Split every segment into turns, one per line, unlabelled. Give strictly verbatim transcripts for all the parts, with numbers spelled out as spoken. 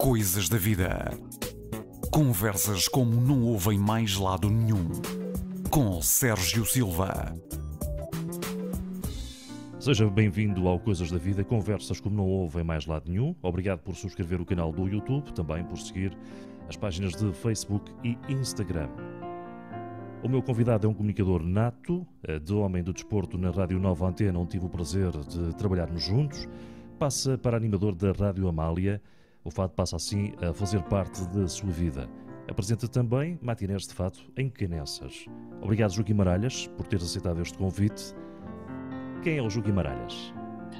Coisas da vida. Conversas como não houve em mais lado nenhum. Com Sérgio Silva.
Seja bem-vindo ao Coisas da Vida, conversas como não houve em mais lado nenhum. Obrigado por subscrever o canal do YouTube, também por seguir as páginas de Facebook e Instagram. O meu convidado é um comunicador nato, de homem do desporto na Rádio Nova Antena, onde tive o prazer de trabalharmos juntos. Passa para animador da Rádio Amália. O fado passa assim a fazer parte da sua vida. Apresenta também matinés de fado em Canessas. Obrigado, João Guimarães, por teres aceitado este convite. Quem é o João Guimarães?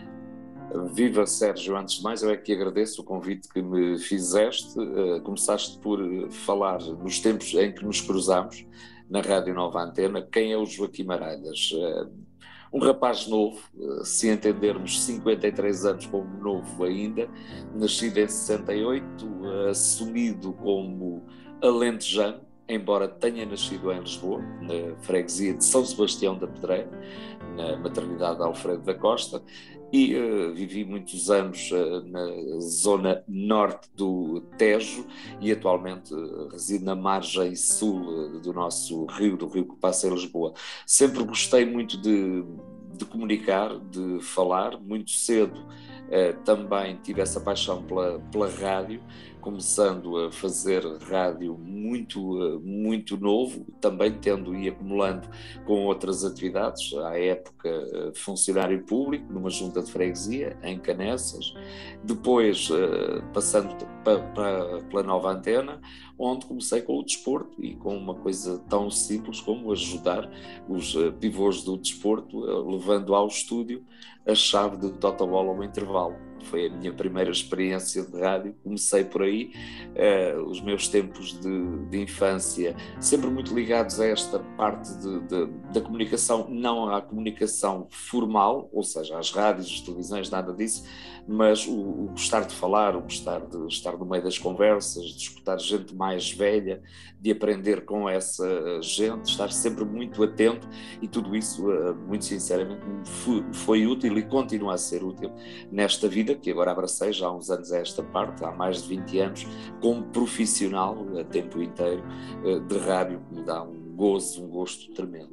Viva, Sérgio, antes de mais eu é que agradeço o convite que me fizeste. Uh, começaste por falar nos tempos em que nos cruzamos na Rádio Nova Antena. Quem é o João Guimarães? Uh, um rapaz novo, uh, se entendermos cinquenta e três anos como novo ainda, nascido em sessenta e oito, uh, assumido como alentejano, embora tenha nascido em Lisboa, na freguesia de São Sebastião da Pedreira, na maternidade de Alfredo da Costa, e uh, vivi muitos anos uh, na zona norte do Tejo e atualmente uh, resido na margem sul uh, do nosso rio, do rio que passa em Lisboa. Sempre gostei muito de, de comunicar, de falar, muito cedo uh, também tive essa paixão pela, pela rádio, começando a fazer rádio muito, muito novo, também tendo e acumulando com outras atividades, à época funcionário público, numa junta de freguesia, em Canessas, depois passando pela Nova Antena, onde comecei com o desporto e com uma coisa tão simples como ajudar os pivôs do desporto, levando ao estúdio a chave de totobola ao intervalo. Foi a minha primeira experiência de rádio, comecei por aí, uh, os meus tempos de, de infância, sempre muito ligados a esta parte de, de, da comunicação, não à comunicação formal, ou seja, às rádios, às televisões, nada disso, mas o, o gostar de falar, o gostar de estar no meio das conversas, de escutar gente mais velha, de aprender com essa gente, estar sempre muito atento, e tudo isso, uh, muito sinceramente, foi, foi útil e continua a ser útil nesta vida, que agora abracei já há uns anos a esta parte, há mais de vinte anos, como profissional a tempo inteiro de rádio, que me dá um gozo, um gosto tremendo.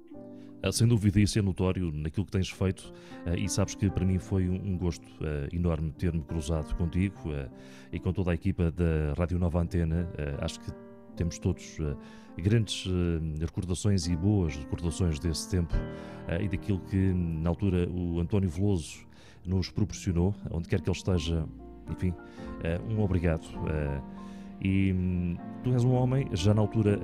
Sem dúvida, isso é notório naquilo que tens feito, e sabes que para mim foi um gosto enorme ter-me cruzado contigo e com toda a equipa da Rádio Nova Antena. Acho que temos todos grandes recordações e boas recordações desse tempo e daquilo que na altura o António Veloso nos proporcionou, onde quer que ele esteja. Enfim, um obrigado. E tu és um homem, já na altura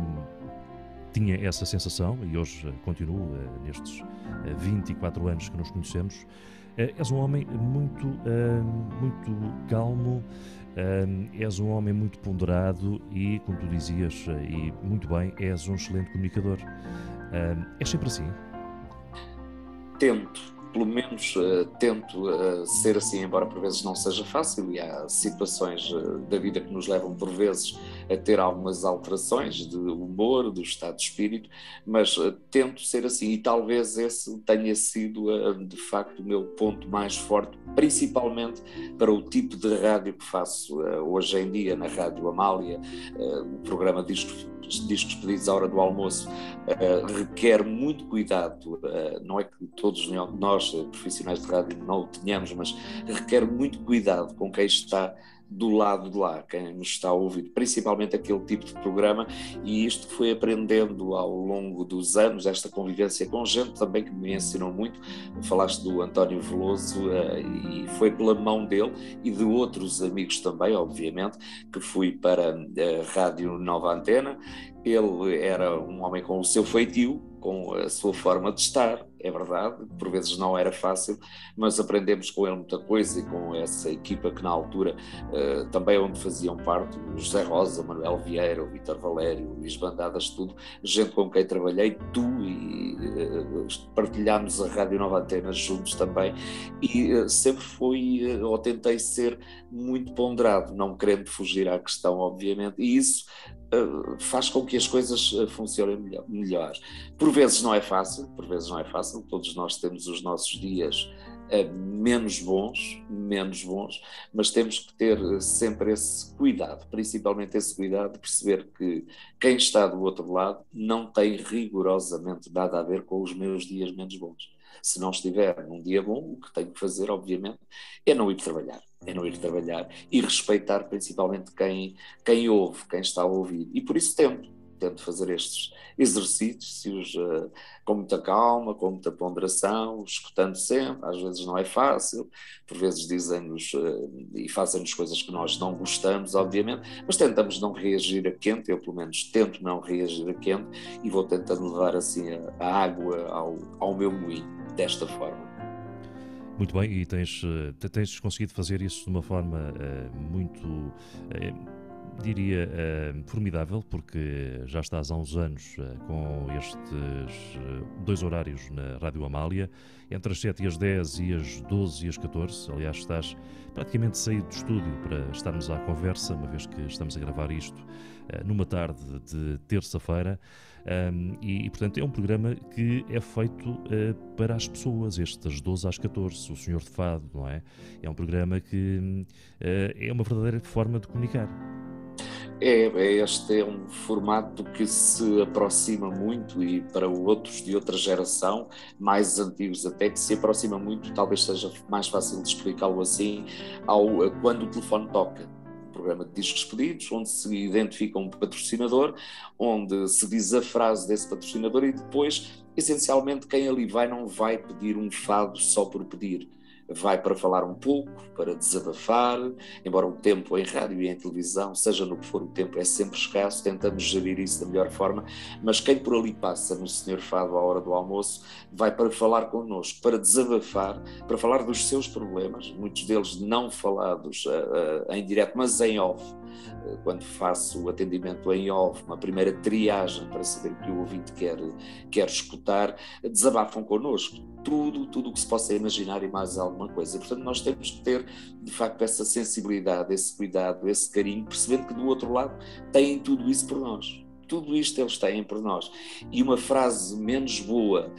tinha essa sensação, e hoje continuo nestes vinte e quatro anos que nos conhecemos. És um homem muito, muito calmo, és um homem muito ponderado e, como tu dizias, e muito bem, és um excelente comunicador. És sempre assim?
Tento. Pelo menos uh, tento uh, ser assim, embora por vezes não seja fácil, e há situações uh, da vida que nos levam por vezes a ter algumas alterações de humor, do estado de espírito, mas uh, tento ser assim, e talvez esse tenha sido uh, de facto o meu ponto mais forte, principalmente para o tipo de rádio que faço uh, hoje em dia na Rádio Amália. Uh, o programa Discos, Discos Pedidos à Hora do Almoço uh, requer muito cuidado, uh, não é que todos nós profissionais de rádio não o tenhamos, mas requer muito cuidado com quem está do lado de lá, quem nos está a ouvir, principalmente aquele tipo de programa, e isto foi aprendendo ao longo dos anos, esta convivência com gente também que me ensinou muito. Falaste do António Veloso, uh, e foi pela mão dele e de outros amigos também, obviamente, que fui para a Rádio Nova Antena. Ele era um homem com o seu feitio, com a sua forma de estar, é verdade, por vezes não era fácil, mas aprendemos com ele muita coisa, e com essa equipa que na altura uh, também onde faziam parte, o José Rosa, o Manuel Vieira, o Vítor Valério, o Luís Bandadas, tudo, gente com quem trabalhei, tu, e uh, partilhámos a Rádio Nova Antena juntos também, e uh, sempre fui, uh, ou tentei ser muito ponderado, não querendo fugir à questão, obviamente, e isso uh, faz com que as coisas uh, funcionem melhor, melhor. Por vezes não é fácil, por vezes não é fácil, todos nós temos os nossos dias uh, menos bons, menos bons, mas temos que ter sempre esse cuidado, principalmente esse cuidado de perceber que quem está do outro lado não tem rigorosamente nada a ver com os meus dias menos bons. Se não estiver num dia bom, o que tenho que fazer, obviamente, é não ir trabalhar, é não ir trabalhar e respeitar principalmente quem, quem ouve, quem está a ouvir. E por isso tento, tento fazer estes exercícios uh, com muita calma, com muita ponderação, escutando sempre. Às vezes não é fácil, por vezes dizem-nos uh, e fazem-nos coisas que nós não gostamos, obviamente, mas tentamos não reagir a quente. Eu pelo menos tento não reagir a quente e vou tentando levar assim a, a água ao, ao meu moinho, desta forma.
Muito bem, e tens, tens conseguido fazer isso de uma forma uh, muito... Uh, diria, uh, formidável, porque já estás há uns anos uh, com estes uh, dois horários na Rádio Amália, entre as sete e as dez e as doze e as catorze. Aliás, estás praticamente saído do estúdio para estarmos à conversa, uma vez que estamos a gravar isto uh, numa tarde de terça-feira. Um, e, e, portanto, é um programa que é feito uh, para as pessoas, este das doze às catorze, o Senhor de Fado, não é? É um programa que uh, é uma verdadeira forma de comunicar.
É, este é um formato que se aproxima muito, e para outros de outra geração, mais antigos até, que se aproxima muito, talvez seja mais fácil de explicá-lo assim, ao, quando o telefone toca. Um programa de discos pedidos, onde se identifica um patrocinador, onde se diz a frase desse patrocinador e depois, essencialmente, quem ali vai não vai pedir um fado só por pedir. Vai para falar um pouco, para desabafar, embora o tempo em rádio e em televisão, seja no que for, o tempo é sempre escasso, tentamos gerir isso da melhor forma, mas quem por ali passa no senhor Fado à hora do almoço, vai para falar connosco, para desabafar, para falar dos seus problemas, muitos deles não falados uh, uh, em direto, mas em off. Uh, quando faço o atendimento em off, uma primeira triagem para saber o que o ouvinte quer, quer escutar, desabafam connosco. Tudo, tudo o que se possa imaginar e mais alguma coisa. E, portanto, nós temos que ter, de facto, essa sensibilidade, esse cuidado, esse carinho, percebendo que do outro lado têm tudo isso por nós. Tudo isto eles têm por nós. E uma frase menos boa,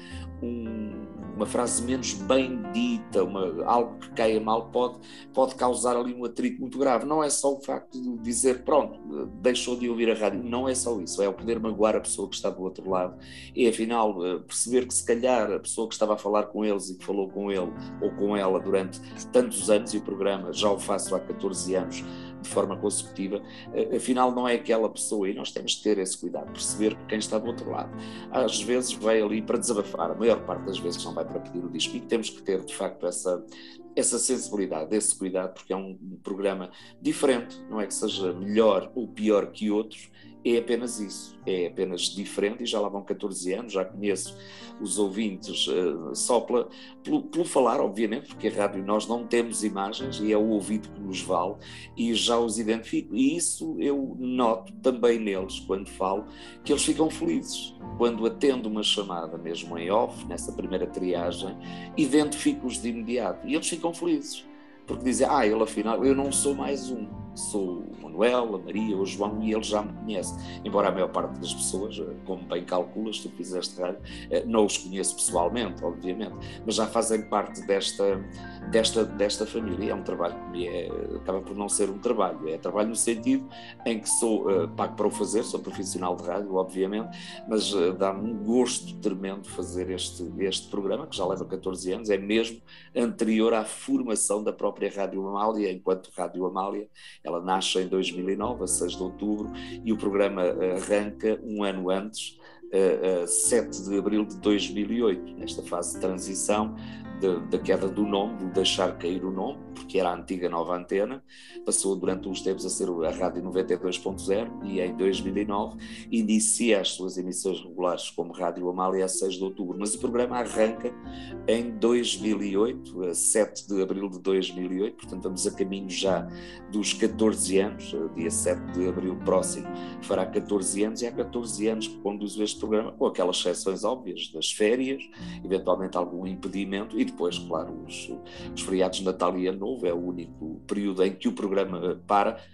um, uma frase menos bem dita, uma, algo que caia mal, pode, pode causar ali um atrito muito grave. Não é só o facto de dizer, pronto, deixou de ouvir a rádio. Não é só isso. É o poder magoar a pessoa que está do outro lado. E, afinal, perceber que, se calhar, a pessoa que estava a falar com eles e que falou com ele ou com ela durante tantos anos, e o programa já o faço há catorze anos, de forma consecutiva, afinal não é aquela pessoa, e nós temos de ter esse cuidado, perceber quem está do outro lado. Às vezes vai ali para desabafar, a maior parte das vezes não vai para pedir o disco, e temos que ter de facto essa, essa sensibilidade, esse cuidado, porque é um, um programa diferente, não é que seja melhor ou pior que outros, é apenas isso, é apenas diferente, e já lá vão catorze anos, já conheço os ouvintes uh, só pela, pelo, pelo falar, obviamente, porque a rádio nós não temos imagens e é o ouvido que nos vale, e já os identifico, e isso eu noto também neles, quando falo, que eles ficam felizes. Quando atendo uma chamada, mesmo em off, nessa primeira triagem, identifico-os de imediato, e eles ficam felizes. Porque dizem, ah, ele afinal, eu não sou mais um, sou o Manuel, a Maria, o João, e ele já me conhece. Embora a maior parte das pessoas, como bem calculas, tu fizeste rádio, não os conheço pessoalmente, obviamente, mas já fazem parte desta, desta, desta família. É um trabalho que me é, acaba por não ser um trabalho, é trabalho no sentido em que sou uh, pago para o fazer, sou profissional de rádio, obviamente, mas uh, dá-me um gosto tremendo fazer este, este programa, que já leva catorze anos, é mesmo anterior à formação da própria Rádio Amália, enquanto Rádio Amália. Ela nasce em dois mil e nove, a seis de outubro, e o programa arranca um ano antes, a sete de abril de dois mil e oito, nesta fase de transição da queda do nome, de deixar cair o nome, porque era a antiga Nova Antena, passou durante uns tempos a ser a Rádio noventa e dois ponto zero, e em dois mil e nove inicia as suas emissões regulares como Rádio Amália a seis de outubro, mas o programa arranca em dois mil e oito, a sete de abril de dois mil e oito, portanto estamos a caminho já dos catorze anos, dia sete de abril próximo fará catorze anos, e há catorze anos que conduzo este programa, com aquelas exceções óbvias das férias, eventualmente algum impedimento, e depois, claro, os, os feriados de Natal e Ano Novo, é o único período em que o programa para,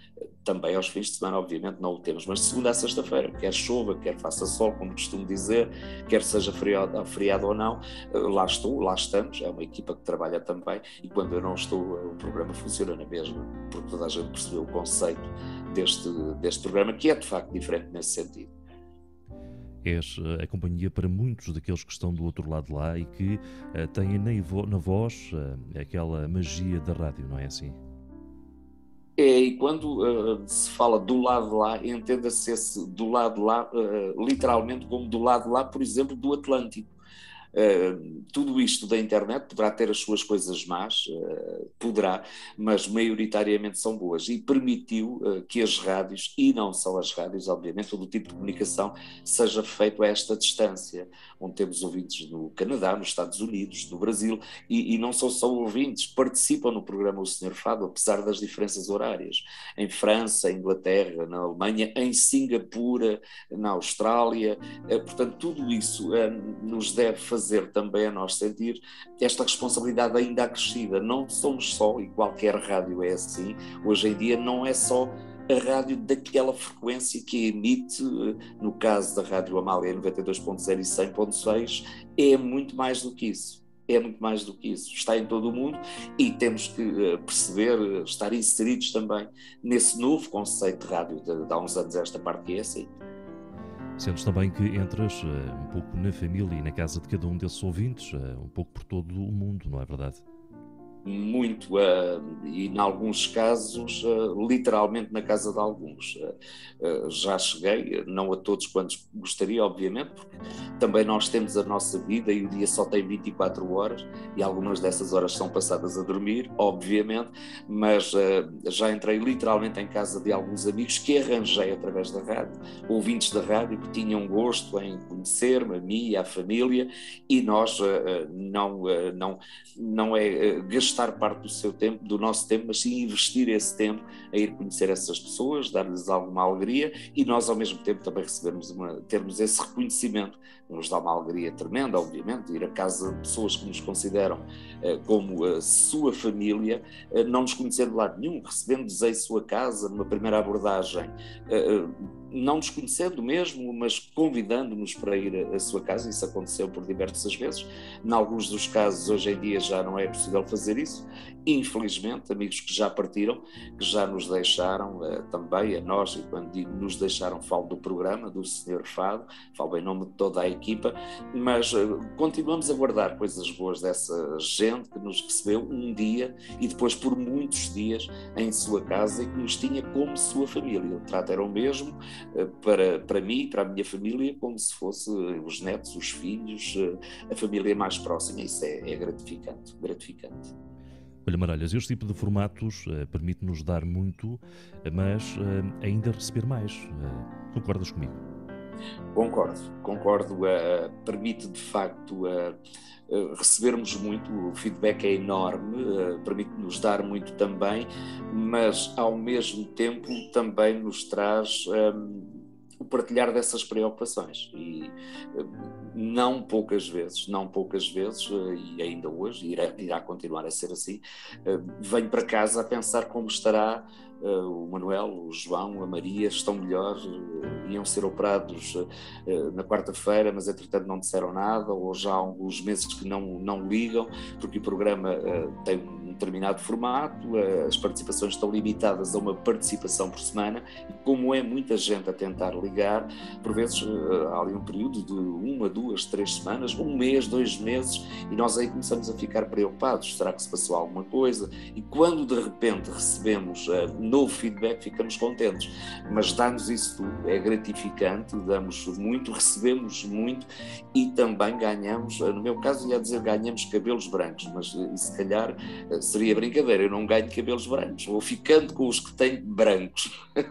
também aos fins de semana, obviamente, não o temos, mas de segunda a sexta-feira, quer chova, quer faça sol, como costumo dizer, quer seja feriado, feriado ou não, lá estou, lá estamos, é uma equipa que trabalha também, e quando eu não estou, o programa funciona na mesma, porque toda a gente percebeu o conceito deste, deste programa, que é de facto diferente nesse sentido.
És a companhia para muitos daqueles que estão do outro lado de lá e que uh, têm na, na voz uh, aquela magia da rádio, não é assim?
É, e quando uh, se fala do lado de lá, entenda-se esse do lado de lá, uh, literalmente como do lado de lá, por exemplo, do Atlântico. Uh, tudo isto da internet poderá ter as suas coisas más, uh, poderá, mas maioritariamente são boas, e permitiu uh, que as rádios, e não só as rádios, obviamente, todo o tipo de comunicação seja feito a esta distância, onde temos ouvintes no Canadá, nos Estados Unidos, no Brasil, e, e não são só ouvintes, participam no programa O Senhor Fado, apesar das diferenças horárias, em França, em Inglaterra, na Alemanha, em Singapura, na Austrália, uh, portanto, tudo isso uh, nos deve fazer fazer também a nós sentir esta responsabilidade ainda acrescida. Não somos só, e qualquer rádio é assim, hoje em dia não é só a rádio daquela frequência que emite, no caso da Rádio Amália noventa e dois ponto zero e cem ponto seis, é muito mais do que isso. É muito mais do que isso. Está em todo o mundo e temos que perceber, estar inseridos também nesse novo conceito de rádio de, de há uns anos esta parte que é assim.
Sentes também que entras uh, um pouco na família e na casa de cada um desses ouvintes, uh, um pouco por todo o mundo, não é verdade?
Muito, uh, e em alguns casos, uh, literalmente na casa de alguns. Uh, uh, já cheguei, não a todos quantos gostaria, obviamente, porque também nós temos a nossa vida e o dia só tem vinte e quatro horas e algumas dessas horas são passadas a dormir, obviamente, mas uh, já entrei literalmente em casa de alguns amigos que arranjei através da rádio, ouvintes da rádio que tinham gosto em conhecer-me, a mim e a família, e nós uh, não, uh, não, não é uh, gastar parte do seu tempo, do nosso tempo, mas sim investir esse tempo a ir conhecer essas pessoas, dar-lhes alguma alegria e nós ao mesmo tempo também recebermos uma, termos esse reconhecimento, nos dá uma alegria tremenda, obviamente, ir a casa de pessoas que nos consideram eh, como a sua família, eh, não nos conhecendo de lado nenhum, recebendo-nos em sua casa numa primeira abordagem, eh, não nos conhecendo mesmo, mas convidando-nos para ir à sua casa. Isso aconteceu por diversas vezes. Em alguns dos casos, hoje em dia, já não é possível fazer isso. Infelizmente, amigos que já partiram, que já nos deixaram uh, também, a nós, e quando digo nos deixaram, falo do programa, do senhor Fado, falo em nome de toda a equipa, mas uh, continuamos a guardar coisas boas dessa gente que nos recebeu um dia e depois por muitos dias em sua casa e que nos tinha como sua família. O trato era o mesmo, Para, para mim e para a minha família, como se fosse os netos, os filhos, a família mais próxima. Isso é, é gratificante, gratificante.
Olha, Maralhas, este tipo de formatos uh, permite-nos dar muito, mas uh, ainda receber mais. Uh, concordas comigo?
Concordo, concordo. Uh, permite de facto uh, uh, recebermos muito, o feedback é enorme, uh, permite-nos dar muito também, mas ao mesmo tempo também nos traz um, o partilhar dessas preocupações e uh, não poucas vezes, não poucas vezes, uh, e ainda hoje irá, irá continuar a ser assim, uh, venho para casa a pensar como estará Uh, o Manuel, o João, a Maria estão melhor, uh, iam ser operados uh, uh, na quarta-feira, mas entretanto não disseram nada, ou já há alguns meses que não, não ligam, porque o programa uh, tem um determinado formato, uh, as participações estão limitadas a uma participação por semana, e como é muita gente a tentar ligar, por vezes uh, há ali um período de uma, duas, três semanas, um mês, dois meses, e nós aí começamos a ficar preocupados, será que se passou alguma coisa? E quando de repente recebemos uh, novo feedback, ficamos contentes, mas dá-nos isso tudo, é gratificante, damos muito, recebemos muito e também ganhamos, no meu caso ia dizer ganhamos cabelos brancos, mas e se calhar seria brincadeira, eu não ganho cabelos brancos, vou ficando com os que tenho brancos,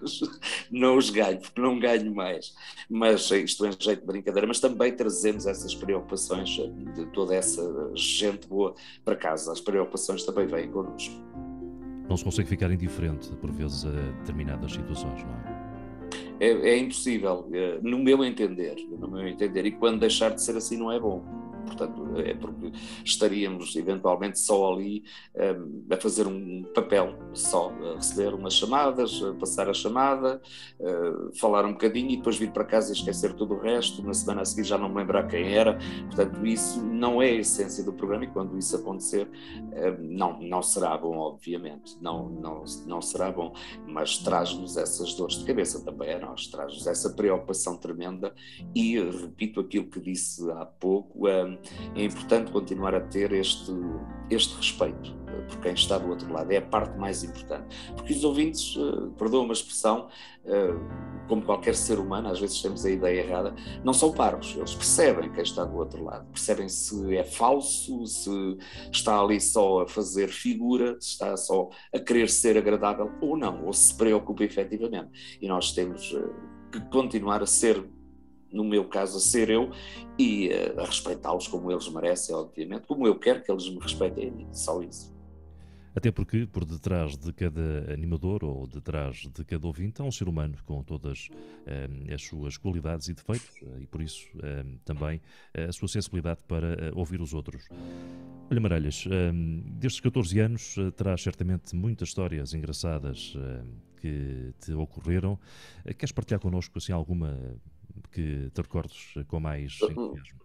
não os ganho, porque não ganho mais, mas isto é um jeito de brincadeira, mas também trazemos essas preocupações de toda essa gente boa para casa, as preocupações também vêm connosco.
Não se consegue ficar indiferente, por vezes, a determinadas situações, não é?
É, é impossível, no meu entender, no meu entender, e quando deixar de ser assim não é bom. portanto, é porque estaríamos eventualmente só ali um, a fazer um papel só, a receber umas chamadas, a passar a chamada, uh, falar um bocadinho e depois vir para casa e esquecer tudo o resto, na semana a seguir já não me lembrar quem era. Portanto, isso não é a essência do programa e quando isso acontecer, uh, não, não será bom, obviamente, não, não, não será bom, mas traz-nos essas dores de cabeça também a nós, traz-nos essa preocupação tremenda e, repito aquilo que disse há pouco, um, é importante continuar a ter este, este respeito por quem está do outro lado, é a parte mais importante, porque os ouvintes, uh, perdoam uma expressão, uh, como qualquer ser humano, às vezes temos a ideia errada, não são parvos, eles percebem quem está do outro lado, percebem se é falso, se está ali só a fazer figura, se está só a querer ser agradável ou não, ou se preocupa efetivamente, e nós temos uh, que continuar a ser, no meu caso, a ser eu e uh, a respeitá-los como eles merecem, obviamente, como eu quero que eles me respeitem a mim, só isso.
Até porque por detrás de cada animador ou detrás de cada ouvinte há um ser humano com todas um, as suas qualidades e defeitos e por isso um, também a sua sensibilidade para uh, ouvir os outros. Olha, Marelhas, um, destes catorze anos uh, terás certamente muitas histórias engraçadas uh, que te ocorreram. Uh, queres partilhar connosco assim, alguma que te recordes com mais entusiasmo?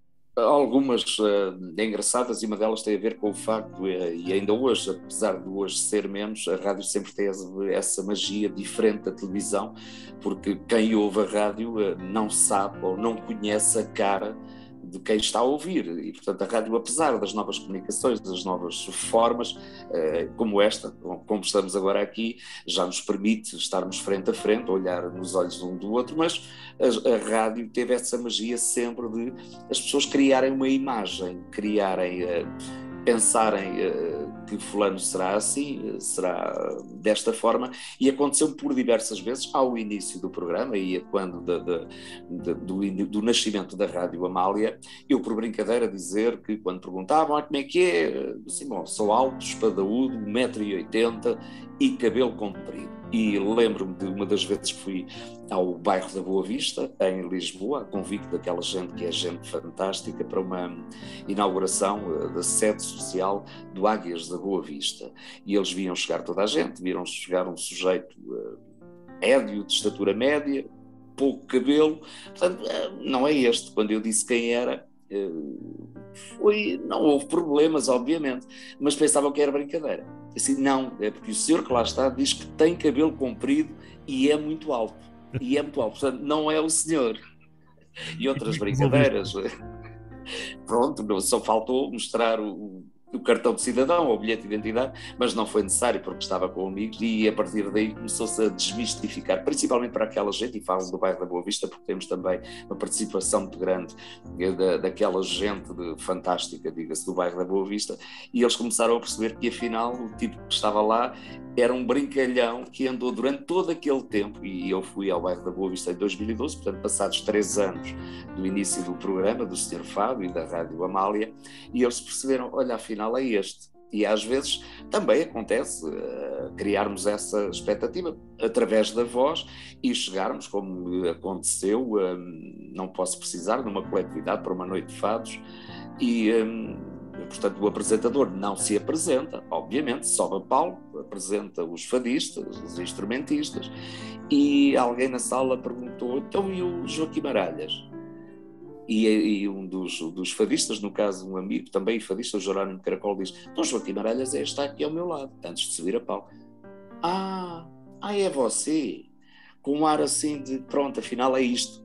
Algumas uh, engraçadas e uma delas tem a ver com o facto, uh, e ainda hoje, apesar de hoje ser menos, a rádio sempre tem essa magia diferente da televisão, porque quem ouve a rádio uh, não sabe ou não conhece a cara de quem está a ouvir e, portanto, a rádio, apesar das novas comunicações, das novas formas, eh, como esta, como estamos agora aqui, já nos permite estarmos frente a frente, olhar nos olhos um do outro, mas a, a rádio teve essa magia sempre de as pessoas criarem uma imagem, criarem, eh, pensarem eh, que fulano será assim, será desta forma, e aconteceu por diversas vezes ao início do programa e quando de, de, de, do, do nascimento da Rádio Amália, eu por brincadeira dizer que quando perguntavam ah, como é que é, assim, bom, sou alto, espadaúdo, um metro e oitenta e cabelo comprido. E lembro-me de uma das vezes que fui ao bairro da Boa Vista, em Lisboa, a convite daquela gente que é gente fantástica, para uma inauguração da sede social do Águias da Boa Vista. E eles viam chegar toda a gente, viram chegar um sujeito uh, médio, de estatura média, pouco cabelo. Portanto, uh, não é este. Quando eu disse quem era, uh, foi, não houve problemas, obviamente, mas pensavam que era brincadeira. Assim, não, é porque o senhor que lá está diz que tem cabelo comprido e é muito alto. E é muito alto, portanto, não é o senhor. E outras brincadeiras. Pronto, só faltou mostrar o, o cartão de cidadão ou o bilhete de identidade, mas não foi necessário porque estava com amigos e a partir daí começou-se a desmistificar, principalmente para aquela gente, e falo do bairro da Boa Vista porque temos também uma participação muito grande da, daquela gente de, fantástica, diga-se, do bairro da Boa Vista, e eles começaram a perceber que afinal o tipo que estava lá era um brincalhão que andou durante todo aquele tempo, e eu fui ao bairro da Boa Vista em dois mil e doze, portanto passados três anos do início do programa, do senhor Fábio e da Rádio Amália, e eles perceberam, olha, afinal é este. E às vezes também acontece uh, criarmos essa expectativa através da voz e chegarmos, como aconteceu, uh, não posso precisar, numa coletividade para uma noite de fados, e um, portanto o apresentador não se apresenta, obviamente, sobe a palco, apresenta os fadistas, os instrumentistas, e alguém na sala perguntou, então e o Joaquim Maralhas? E, e um dos, dos fadistas, no caso um amigo também fadista, o Jerónimo Caracol, diz, então Joaquim Maralhas é, está aqui ao meu lado, antes de subir a palco. Ah, ah, é você? Com um ar assim de, pronto, afinal é isto.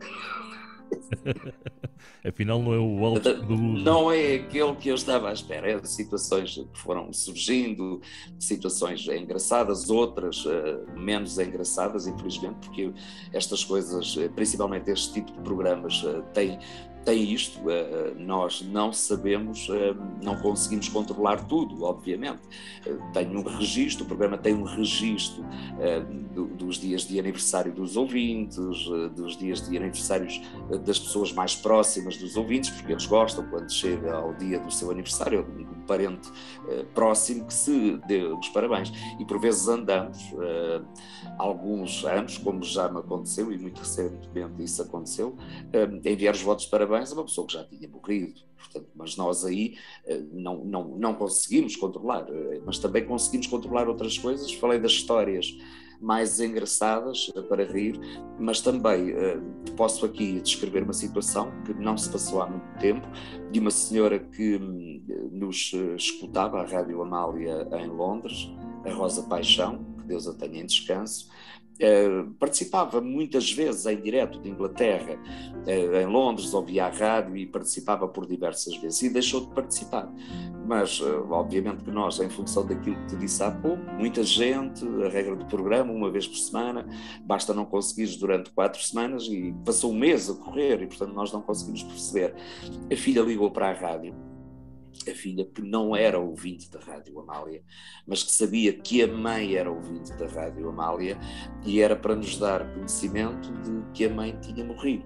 Afinal não é o alto do...
Não é aquele que eu estava à espera. É de situações que foram surgindo, situações engraçadas, outras uh, menos engraçadas, infelizmente, porque estas coisas, principalmente este tipo de programas, uh, têm tem isto, uh, nós não sabemos, uh, não conseguimos controlar tudo, obviamente. Uh, tem um registro, o programa tem um registro uh, do, dos dias de aniversário dos ouvintes, uh, dos dias de aniversários uh, das pessoas mais próximas dos ouvintes, porque eles gostam, quando chega ao dia do seu aniversário, parente uh, próximo que se dê os parabéns. E por vezes andamos, uh, alguns anos, como já me aconteceu, e muito recentemente isso aconteceu, uh, enviar os votos de parabéns a uma pessoa que já tinha morrido. Portanto, mas nós aí uh, não, não, não conseguimos controlar, uh, mas também conseguimos controlar outras coisas. Falei das histórias mais engraçadas para rir, mas também uh, posso aqui descrever uma situação que não se passou há muito tempo, de uma senhora que uh, nos uh, escutava, a Rádio Amália em Londres, a Rosa Paixão, que Deus a tenha em descanso. Uh, participava muitas vezes em direto de Inglaterra, uh, em Londres, ouvia a rádio e participava por diversas vezes, e deixou de participar. Mas, uh, obviamente que nós, em função daquilo que te disse há pouco, muita gente, a regra do programa, uma vez por semana, basta não conseguires durante quatro semanas, e passou um mês a correr, e portanto nós não conseguimos perceber. A filha ligou para a rádio, a filha que não era ouvinte da Rádio Amália, mas que sabia que a mãe era ouvinte da Rádio Amália, e era para nos dar conhecimento de que a mãe tinha morrido,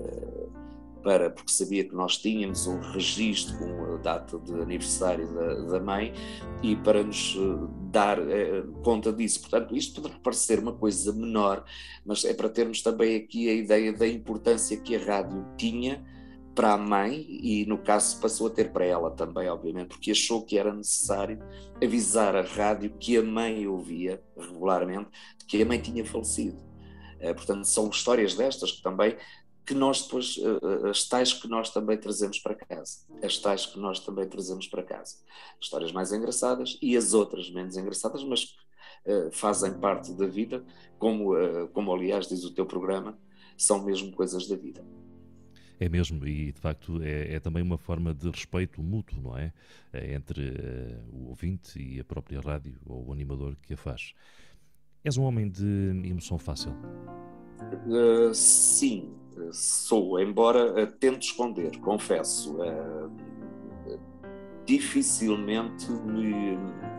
para, porque sabia que nós tínhamos um registro com a data de aniversário da, da mãe, e para nos dar eh, conta disso. Portanto, isto poderá parecer uma coisa menor, mas é para termos também aqui a ideia da importância que a rádio tinha para a mãe, e no caso passou a ter para ela também, obviamente, porque achou que era necessário avisar a rádio que a mãe ouvia regularmente, que a mãe tinha falecido. Uh, portanto, são histórias destas que também, que nós depois, uh, as tais que nós também trazemos para casa, as tais que nós também trazemos para casa. Histórias mais engraçadas e as outras menos engraçadas, mas que uh, fazem parte da vida, como, uh, como aliás diz o teu programa, são mesmo coisas da vida.
É mesmo, e de facto é, é também uma forma de respeito mútuo, não é? É entre uh, o ouvinte e a própria rádio, ou o animador que a faz. És um homem de emoção fácil?
Uh, sim, sou, embora uh, tento esconder, confesso. Uh, dificilmente me,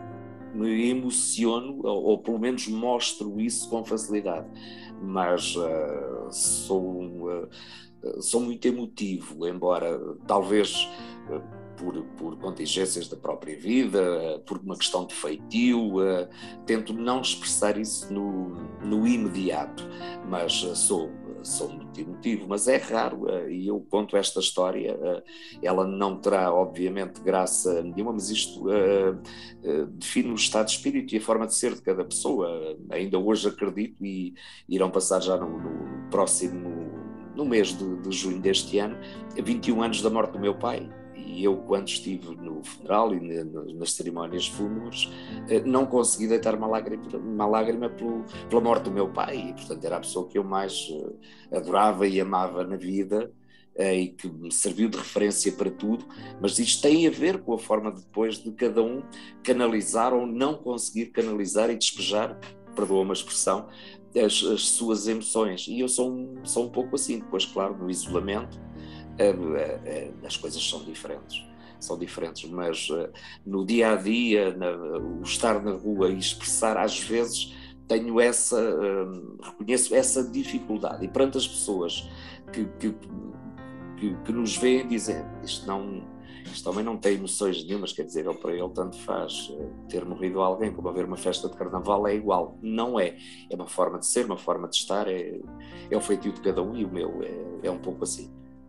me emociono, ou, ou pelo menos mostro isso com facilidade, mas uh, sou um... Uh, Sou muito emotivo, embora talvez por, por contingências da própria vida, por uma questão de feitio, tento não expressar isso no, no imediato, mas sou, sou muito emotivo, mas é raro, e eu conto esta história, ela não terá obviamente graça nenhuma, mas isto uh, uh, define o estado de espírito e a forma de ser de cada pessoa. Ainda hoje acredito, e irão passar já no, no próximo no mês de, de junho deste ano, vinte e um anos da morte do meu pai, e eu, quando estive no funeral e na, nas cerimónias fúnebres, não consegui deitar uma lágrima, uma lágrima pelo, pela morte do meu pai, e portanto era a pessoa que eu mais adorava e amava na vida, e que me serviu de referência para tudo. Mas isto tem a ver com a forma de, depois de cada um canalizar ou não conseguir canalizar e despejar, perdoa uma expressão, As, as suas emoções, e eu sou um, sou um pouco assim. Depois, claro, no isolamento uh, uh, as coisas são diferentes, são diferentes, mas uh, no dia a dia, na, o estar na rua e expressar, às vezes tenho essa, uh, reconheço essa dificuldade, e perante as pessoas que, que, que, que nos veem dizem, isto não... Este homem não tem emoções nenhumas, quer dizer, ele, para ele tanto faz ter morrido alguém, como haver uma festa de carnaval, é igual. Não é. É uma forma de ser, uma forma de estar, é, é o feitio de cada um, e o meu é, é um pouco assim.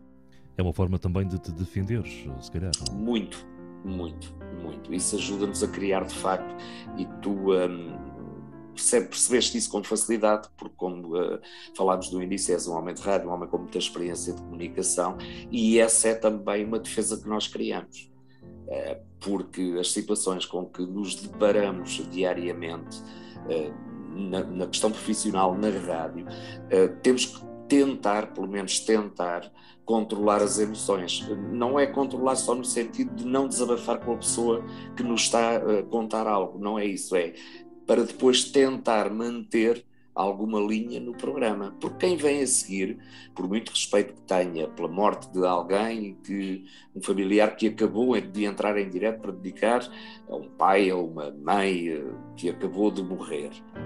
É uma forma também de te defenderes, se calhar.
Muito, muito, muito. Isso ajuda-nos a criar, de facto, e tu... Hum, Percebe, percebeste isso com facilidade, porque como uh, falámos no início, és um homem de rádio, um homem com muita experiência de comunicação, e essa é também uma defesa que nós criamos, uh, porque as situações com que nos deparamos diariamente uh, na, na questão profissional, na rádio, uh, temos que tentar, pelo menos tentar, controlar as emoções. Não é controlar só no sentido de não desabafar com a pessoa que nos está a contar algo, não é isso, é para depois tentar manter alguma linha no programa. Porque quem vem a seguir, por muito respeito que tenha pela morte de alguém, que um familiar que acabou de entrar em direto para dedicar a um pai, a uma mãe que acabou de morrer,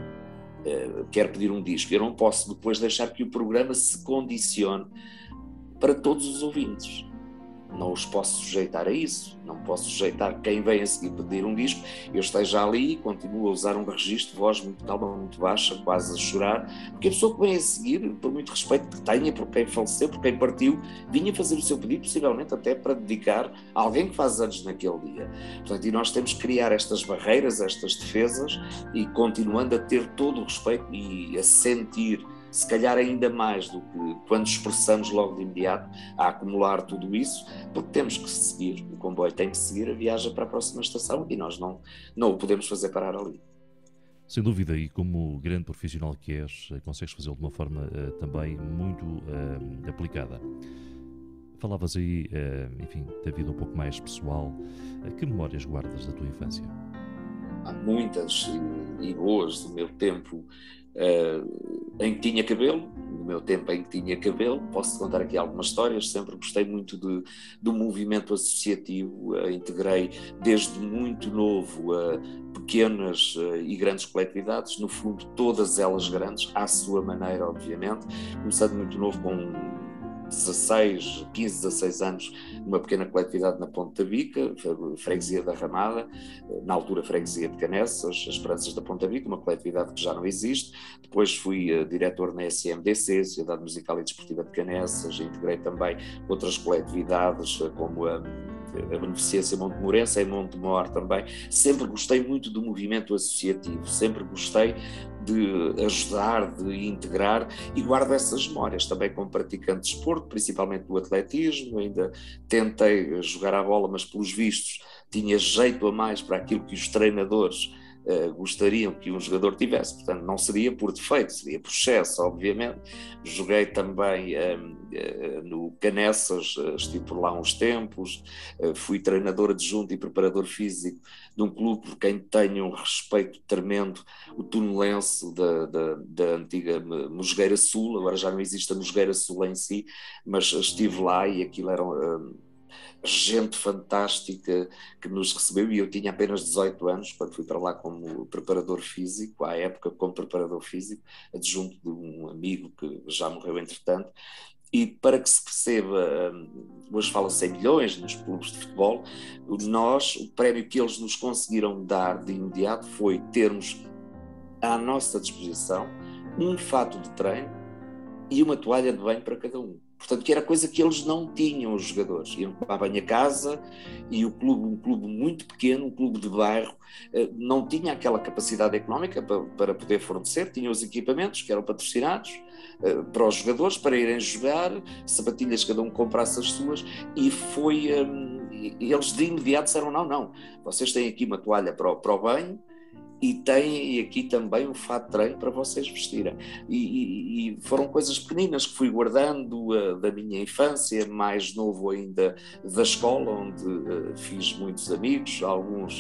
quer pedir um disco, eu não posso depois deixar que o programa se condicione para todos os ouvintes. não os posso sujeitar a isso, não posso sujeitar quem vem a seguir pedir um disco, eu esteja ali e continuo a usar um registro de voz muito calma, muito baixa, quase a chorar, porque a pessoa que vem a seguir, por muito respeito que tenha por quem faleceu, por quem partiu, vinha fazer o seu pedido, possivelmente até para dedicar a alguém que faz anos naquele dia. Portanto, e nós temos que criar estas barreiras, estas defesas, e continuando a ter todo o respeito e a sentir, se calhar ainda mais do que quando expressamos logo de imediato, a acumular tudo isso, porque temos que seguir, o comboio tem que seguir a viagem para a próxima estação e nós não, não o podemos fazer parar ali.
Sem dúvida, e como grande profissional que és, consegues fazê-lo de uma forma uh, também muito uh, aplicada. Falavas aí, uh, enfim, da vida um pouco mais pessoal. Uh, que memórias guardas da tua infância?
Há muitas e, e boas do meu tempo uh, em que tinha cabelo, no meu tempo em que tinha cabelo. Posso contar aqui algumas histórias. Sempre gostei muito de, do movimento associativo, uh, integrei desde muito novo uh, pequenas uh, e grandes coletividades, no fundo todas elas grandes, à sua maneira, obviamente, começando muito novo com dezasseis, quinze, dezasseis anos, numa pequena coletividade na Ponta Bica, freguesia da Ramada, na altura freguesia de Canessas, as Esperanças da Ponta Bica, uma coletividade que já não existe. Depois fui uh, diretor na S M D C, Sociedade Musical e Desportiva de Canessas, integrei também outras coletividades, uh, como a, a Beneficência Montemorense, em Montemor também. Sempre gostei muito do movimento associativo, sempre gostei de ajudar, de integrar, e guardo essas memórias também como praticante de desporto, principalmente do atletismo. Ainda tentei jogar a bola, mas pelos vistos tinha jeito a mais para aquilo que os treinadores uh, gostariam que um jogador tivesse, portanto não seria por defeito, seria por excesso, obviamente. Joguei também um, uh, no Canessas, uh, estive por lá uns tempos, uh, fui treinador adjunto e preparador físico de um clube por quem tenho um respeito tremendo, o Tunelense da, da, da antiga Mosgueira Sul. Agora já não existe a Mosgueira Sul em si, mas estive lá e aquilo era um, gente fantástica que nos recebeu, e eu tinha apenas dezoito anos quando fui para lá como preparador físico, à época como preparador físico, adjunto de um amigo que já morreu entretanto. E para que se perceba, hoje fala-se em milhões nos clubes de futebol, nós, o prémio que eles nos conseguiram dar de imediato foi termos à nossa disposição um fato de treino e uma toalha de banho para cada um. Portanto, que era coisa que eles não tinham, os jogadores. Iam tomar banho a casa, e o clube, um clube muito pequeno, um clube de bairro, não tinha aquela capacidade económica para, para poder fornecer. Tinha os equipamentos que eram patrocinados para os jogadores, para irem jogar, sapatilhas, cada um comprasse as suas, e foi, um, eles de imediato disseram, não, não, vocês têm aqui uma toalha para o, para o banho, e têm aqui também um fato de treino para vocês vestirem. E, e, e foram coisas pequeninas que fui guardando uh, da minha infância, mais novo ainda da escola, onde uh, fiz muitos amigos, alguns...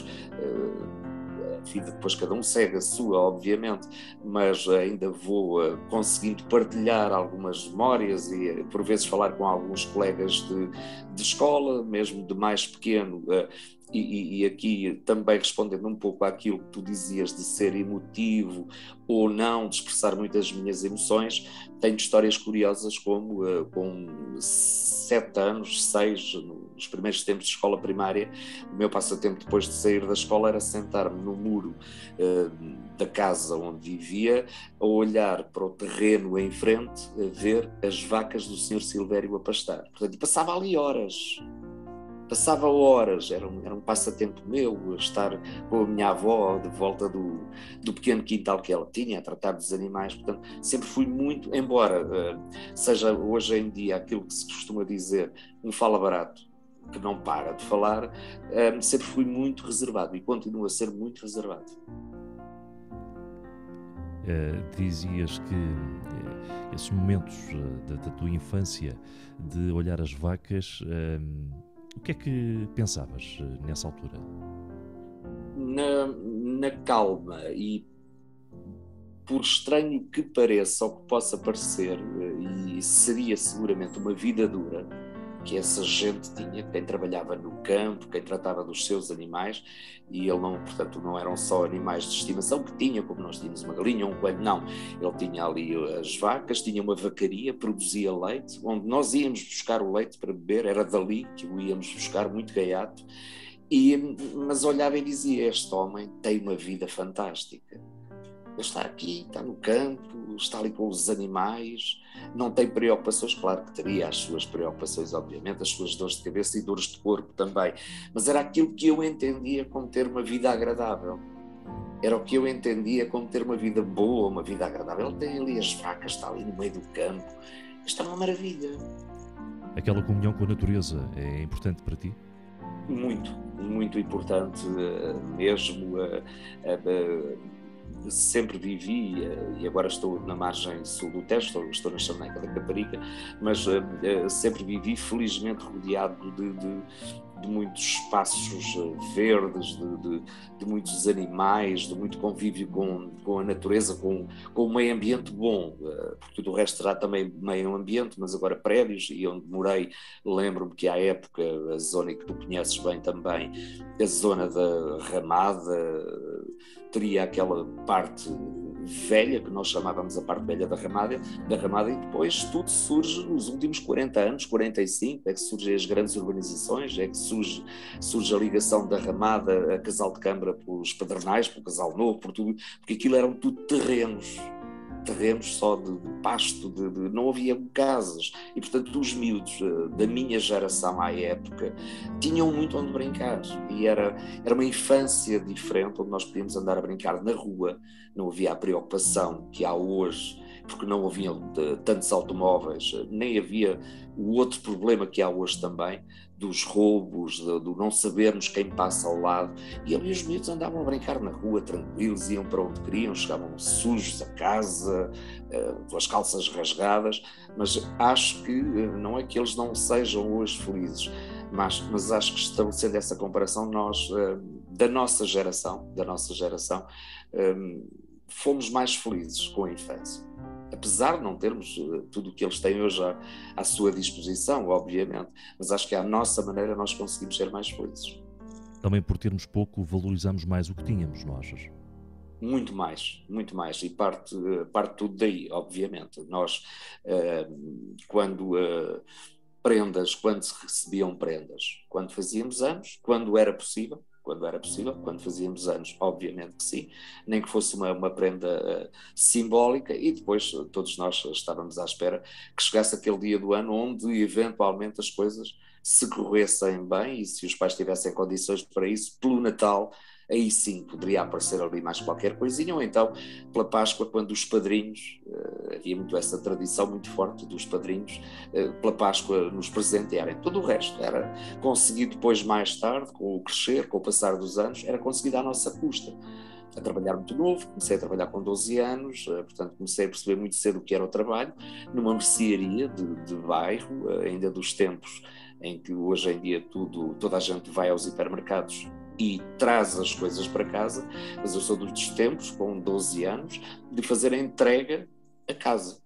Uh, depois cada um segue a sua, obviamente, mas ainda vou uh, conseguindo partilhar algumas memórias e por vezes falar com alguns colegas de, de escola, mesmo de mais pequeno, uh, e, e aqui também respondendo um pouco àquilo que tu dizias de ser emotivo ou não, de expressar muitas minhas emoções. Tenho histórias curiosas como uh, com sete anos, seis, nos primeiros tempos de escola primária, o meu passatempo depois de sair da escola era sentar-me no muro uh, da casa onde vivia, a olhar para o terreno em frente, a ver as vacas do senhor Silvério a pastar. Portanto, passava ali horas. Passava horas, era um, era um passatempo meu, estar com a minha avó de volta do, do pequeno quintal que ela tinha, a tratar dos animais. Portanto, sempre fui muito, embora uh, seja hoje em dia aquilo que se costuma dizer, um fala barato, que não para de falar, uh, sempre fui muito reservado e continuo a ser muito reservado.
Uh, dizias que uh, esses momentos uh, da, da tua infância de olhar as vacas... Uh, O que é que pensavas nessa altura?
Na, na calma, e por estranho que pareça ou que possa parecer, e seria seguramente uma vida dura, que essa gente tinha, quem trabalhava no campo, quem tratava dos seus animais, e ele não, portanto, não eram só animais de estimação que tinha, como nós tínhamos uma galinha ou um coelho, não. Ele tinha ali as vacas, tinha uma vacaria, produzia leite, onde nós íamos buscar o leite para beber, era dali que o íamos buscar, muito gaiato, e, mas olhava e dizia, este homem tem uma vida fantástica. Ele está aqui, está no campo, está ali com os animais, não tem preocupações, claro que teria as suas preocupações, obviamente, as suas dores de cabeça e dores de corpo também, mas era aquilo que eu entendia como ter uma vida agradável. Era o que eu entendia como ter uma vida boa, uma vida agradável. Ele tem ali as vacas, está ali no meio do campo, isto é uma maravilha.
Aquela comunhão com a natureza é importante para ti?
Muito, muito importante mesmo. Sempre vivi, e agora estou na margem sul do Tejo, estou, estou na Charneca da Caparica, mas uh, uh, sempre vivi felizmente rodeado de, de, de muitos espaços verdes, de, de, de muitos animais, de muito convívio com, com a natureza, com, com um meio ambiente bom, uh, porque tudo o resto será também meio ambiente, mas agora prédios, e onde morei, lembro-me que à época, a zona que tu conheces bem também, a zona da Ramada, teria aquela parte velha, que nós chamávamos a parte velha da Ramada, da Ramada, e depois tudo surge nos últimos quarenta anos, quarenta e cinco, é que surgem as grandes urbanizações, é que surge, surge a ligação da Ramada a Casal de Câmara pelos Pedernais, pelo Casal Novo, por tudo, porque aquilo eram tudo terrenos, terrenos só de, de pasto, de, de, não havia casas, e portanto os miúdos uh, da minha geração à época tinham muito onde brincar, e era, era uma infância diferente, onde nós podíamos andar a brincar na rua, não havia a preocupação que há hoje, porque não havia uh, tantos automóveis, uh, nem havia o outro problema que há hoje também, dos roubos, do, do não sabermos quem passa ao lado, e ali os miúdos andavam a brincar na rua tranquilos, iam para onde queriam, chegavam sujos a casa, uh, com as calças rasgadas, mas acho que uh, não é que eles não sejam hoje felizes, mas, mas acho que estabelecendo essa comparação, nós, uh, da nossa geração, da nossa geração, um, fomos mais felizes com a infância. Apesar de não termos uh, tudo o que eles têm hoje à, à sua disposição, obviamente, mas acho que à nossa maneira nós conseguimos ser mais felizes.
Também por termos pouco, valorizamos mais o que tínhamos, não achas?
Muito mais, muito mais, e parte, uh, parte tudo daí, obviamente. Nós, uh, quando uh, prendas, quando se recebiam prendas, quando fazíamos anos, quando era possível, quando era possível, quando fazíamos anos, obviamente que sim, nem que fosse uma, uma prenda uh, simbólica, e depois uh, todos nós estávamos à espera que chegasse aquele dia do ano onde eventualmente as coisas se corressem bem, e se os pais tivessem condições para isso, pelo Natal, aí sim poderia aparecer ali mais qualquer coisinha, ou então pela Páscoa, quando os padrinhos, uh, havia muito essa tradição muito forte dos padrinhos, uh, pela Páscoa nos presentearem. Todo o resto era conseguido depois, mais tarde, com o crescer, com o passar dos anos, era conseguido à nossa custa. A trabalhar muito novo, comecei a trabalhar com doze anos, uh, portanto comecei a perceber muito cedo o que era o trabalho, numa mercearia de, de bairro, uh, ainda dos tempos em que hoje em dia tudo, toda a gente vai aos hipermercados e traz as coisas para casa, mas eu sou dos tempos, com doze anos, de fazer a entrega a casa.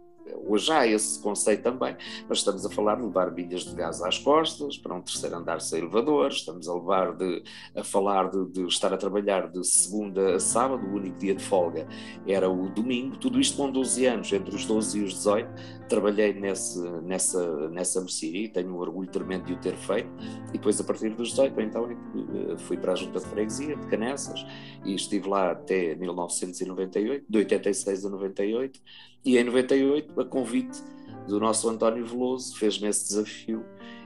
Hoje há esse conceito também, mas estamos a falar de levar bilhas de gás às costas, para um terceiro andar sem elevador, estamos a, levar de, a falar de, de estar a trabalhar de segunda a sábado, o único dia de folga era o domingo, tudo isto com doze anos, entre os doze e os dezoito, trabalhei nesse, nessa, nessa mercearia, e tenho um orgulho tremendo de o ter feito, e depois a partir dos dezoito, então fui para a Junta de Freguesia de Canessas, e estive lá até mil novecentos e noventa e oito, de oitenta e seis a noventa e oito, e em noventa e oito, a convite do nosso António Veloso, fez-me esse desafio,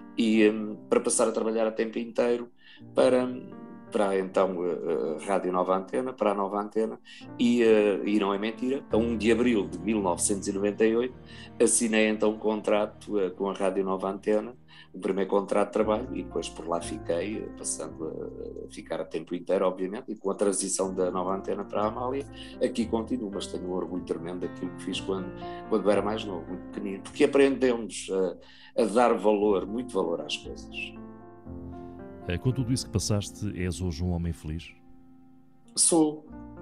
e um, para passar a trabalhar a tempo inteiro para, para então a, a Rádio Nova Antena, para a Nova Antena, e, uh, e não é mentira, a um de abril de mil novecentos e noventa e oito, assinei então um contrato uh, com a Rádio Nova Antena, o primeiro contrato de trabalho, e depois por lá fiquei, passando a ficar a tempo inteiro, obviamente, e com a transição da Nova Antena para a Amália, aqui continuo, mas tenho um orgulho tremendo daquilo que fiz quando, quando era mais novo, muito pequenino, porque aprendemos a, a dar valor, muito valor às coisas.
Com tudo isso que passaste, és hoje um homem feliz?
Sou,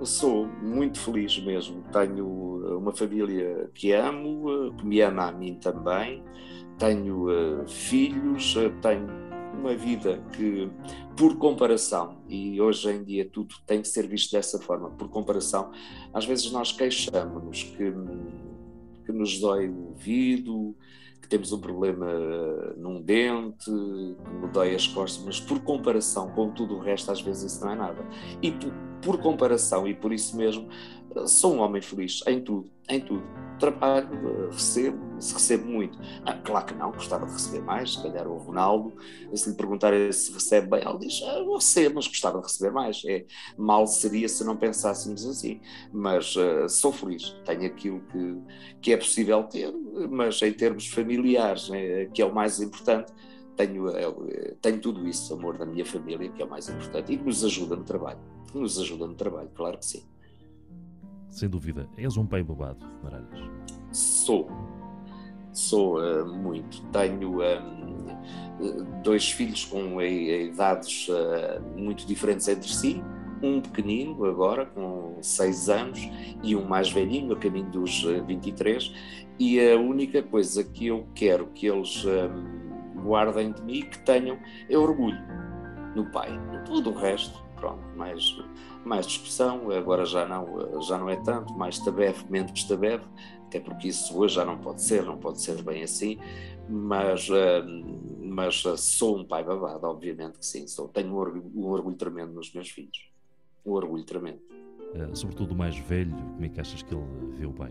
sou muito feliz mesmo. Tenho uma família que amo, que me ama a mim também. Tenho uh, filhos, uh, tenho uma vida que, por comparação, e hoje em dia tudo tem que ser visto dessa forma, por comparação, às vezes nós queixamos-nos que, que nos dói o ouvido, que temos um problema num dente, que me dói as costas, mas por comparação com tudo o resto, às vezes isso não é nada. E por, por comparação, e por isso mesmo, sou um homem feliz em tudo, em tudo. Trabalho, recebo, se recebo muito. Ah, claro que não, gostava de receber mais, se calhar o Ronaldo, se lhe perguntar se recebe bem, ele diz, ah, eu recebo, mas gostava de receber mais. É, mal seria se não pensássemos assim, mas uh, sou feliz, tenho aquilo que, que é possível ter, mas em termos familiares, né, que é o mais importante, tenho, uh, tenho tudo isso, amor da minha família, que é o mais importante, e que nos ajuda no trabalho, que nos ajuda no trabalho, claro que sim.
Sem dúvida. És um pai babado, Maralhas?
Sou. Sou uh, muito. Tenho um, dois filhos com a, a idades uh, muito diferentes entre si. Um pequenino agora, com seis anos, e um mais velhinho, a caminho dos uh, vinte e três. E a única coisa que eu quero que eles um, guardem de mim, que tenham, é orgulho no pai. Tudo o resto, pronto, mais... mais discussão, agora já não, já não é tanto, mais tabef, menos tabef, até porque isso hoje já não pode ser, não pode ser bem assim, mas, mas sou um pai babado, obviamente que sim, sou, tenho um orgulho, um orgulho tremendo nos meus filhos, um orgulho tremendo.
Uh, sobretudo o mais velho, como é que achas que ele vê o pai?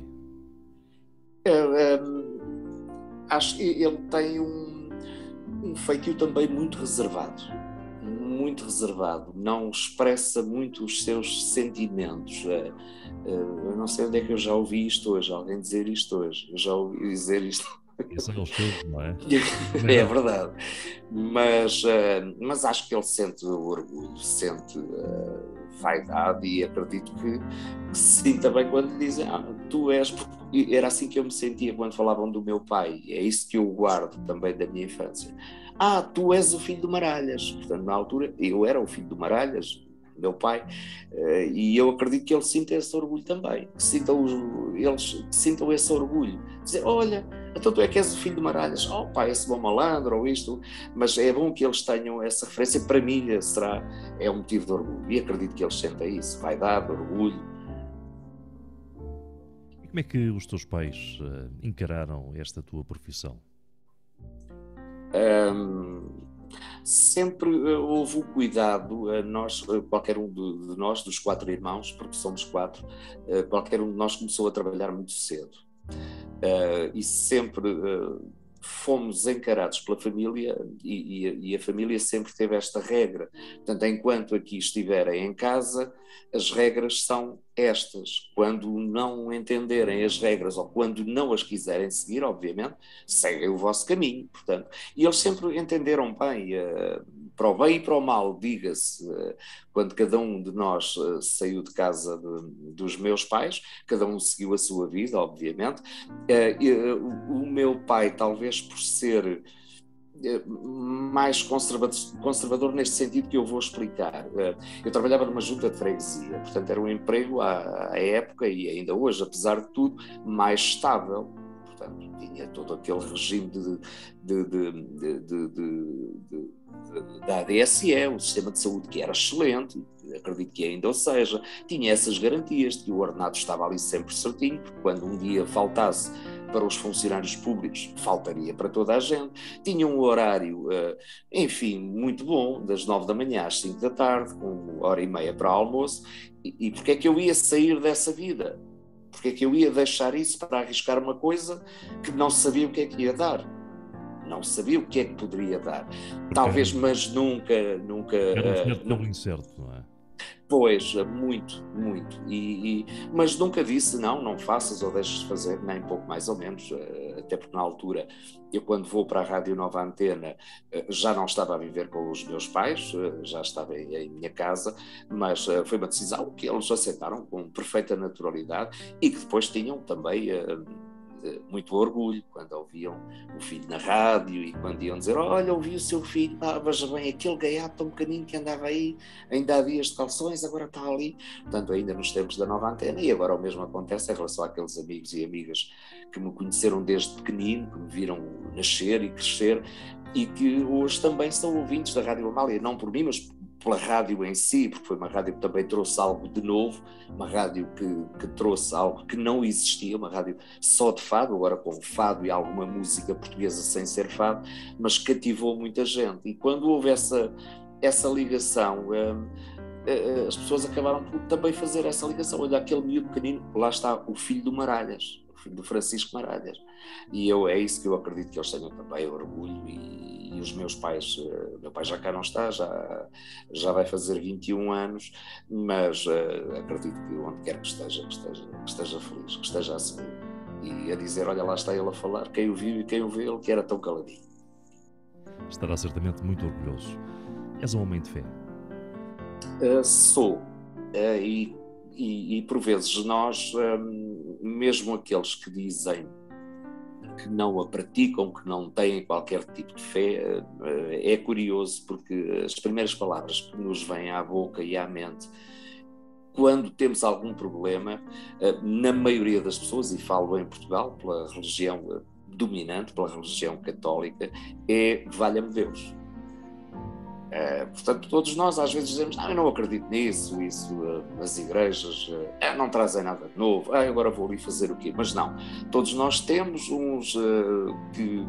É, é, acho que ele tem um, um feitio também muito reservado, muito reservado, não expressa muito os seus sentimentos. Eu não sei onde é que eu já ouvi isto hoje, alguém dizer isto hoje, eu já ouvi dizer isto.
Isso é os seus, não é?
É verdade, mas, mas acho que ele sente orgulho, sente vaidade, e acredito que, que se sinta bem quando lhe dizem, ah, tu és, porque era assim que eu me sentia quando falavam do meu pai, é isso que eu guardo também da minha infância. Ah, tu és o filho do Maralhas. Portanto, na altura, eu era o filho do Maralhas, meu pai, e eu acredito que ele sinta esse orgulho também, que sintam, os, eles que sintam esse orgulho. Dizer, olha, então tu é que és o filho do Maralhas. Oh pai, esse bom malandro, ou isto. Mas é bom que eles tenham essa referência. Para mim, será, é um motivo de orgulho. E acredito que eles sentem isso, vaidade, orgulho.
E como é que os teus pais uh, encararam esta tua profissão?
Um, sempre uh, houve o cuidado, uh, nós, uh, qualquer um de, de nós, dos quatro irmãos, porque somos quatro, uh, qualquer um de nós começou a trabalhar muito cedo, uh, e sempre uh, fomos encarados pela família, e, e, e a família sempre teve esta regra. Portanto, enquanto aqui estiverem em casa, as regras são estas. Quando não entenderem as regras, ou quando não as quiserem seguir, obviamente, seguem o vosso caminho. Portanto, e eles sempre entenderam bem, uh, para o bem e para o mal, diga-se, uh, quando cada um de nós uh, saiu de casa de, dos meus pais, cada um seguiu a sua vida, obviamente. Uh, uh, o meu pai, talvez por ser mais conservador, conservador neste sentido que eu vou explicar. Eu trabalhava numa junta de freguesia, portanto era um emprego à, à época, e ainda hoje, apesar de tudo, mais estável. Portanto, tinha todo aquele regime de, de, de, de, de, de, de, da A D S E, um sistema de saúde que era excelente, acredito que ainda o seja, tinha essas garantias de que o ordenado estava ali sempre certinho, porque quando um dia faltasse para os funcionários públicos, faltaria para toda a gente. Tinha um horário, enfim, muito bom, das nove da manhã às cinco da tarde, com hora e meia para almoço. E, e porque é que eu ia sair dessa vida? Porque é que eu ia deixar isso para arriscar uma coisa que não sabia o que é que ia dar? Não sabia o que é que poderia dar. Talvez, mas nunca... nunca
Era um certo incerto, não é?
Pois, muito, muito. E, e, mas nunca disse, não, não faças ou deixes de fazer, nem pouco mais ou menos, até porque na altura, eu quando vou para a Rádio Nova Antena, já não estava a viver com os meus pais, já estava em, em minha casa, mas foi uma decisão que eles aceitaram com perfeita naturalidade, e que depois tinham também muito orgulho quando ouviam o filho na rádio e quando iam dizer: olha, ouvi o seu filho, ah, veja bem, aquele gaiato tão pequenino que andava aí, ainda há dias de calções, agora está ali. Portanto, ainda nos tempos da Nova Antena. E agora o mesmo acontece em relação àqueles amigos e amigas que me conheceram desde pequenino, que me viram nascer e crescer e que hoje também são ouvintes da Rádio Amália, não por mim, mas pela rádio em si, porque foi uma rádio que também trouxe algo de novo, uma rádio que, que trouxe algo que não existia, uma rádio só de fado, agora com fado e alguma música portuguesa sem ser fado, mas cativou muita gente. E quando houve essa, essa ligação, hum, as pessoas acabaram por também fazer essa ligação. Olha, aquele miúdo pequenino, lá está o filho do Maralhas, o filho do Francisco Maralhas. E eu, é isso que eu acredito que eles tenham também orgulho. E, e os meus pais, uh, meu pai já cá não está, já, já vai fazer vinte e um anos, mas uh, acredito que onde quer que esteja, que esteja, que esteja feliz, que esteja a seguir. E a dizer: olha, lá está ele a falar, quem o viu e quem o vê, ele que era tão caladinho.
Estará certamente muito orgulhoso. És um homem de fé?
Uh, sou. Uh, e, e, e por vezes nós, um, mesmo aqueles que dizem que não a praticam, que não têm qualquer tipo de fé, é curioso porque as primeiras palavras que nos vêm à boca e à mente quando temos algum problema, na maioria das pessoas, e falo em Portugal pela religião dominante, pela religião católica, é valha-me Deus. Uh, portanto, todos nós às vezes dizemos: não, eu não acredito nisso, isso, uh, as igrejas uh, não trazem nada de novo, ah, agora vou ali fazer o quê? Mas não, todos nós temos uns uh, que,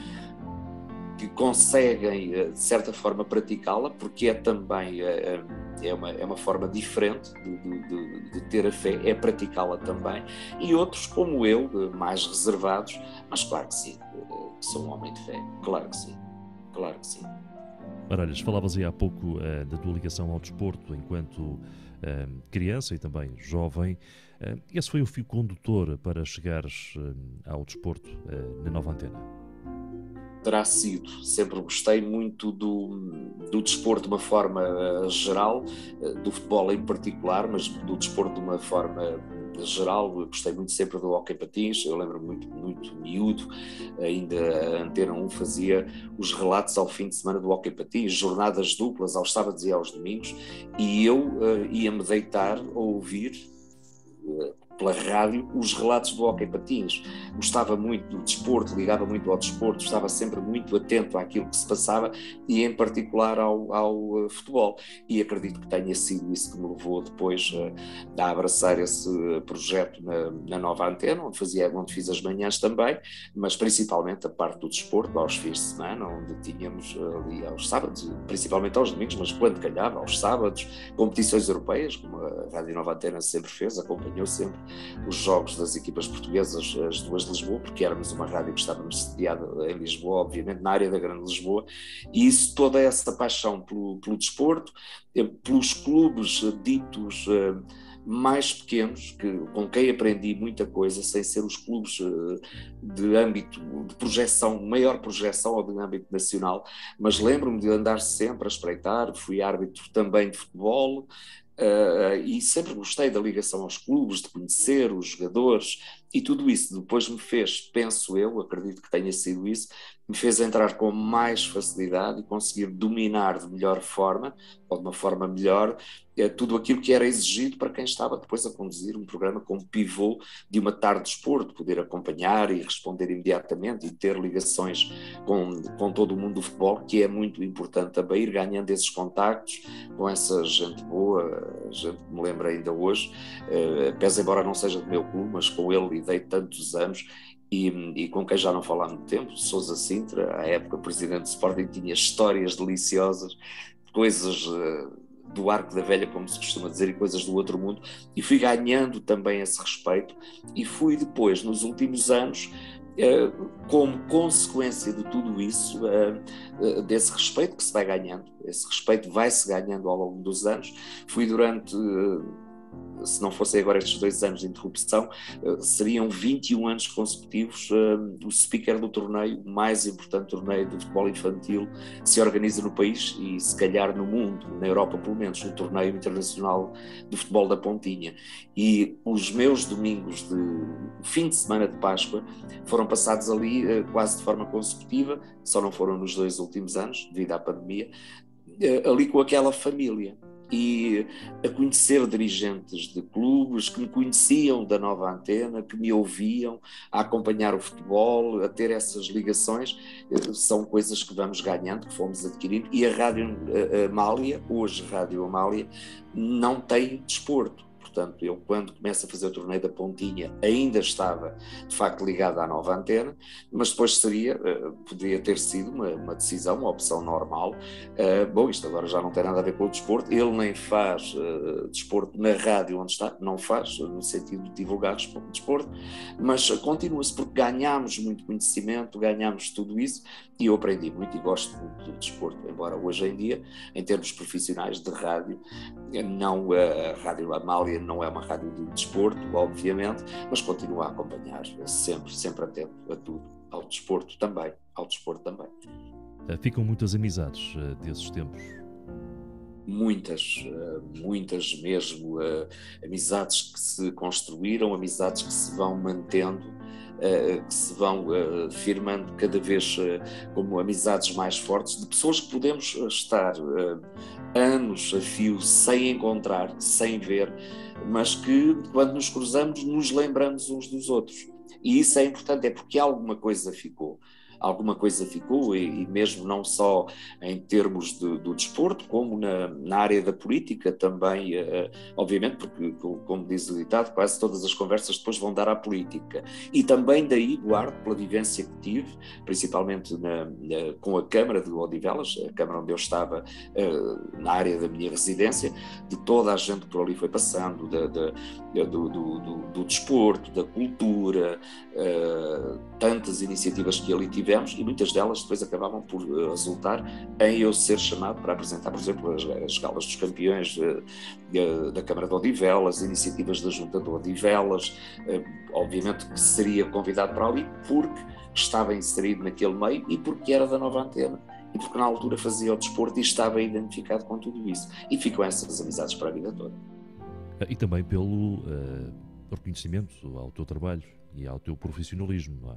que conseguem, uh, de certa forma, praticá-la, porque é também uh, é, uma, é uma forma diferente de, de, de, de ter a fé, é praticá-la também, e outros, como eu, uh, mais reservados, mas claro que sim, uh, que sou um homem de fé, claro que sim, claro que sim.
Maralhas, falavas aí há pouco uh, da tua ligação ao desporto enquanto uh, criança e também jovem. Uh, esse foi o fio condutor para chegares uh, ao desporto uh, na Nova Antena?
Terá sido. Sempre gostei muito do, do desporto de uma forma uh, geral, uh, do futebol em particular, mas do desporto de uma forma geral. Eu gostei muito sempre do hóquei patins. Eu lembro muito, muito miúdo, ainda a Antena um fazia os relatos ao fim de semana do hóquei patins, jornadas duplas aos sábados e aos domingos, e eu uh, ia-me deitar a ouvir uh, pela rádio os relatos do hóquei patins. Gostava muito do desporto, ligava muito ao desporto, estava sempre muito atento àquilo que se passava e em particular ao, ao uh, futebol, e acredito que tenha sido isso que me levou depois uh, a abraçar esse uh, projeto na, na Nova Antena, onde, fazia, onde fiz as manhãs também, mas principalmente a parte do desporto, aos fins de semana, onde tínhamos uh, ali aos sábados, principalmente aos domingos, mas quando calhava, aos sábados, competições europeias, como a Rádio Nova Antena sempre fez, acompanhou sempre os jogos das equipas portuguesas, as duas de Lisboa, porque éramos uma rádio que estávamos sediada em Lisboa, obviamente, na área da Grande Lisboa, e isso, toda essa paixão pelo, pelo desporto, pelos clubes ditos uh, mais pequenos, que, com quem aprendi muita coisa, sem ser os clubes uh, de âmbito de projeção, maior projeção ou de âmbito nacional, mas lembro-me de andar sempre a espreitar. Fui árbitro também de futebol, Uh, e sempre gostei da ligação aos clubes, de conhecer os jogadores, e tudo isso depois me fez, penso eu, acredito que tenha sido isso, me fez entrar com mais facilidade e conseguir dominar de melhor forma, ou de uma forma melhor, uh, tudo aquilo que era exigido para quem estava depois a conduzir um programa como pivô de uma tarde de desporto, poder acompanhar e responder imediatamente e ter ligações com, com todo o mundo do futebol, que é muito importante também, ir ganhando esses contactos com essa gente boa, gente que me lembra ainda hoje, uh, pese embora não seja do meu clube, mas com ele lidei tantos anos, e, e com quem já não falo há muito tempo, Sousa Sintra, à época presidente do Sporting, tinha histórias deliciosas, coisas uh, do arco da velha, como se costuma dizer, e coisas do outro mundo, e fui ganhando também esse respeito, e fui depois, nos últimos anos, Uh, como consequência de tudo isso, uh, uh, desse respeito que se vai ganhando, esse respeito vai-se ganhando ao longo dos anos, fui durante uh, se não fossem agora estes dois anos de interrupção, seriam vinte e um anos consecutivos o speaker do torneio, o mais importante torneio de futebol infantil que se organiza no país e se calhar no mundo, na Europa pelo menos, o torneio internacional de futebol da Pontinha. E os meus domingos de fim de semana de Páscoa foram passados ali quase de forma consecutiva, só não foram nos dois últimos anos, devido à pandemia, ali com aquela família. E a conhecer dirigentes de clubes que me conheciam da Nova Antena, que me ouviam, a acompanhar o futebol, a ter essas ligações, são coisas que vamos ganhando, que fomos adquirindo. E a Rádio Amália, hoje Rádio Amália, não tem desporto. Portanto, eu quando começo a fazer o torneio da Pontinha ainda estava de facto ligado à Nova Antena, mas depois seria, uh, poderia ter sido uma, uma decisão, uma opção normal. Uh, bom, isto agora já não tem nada a ver com o desporto, ele nem faz uh, desporto na rádio onde está, não faz, no sentido de divulgar desporto, mas uh, continua-se porque ganhámos muito conhecimento, ganhámos tudo isso, e eu aprendi muito e gosto muito do desporto, embora hoje em dia, em termos profissionais de rádio, não, a Rádio Amália não é uma rádio de desporto, obviamente, mas continuo a acompanhar, sempre, sempre atento a tudo, ao desporto também, ao desporto também.
Ficam muitas amizades desses tempos?
Muitas, muitas mesmo, amizades que se construíram, amizades que se vão mantendo, que se vão firmando cada vez como amizades mais fortes, de pessoas que podemos estar anos a fio sem encontrar, sem ver, mas que quando nos cruzamos nos lembramos uns dos outros. E isso é importante, é porque alguma coisa ficou. Alguma coisa ficou, e, e mesmo não só em termos de, do desporto, como na, na área da política também, uh, obviamente, porque, como diz o ditado, quase todas as conversas depois vão dar à política. E também daí guardo, pela vivência que tive, principalmente na, na, com a Câmara de Odivelas, a Câmara onde eu estava, uh, na área da minha residência, de toda a gente que por ali foi passando, da, da, do, do, do, do desporto, da cultura, uh, tantas iniciativas que ali tive, e muitas delas depois acabavam por uh, resultar em eu ser chamado para apresentar, por exemplo, as, as galas dos campeões uh, uh, da Câmara de Odivelas, iniciativas da Junta de Odivelas, uh, obviamente que seria convidado para ali porque estava inserido naquele meio e porque era da Nova Antena e porque na altura fazia o desporto e estava identificado com tudo isso. E ficam essas amizades para a vida toda.
E também pelo uh, reconhecimento ao teu trabalho e ao teu profissionalismo, não é?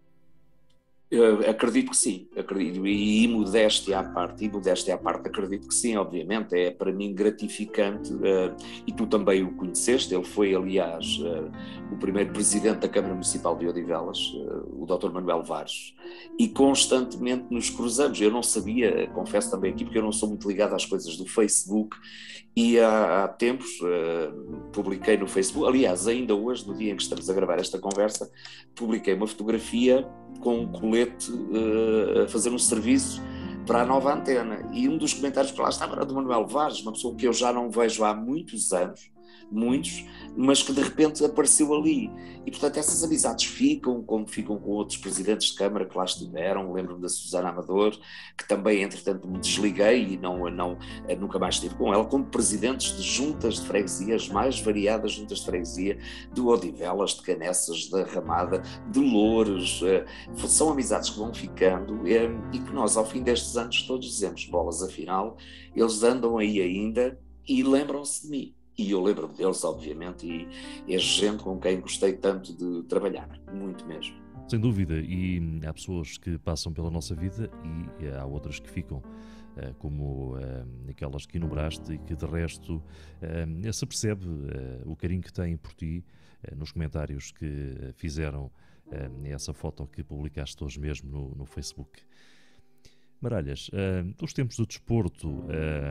Eu acredito que sim, acredito, e modéstia à parte, e modéstia à parte, acredito que sim, obviamente, é para mim gratificante, uh, e tu também o conheceste, ele foi, aliás, uh, o primeiro presidente da Câmara Municipal de Odivelas, uh, o doutor Manuel Vares, e constantemente nos cruzamos. Eu não sabia, confesso também aqui, porque eu não sou muito ligado às coisas do Facebook, e há, há tempos uh, publiquei no Facebook, aliás, ainda hoje, no dia em que estamos a gravar esta conversa, publiquei uma fotografia com um colete uh, a fazer um serviço para a Nova Antena, e um dos comentários que lá estava era do Manuel Vares, uma pessoa que eu já não vejo há muitos anos, muitos, mas que de repente apareceu ali, e portanto essas amizades ficam, como ficam com outros presidentes de Câmara que lá estiveram. Lembro-me da Susana Amador, que também entretanto me desliguei e não, não, nunca mais estive com ela, como presidentes de juntas de freguesia, as mais variadas juntas de freguesia, de Odivelas, de Canessas, da Ramada, de Loures. São amizades que vão ficando e que nós ao fim destes anos todos dizemos, bolas, afinal eles andam aí ainda e lembram-se de mim. E eu lembro-me deles, obviamente, e é gente com quem gostei tanto de trabalhar, muito mesmo.
Sem dúvida, e há pessoas que passam pela nossa vida e há outras que ficam, como aquelas que enumeraste e que de resto se percebe o carinho que têm por ti nos comentários que fizeram essa foto que publicaste hoje mesmo no, no Facebook. Maralhas, os tempos do desporto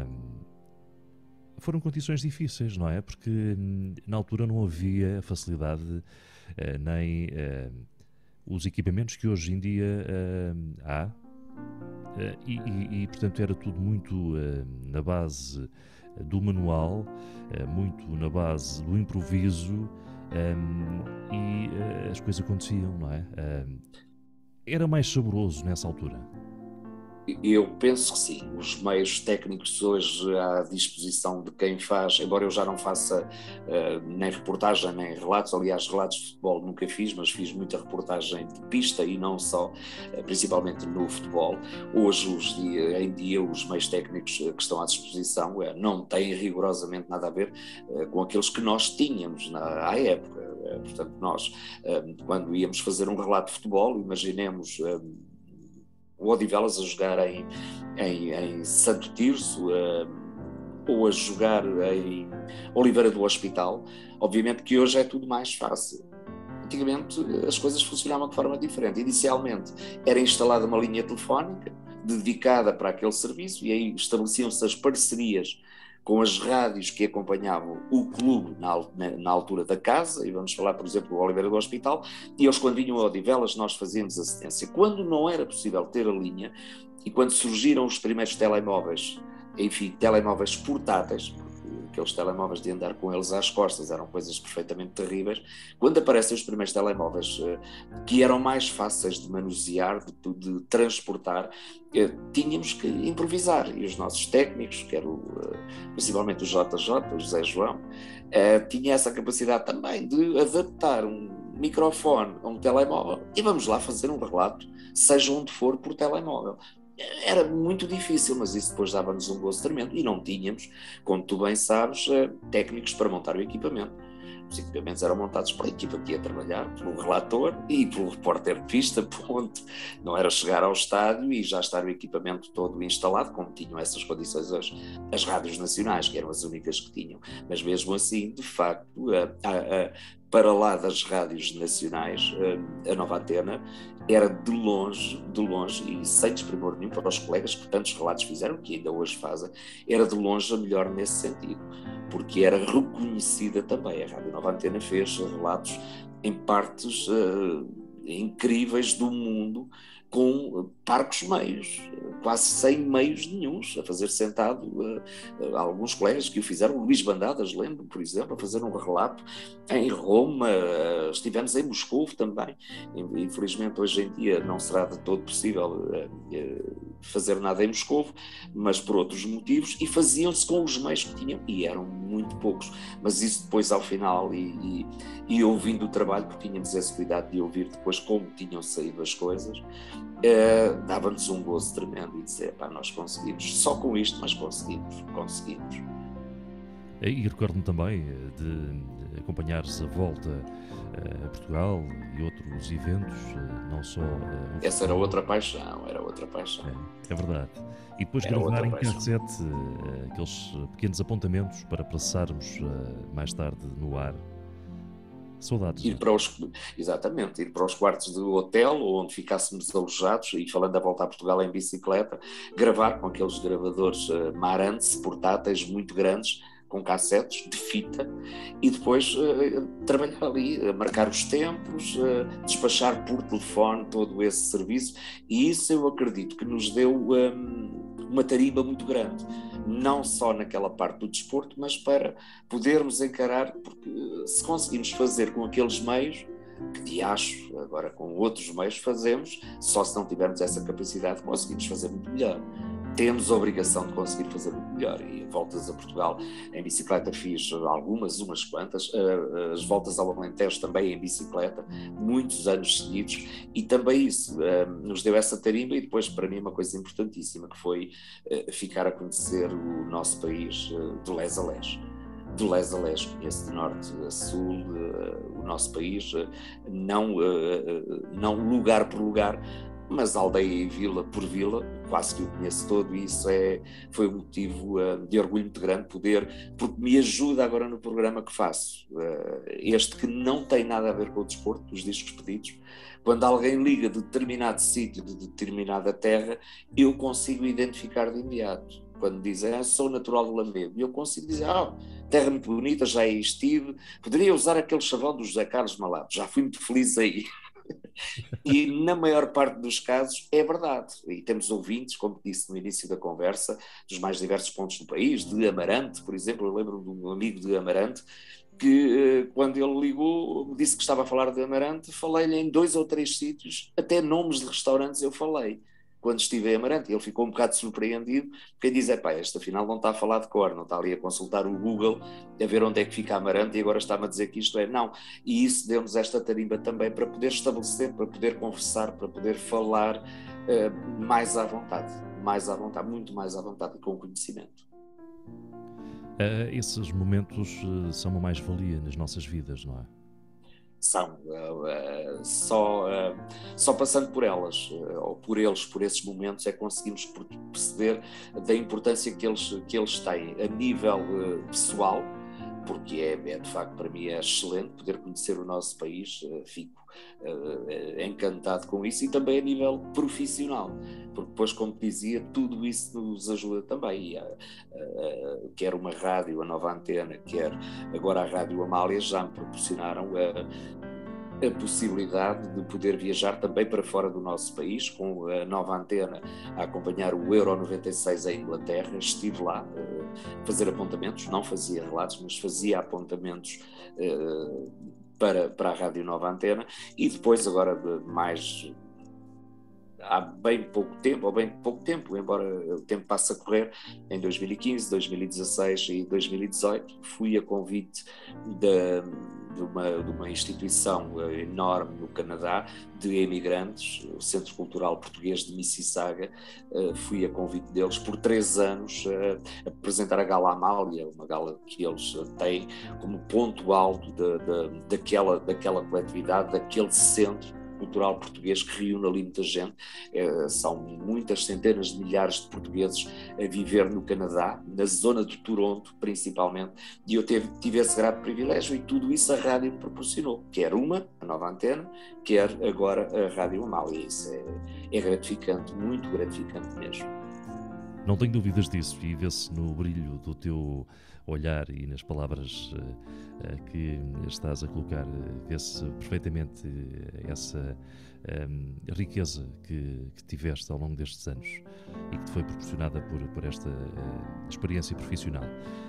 foram condições difíceis, não é? Porque na altura não havia facilidade uh, nem uh, os equipamentos que hoje em dia uh, há uh, e, e, e, portanto, era tudo muito uh, na base do manual, uh, muito na base do improviso um, e uh, as coisas aconteciam, não é? Uh, era mais saboroso nessa altura.
Eu penso que sim, os meios técnicos hoje à disposição de quem faz, embora eu já não faça uh, nem reportagem nem relatos, aliás relatos de futebol nunca fiz, mas fiz muita reportagem de pista e não só, uh, principalmente no futebol. Hoje os dia, em dia os meios técnicos que estão à disposição uh, não têm rigorosamente nada a ver uh, com aqueles que nós tínhamos na, à época. Uh, portanto nós, uh, quando íamos fazer um relato de futebol, imaginemos uh, o Odivelas a jogar em, em, em Santo Tirso, uh, ou a jogar em Oliveira do Hospital, obviamente que hoje é tudo mais fácil. Antigamente as coisas funcionavam de forma diferente. Inicialmente era instalada uma linha telefónica dedicada para aquele serviço e aí estabeleciam-se as parcerias com as rádios que acompanhavam o clube na, na, na altura da casa, e vamos falar, por exemplo, do Oliveira do Hospital, e eles, quando vinham ao Odivelas, nós fazíamos assistência. Quando não era possível ter a linha, e quando surgiram os primeiros telemóveis, enfim, telemóveis portáteis, aqueles telemóveis de andar com eles às costas, eram coisas perfeitamente terríveis, quando aparecem os primeiros telemóveis que eram mais fáceis de manusear, de, de transportar, tínhamos que improvisar, e os nossos técnicos, que eram principalmente o J J, o José João, tinha essa capacidade também de adaptar um microfone a um telemóvel e vamos lá fazer um relato, seja onde for, por telemóvel. Era muito difícil, mas isso depois dava-nos um gozo tremendo e não tínhamos, como tu bem sabes, técnicos para montar o equipamento. Os equipamentos eram montados pela equipa que ia trabalhar, pelo relator e pelo repórter de pista, ponto. Não era chegar ao estádio e já estar o equipamento todo instalado, como tinham essas condições as, as rádios nacionais, que eram as únicas que tinham. Mas mesmo assim, de facto, a, a, a, para lá das rádios nacionais, a, a Nova Antena era de longe, de longe, e sem desprimor nenhum para os colegas que tantos relatos fizeram, que ainda hoje fazem, era de longe a melhor nesse sentido, porque era reconhecida também. A Rádio Nova Antena fez relatos em partes uh, incríveis do mundo, com parcos meios, quase sem meios nenhuns, a fazer sentado uh, uh, alguns colegas que o fizeram, o Luís Bandadas, lembro, por exemplo, a fazer um relato em Roma, uh, estivemos em Moscou também. Infelizmente hoje em dia não será de todo possível uh, uh, fazer nada em Moscou, mas por outros motivos, e faziam-se com os meios que tinham, e eram muito poucos, mas isso depois ao final, e, e, e ouvindo o trabalho, porque tínhamos esse cuidado de ouvir depois como tinham saído as coisas, Uh, dava-nos um gozo tremendo e dizer, pá, nós conseguimos, só com isto, mas conseguimos, conseguimos.
E recordo-me também de acompanhares a volta a Portugal e outros eventos, não só... Uh,
Essa era outra paixão, era outra paixão.
É, é verdade. E depois
era
gravar em cassete uh, aqueles pequenos apontamentos para passarmos uh, mais tarde no ar. Saudades.
Ir para os, exatamente, ir para os quartos do hotel onde ficássemos alojados e, falando a volta a Portugal em bicicleta, gravar com aqueles gravadores uh, Marantz portáteis muito grandes, com cassetes de fita, e depois uh, trabalhar ali, uh, marcar os tempos, uh, despachar por telefone todo esse serviço, e isso eu acredito que nos deu um, uma tarimba muito grande, não só naquela parte do desporto, mas para podermos encarar, porque se conseguimos fazer com aqueles meios, que de acho, agora com outros meios fazemos, só se não tivermos essa capacidade conseguimos fazer muito melhor. Temos a obrigação de conseguir fazer muito melhor, e voltas a Portugal em bicicleta fiz algumas, umas quantas, as voltas ao Alentejo também em bicicleta, muitos anos seguidos, e também isso nos deu essa tarimba, e depois para mim uma coisa importantíssima, que foi ficar a conhecer o nosso país de les a les. De les a les, conheço de norte a sul o nosso país, não, não lugar por lugar, mas aldeia e vila por vila, quase que o conheço todo, e isso é, foi um motivo uh, de orgulho muito grande poder, porque me ajuda agora no programa que faço, uh, este que não tem nada a ver com o desporto, os discos pedidos. Quando alguém liga de determinado sítio, de determinada terra, eu consigo identificar de imediato. Quando dizem, ah, sou natural de Lamego, eu consigo dizer, ah, terra muito bonita, já aí estive, poderia usar aquele chavão do José Carlos Malato, já fui muito feliz aí. E na maior parte dos casos é verdade, e temos ouvintes, como disse no início da conversa, dos mais diversos pontos do país, de Amarante, por exemplo. Eu lembro de um amigo de Amarante que, quando ele ligou, disse que estava a falar de Amarante, falei-lhe em dois ou três sítios, até nomes de restaurantes eu falei. quando estive em Amarante. Ele ficou um bocado surpreendido, porque diz, pá, este afinal não está a falar de cor, não está ali a consultar o Google, a ver onde é que fica Amarante e agora está-me a dizer que isto é, não. E isso deu-nos esta tarimba também para poder estabelecer, para poder conversar, para poder falar uh, mais à vontade, mais à vontade, muito mais à vontade e com conhecimento.
Uh, esses momentos uh, são uma mais-valia nas nossas vidas, não é?
São, uh, uh, só, uh, só passando por elas, uh, ou por eles, por esses momentos, é que conseguimos perceber da importância que eles, que eles têm a nível uh, pessoal, porque é, é, de facto, para mim é excelente poder conhecer o nosso país, uh, fico uh, encantado com isso, e também a nível profissional, porque depois, como dizia, tudo isso nos ajuda também, uh, uh, quer uma rádio, a Nova Antena, quer agora a Rádio Amália, já me proporcionaram uh, a possibilidade de poder viajar também para fora do nosso país, com a Nova Antena a acompanhar o Euro noventa e seis em Inglaterra. Estive lá a fazer apontamentos, não fazia relatos, mas fazia apontamentos uh, para, para a Rádio Nova Antena, e depois agora de mais... há bem pouco tempo, ou bem pouco tempo, embora o tempo passe a correr, em dois mil e quinze, dois mil e dezasseis e dois mil e dezoito, fui a convite de, de, uma, de uma instituição enorme no Canadá, de emigrantes, o Centro Cultural Português de Mississauga. Fui a convite deles por três anos a apresentar a Gala Amália, uma gala que eles têm como ponto alto de, de, daquela, daquela coletividade, daquele centro cultural português que reúne ali muita gente. É, são muitas centenas de milhares de portugueses a viver no Canadá, na zona de Toronto principalmente, e eu tive, tive esse grande privilégio, e tudo isso a rádio me proporcionou, quer uma, a Nova Antena, quer agora a Rádio Amália. Isso é, é gratificante, muito gratificante mesmo.
Não tenho dúvidas disso, e vê-se no brilho do teu olhar e nas palavras uh, uh, que estás a colocar, uh, vê-se perfeitamente essa um, riqueza que, que tiveste ao longo destes anos e que te foi proporcionada por, por esta uh, experiência profissional.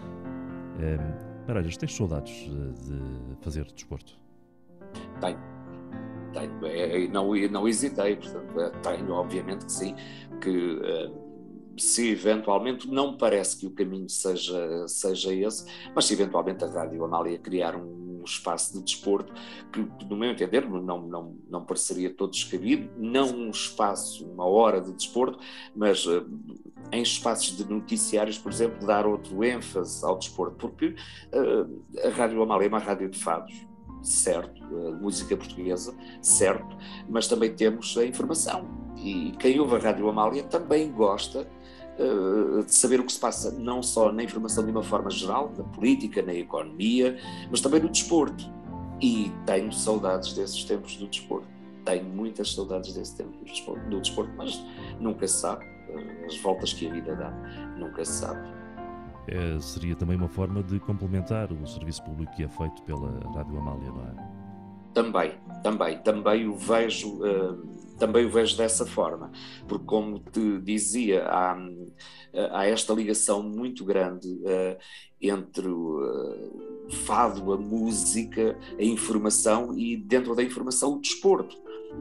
Um, Baralhas, tens saudades uh, de fazer desporto?
Tenho, tenho, é, não, não hesitei, portanto, tenho, obviamente que sim, que... Uh, se eventualmente, não me parece que o caminho seja, seja esse, mas se eventualmente a Rádio Amália criar um espaço de desporto que, no meu entender, não, não, não pareceria todo descabido, não um espaço, uma hora de desporto, mas uh, em espaços de noticiários, por exemplo, dar outro ênfase ao desporto, porque uh, a Rádio Amália é uma rádio de fados, certo, uh, música portuguesa, certo, mas também temos a informação, e quem ouve a Rádio Amália também gosta de saber o que se passa, não só na informação de uma forma geral, na política, na economia, mas também no desporto. E tenho saudades desses tempos do desporto. Tenho muitas saudades desse tempo do desporto, do desporto, mas nunca se sabe. As voltas que a vida dá, nunca se sabe.
É, seria também uma forma de complementar o serviço público que é feito pela Rádio Amália, não é?
Também, também, também o vejo... Uh, Também o vejo dessa forma, porque, como te dizia, há, há esta ligação muito grande uh, entre o uh, fado, a música, a informação, e dentro da informação o desporto.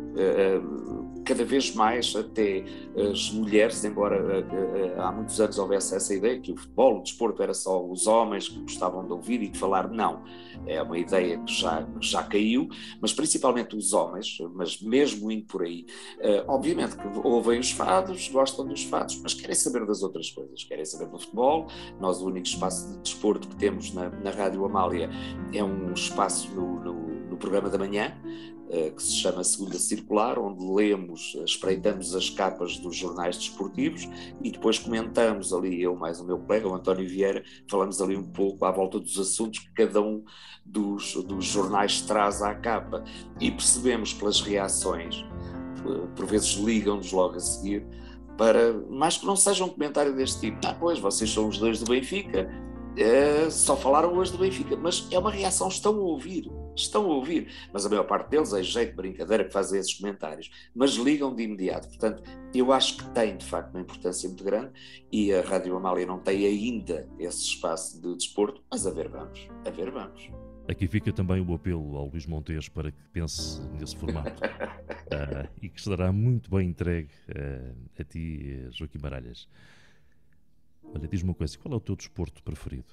Uh, cada vez mais até as mulheres, embora uh, uh, há muitos anos houvesse essa ideia que o futebol, o desporto era só os homens que gostavam de ouvir e de falar, não, é uma ideia que já, já caiu, mas principalmente os homens, mas mesmo indo por aí, uh, obviamente que ouvem os fados, gostam dos fados, mas querem saber das outras coisas, querem saber do futebol. Nós, o único espaço de desporto que temos na, na Rádio Amália é um espaço no, no, no programa da manhã, que se chama Segunda Circular, onde lemos, espreitamos as capas dos jornais desportivos e depois comentamos ali, eu mais o meu colega, o António Vieira, falamos ali um pouco à volta dos assuntos que cada um dos, dos jornais traz à capa, e percebemos pelas reações, por vezes ligam-nos logo a seguir, para, mais que não seja um comentário deste tipo, ah, pois, vocês são os dois do Benfica, é, só falaram hoje do Benfica, mas é uma reação, estão a ouvir, estão a ouvir, mas a maior parte deles é jeito de brincadeira que fazem esses comentários, mas ligam de imediato. Portanto, eu acho que tem de facto uma importância muito grande, e a Rádio Amália não tem ainda esse espaço de desporto, mas a ver vamos, a ver vamos.
Aqui fica também o apelo ao Luís Montes para que pense nesse formato uh, e que estará muito bem entregue uh, a ti, Joaquim Baralhas. Olha, diz-me uma coisa, qual é o teu desporto preferido?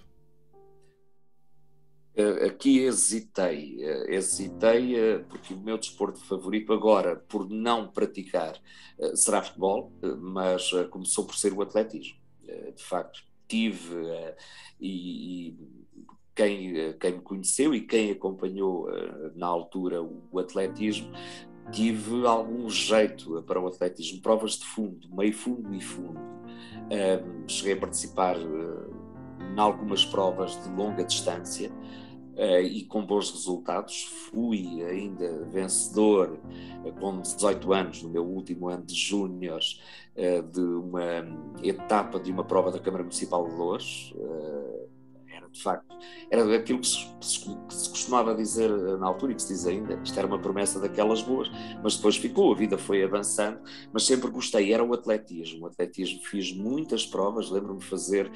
Aqui hesitei, hesitei porque o meu desporto favorito agora, por não praticar, será futebol, mas começou por ser o atletismo. De facto, tive e, e quem, quem me conheceu e quem acompanhou na altura o atletismo, tive algum jeito para o atletismo, provas de fundo, meio fundo e fundo. Cheguei a participar em algumas provas de longa distância, Uh, e com bons resultados. Fui ainda vencedor uh, com dezoito anos, no meu último ano de júniores, uh, de uma etapa de uma prova da Câmara Municipal de Loures. Uh, era de facto, era aquilo que se, que se costumava dizer na altura e que se diz ainda, isto era uma promessa daquelas boas, mas depois ficou, a vida foi avançando, mas sempre gostei, era o atletismo. O atletismo fiz muitas provas, lembro-me de fazer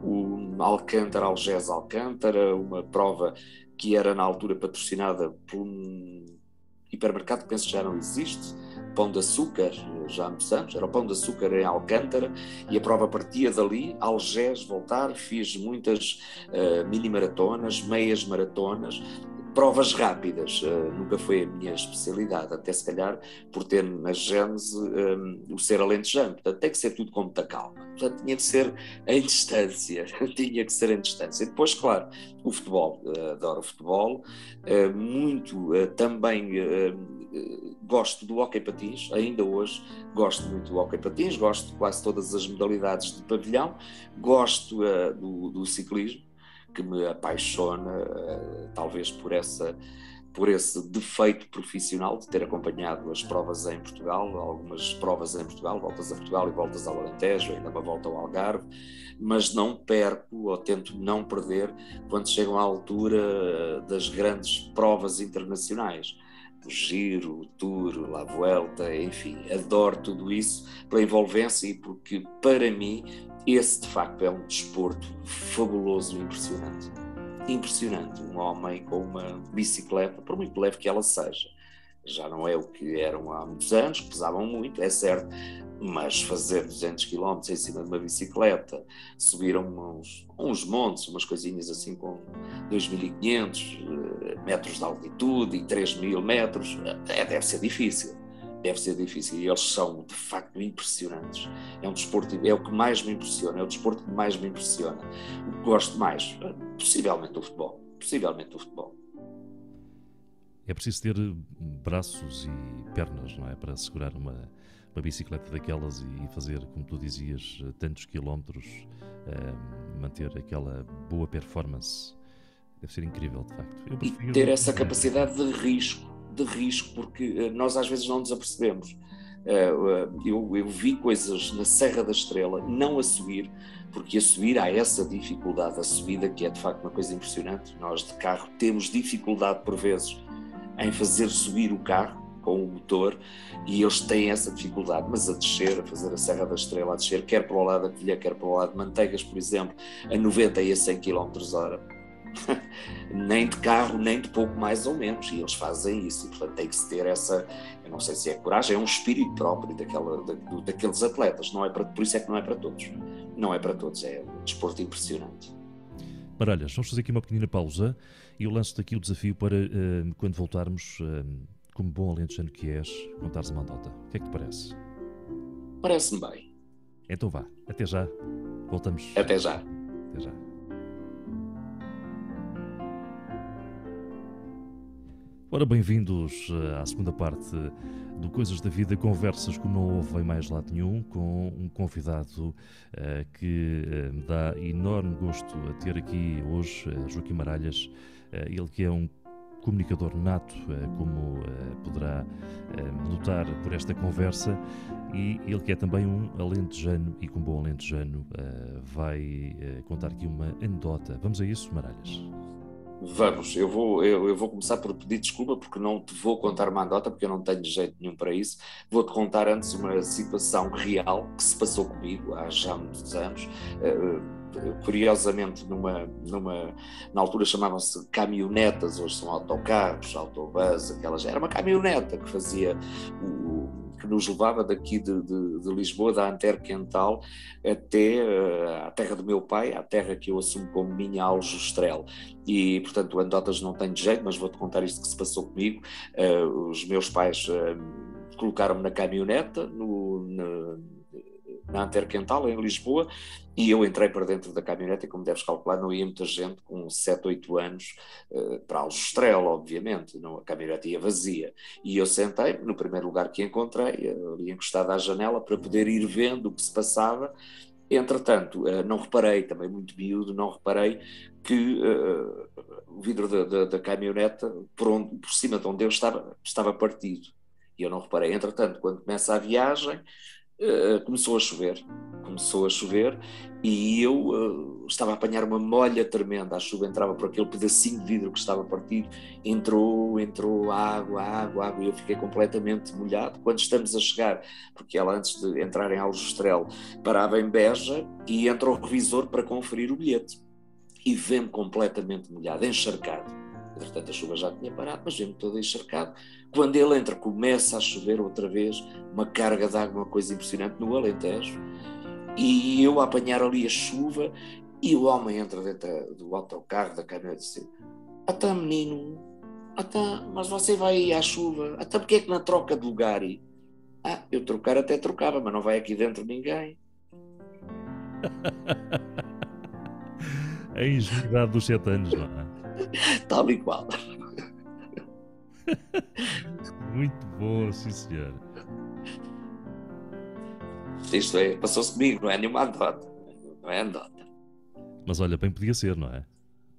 o Alcântara, Algés Alcântara, uma prova que era na altura patrocinada por um hipermercado que penso que já não existe, Pão de Açúcar, já há muitos anos, era o Pão de Açúcar em Alcântara, e a prova partia dali, Algés, voltar, fiz muitas uh, mini-maratonas, meias maratonas, provas rápidas, uh, nunca foi a minha especialidade, até se calhar por ter na gênese um, o ser alentejano, portanto tem que ser tudo com muita calma, portanto tinha que ser em distância, tinha que ser em distância. Depois, claro, o futebol, uh, adoro o futebol, uh, muito uh, também uh, uh, gosto do hóquei patins, ainda hoje gosto muito do hóquei patins, gosto de quase todas as modalidades de pavilhão, gosto uh, do, do ciclismo, que me apaixona, uh, talvez por essa, por esse defeito profissional de ter acompanhado as provas em Portugal, algumas provas em Portugal, voltas a Portugal e voltas ao Alentejo, ainda uma volta ao Algarve, mas não perco, ou tento não perder, quando chegam à altura das grandes provas internacionais. O Giro, o Tour, a Vuelta, enfim, adoro tudo isso pela envolvência e porque, para mim, esse de facto é um desporto fabuloso e impressionante. Impressionante, um homem com uma bicicleta, por muito leve que ela seja, já não é o que eram há muitos anos, que pesavam muito, é certo, mas fazer duzentos quilómetros em cima de uma bicicleta, subir uns, uns montes, umas coisinhas assim com dois mil e quinhentos metros de altitude e três mil metros, é, deve ser difícil. Deve ser difícil, e eles são de facto impressionantes. É um desporto, é o que mais me impressiona, é o desporto que mais me impressiona. O que gosto mais, possivelmente o futebol, possivelmente o futebol.
É preciso ter braços e pernas, não é? Para segurar uma, uma bicicleta daquelas e fazer, como tu dizias, tantos quilómetros, uh, manter aquela boa performance. Deve ser incrível, de facto. Eu prefiro...
E ter essa capacidade de risco. de risco, porque nós às vezes não nos apercebemos. Eu, eu vi coisas na Serra da Estrela, não a subir, porque a subir há essa dificuldade, a subida que é de facto uma coisa impressionante. Nós de carro temos dificuldade por vezes em fazer subir o carro com o motor e eles têm essa dificuldade, mas a descer, a fazer a Serra da Estrela, a descer, quer para o lado da Covilhã, quer para o lado de Manteigas, por exemplo, a noventa e a cem quilómetros hora, nem de carro, nem de pouco mais ou menos, e eles fazem isso, e portanto tem que se ter essa, eu não sei se é coragem, é um espírito próprio daquela, da, daqueles atletas, não é para, por isso é que não é para todos, não é para todos, é um desporto impressionante.
Baralhas, vamos fazer aqui uma pequena pausa e eu lanço-te aqui o desafio para, uh, quando voltarmos, uh, como bom alentejano que és, contares uma andota. O que é que te parece?
Parece-me bem.
Então vá, até já, voltamos.
Até já.
Até já. Ora, bem-vindos à segunda parte do Coisas da Vida, conversas como não houve em mais lado nenhum, com um convidado uh, que uh, me dá enorme gosto a ter aqui hoje, uh, Joaquim Baralhas, uh, ele que é um comunicador nato, uh, como uh, poderá uh, notar por esta conversa, e ele que é também um alentejano, e como bom alentejano uh, vai uh, contar aqui uma anedota. Vamos a isso, Baralhas?
Vamos, eu vou, eu, eu vou começar por pedir desculpa porque não te vou contar uma anedota, porque eu não tenho jeito nenhum para isso. Vou-te contar antes uma situação real que se passou comigo há já muitos anos. Uh, curiosamente, numa, numa, na altura chamavam-se caminhonetas, hoje são autocarros, autobus, aquelas. Era uma caminhoneta que fazia o que nos levava daqui de, de, de Lisboa, da Antero Quental, até uh, à terra do meu pai, à terra que eu assumo como minha Aljustrel. E, portanto, anedotas não tenho jeito, mas vou-te contar isto que se passou comigo. Uh, os meus pais uh, colocaram-me na caminhoneta, no, na, na Antero Quental, em Lisboa, e eu entrei para dentro da caminhoneta e, como deves calcular, não ia muita gente com sete, oito anos uh, para Aljustrel, obviamente, não, a caminhoneta ia vazia. E eu sentei no primeiro lugar que encontrei, ali encostado à janela, para poder ir vendo o que se passava. Entretanto, uh, não reparei, também muito miúdo, não reparei que uh, o vidro da, da, da caminhoneta, por, onde, por cima de onde eu estava, estava partido. E eu não reparei. Entretanto, quando começa a viagem, Uh, começou a chover, começou a chover e eu uh, estava a apanhar uma molha tremenda. A chuva entrava por aquele pedacinho de vidro que estava partido, entrou, entrou água, água, água, e eu fiquei completamente molhado. Quando estamos a chegar, porque ela antes de entrar em Aljustrel parava em Beja e entra o revisor para conferir o bilhete e vê-me completamente molhado, encharcado. Entretanto, a chuva já tinha parado, mas vê-me todo encharcado. Quando ele entra, começa a chover outra vez, uma carga de água, uma coisa impressionante no Alentejo, e eu a apanhar ali a chuva, e o homem entra dentro do autocarro, da caminhonete, e diz: "Até menino, até, mas você vai aí à chuva, até porque é que não troca de lugar?" E, ah, eu trocar até trocava, mas não vai aqui dentro ninguém.
A ingenuidade dos sete anos, não é?
Tal e qual.
Muito bom, sim senhor.
Isto é, passou-se comigo, não é nenhuma anedota. Não é anedota.
Mas olha, bem podia ser, não é?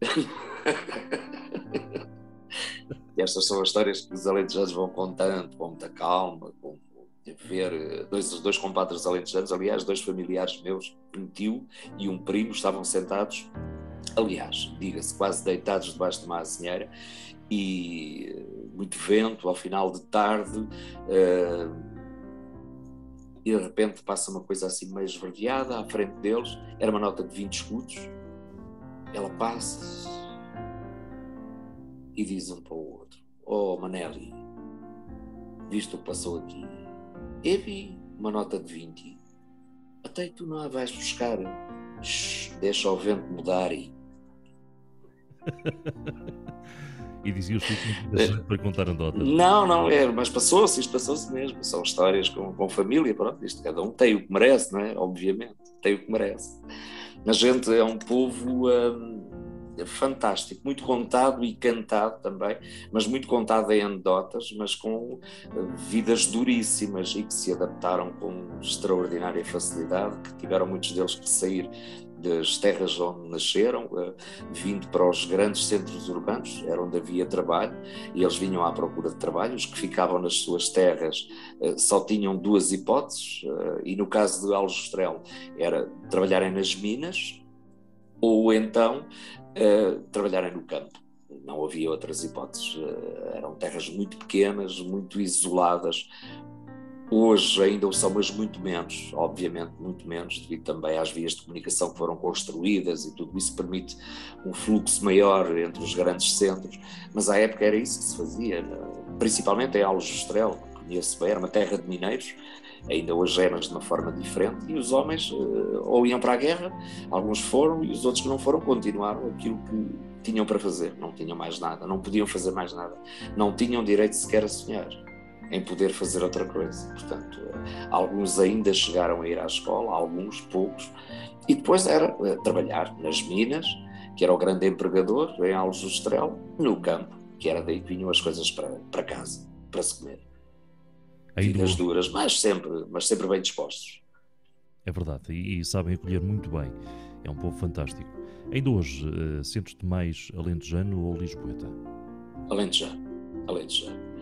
E estas são as histórias que os alentejanos vão contando com muita calma, com ver dois, dois compadres alentejanos, aliás, dois familiares meus, um tio e um primo, estavam sentados, aliás, diga-se, quase deitados debaixo de uma azinheira, e muito vento, ao final de tarde, uh, e de repente passa uma coisa assim meio esverdeada à frente deles, era uma nota de vinte escudos, ela passa e diz um para o outro: "Oh Manelli, visto o que passou aqui, eu vi uma nota de vinte, até tu não a vais buscar, shhh, deixa o vento mudar e..."
E dizia os filhos para contar anedotas.
Não, não, é, mas passou-se, isto passou-se mesmo. São histórias com, com família, pronto, isto cada um tem o que merece, não é? Obviamente, tem o que merece. A gente é um povo hum, fantástico, muito contado e cantado também, mas muito contado em anedotas, mas com uh, vidas duríssimas e que se adaptaram com extraordinária facilidade, que tiveram muitos deles que sair das terras onde nasceram, uh, vindo para os grandes centros urbanos, era onde havia trabalho, e eles vinham à procura de trabalho. Os que ficavam nas suas terras uh, só tinham duas hipóteses, uh, e no caso de Aljustrel era trabalharem nas minas, ou então uh, trabalharem no campo. Não havia outras hipóteses, uh, eram terras muito pequenas, muito isoladas. Hoje ainda o são, mas muito menos, obviamente muito menos, devido também às vias de comunicação que foram construídas, e tudo isso permite um fluxo maior entre os grandes centros, mas à época era isso que se fazia, principalmente em Aljustrel, que conheço bem, era uma terra de mineiros, ainda hoje é, mas de uma forma diferente, e os homens uh, ou iam para a guerra, alguns foram, e os outros que não foram continuaram aquilo que tinham para fazer, não tinham mais nada, não podiam fazer mais nada, não tinham direito sequer a sonhar em poder fazer outra coisa. Portanto, alguns ainda chegaram a ir à escola, alguns, poucos, e depois era uh, trabalhar nas minas, que era o grande empregador, em Aljustrel, no campo, que era daí que vinham as coisas para, para casa, para se comer. Vidas duras, mas sempre, mas sempre bem dispostos.
É verdade, e, e sabem acolher muito bem. É um povo fantástico. Ainda hoje, uh, sentes-te mais alentejano ou lisboeta?
Alentejano, alentejano.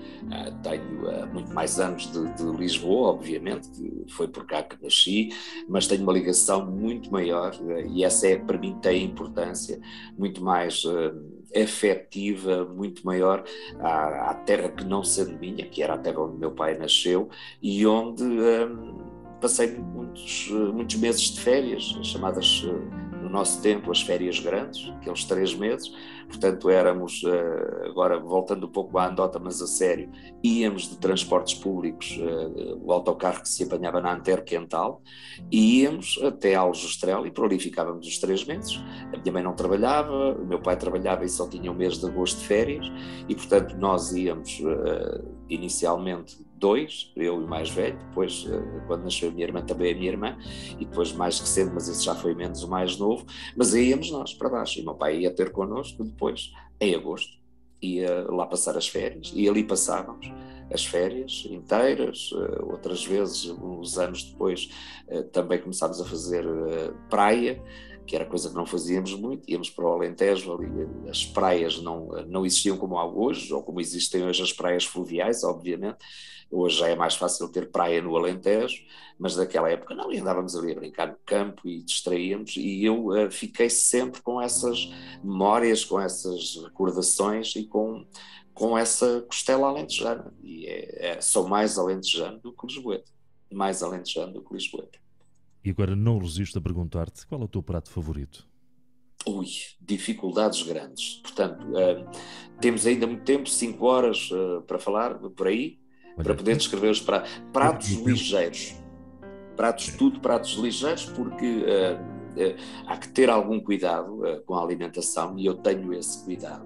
Uh, tenho uh, muito mais anos de, de Lisboa, obviamente, que foi por cá que nasci, mas tenho uma ligação muito maior, uh, e essa é, para mim tem importância, muito mais uh, afetiva, muito maior à, à terra que não sendo minha, que era a terra onde meu pai nasceu, e onde um, passei muitos, muitos meses de férias, chamadas no nosso tempo as férias grandes, aqueles três meses. Portanto éramos, agora voltando um pouco à andota, mas a sério, íamos de transportes públicos, o autocarro que se apanhava na Antero Quental, e íamos até Aljustrel e por ali ficávamos os três meses. A minha mãe não trabalhava, o meu pai trabalhava e só tinha o mês de agosto de férias, e portanto nós íamos inicialmente dois, eu e o mais velho, depois quando nasceu a minha irmã também a minha irmã, e depois mais recente, mas esse já foi menos o mais novo, mas aí íamos nós para baixo, e o meu pai ia ter connosco depois, em agosto, ia lá passar as férias, e ali passávamos as férias inteiras, outras vezes, uns anos depois, também começámos a fazer praia, que era coisa que não fazíamos muito, íamos para o Alentejo, ali as praias não, não existiam como há hoje, ou como existem hoje as praias fluviais, obviamente. Hoje já é mais fácil ter praia no Alentejo, mas naquela época não, e andávamos ali a brincar no campo e distraíamos, e eu uh, fiquei sempre com essas memórias, com essas recordações e com, com essa costela alentejana, e é, é, sou mais alentejano do que lisboeta, mais alentejano do que lisboeta.
E agora não resisto a perguntar-te qual é o teu prato favorito?
Ui, dificuldades grandes. Portanto, uh, temos ainda muito tempo, cinco horas uh, para falar, por aí, Olha, para poder descrever os pratos. Pratos ligeiros. Pratos, tudo pratos ligeiros, porque uh, uh, há que ter algum cuidado uh, com a alimentação, e eu tenho esse cuidado.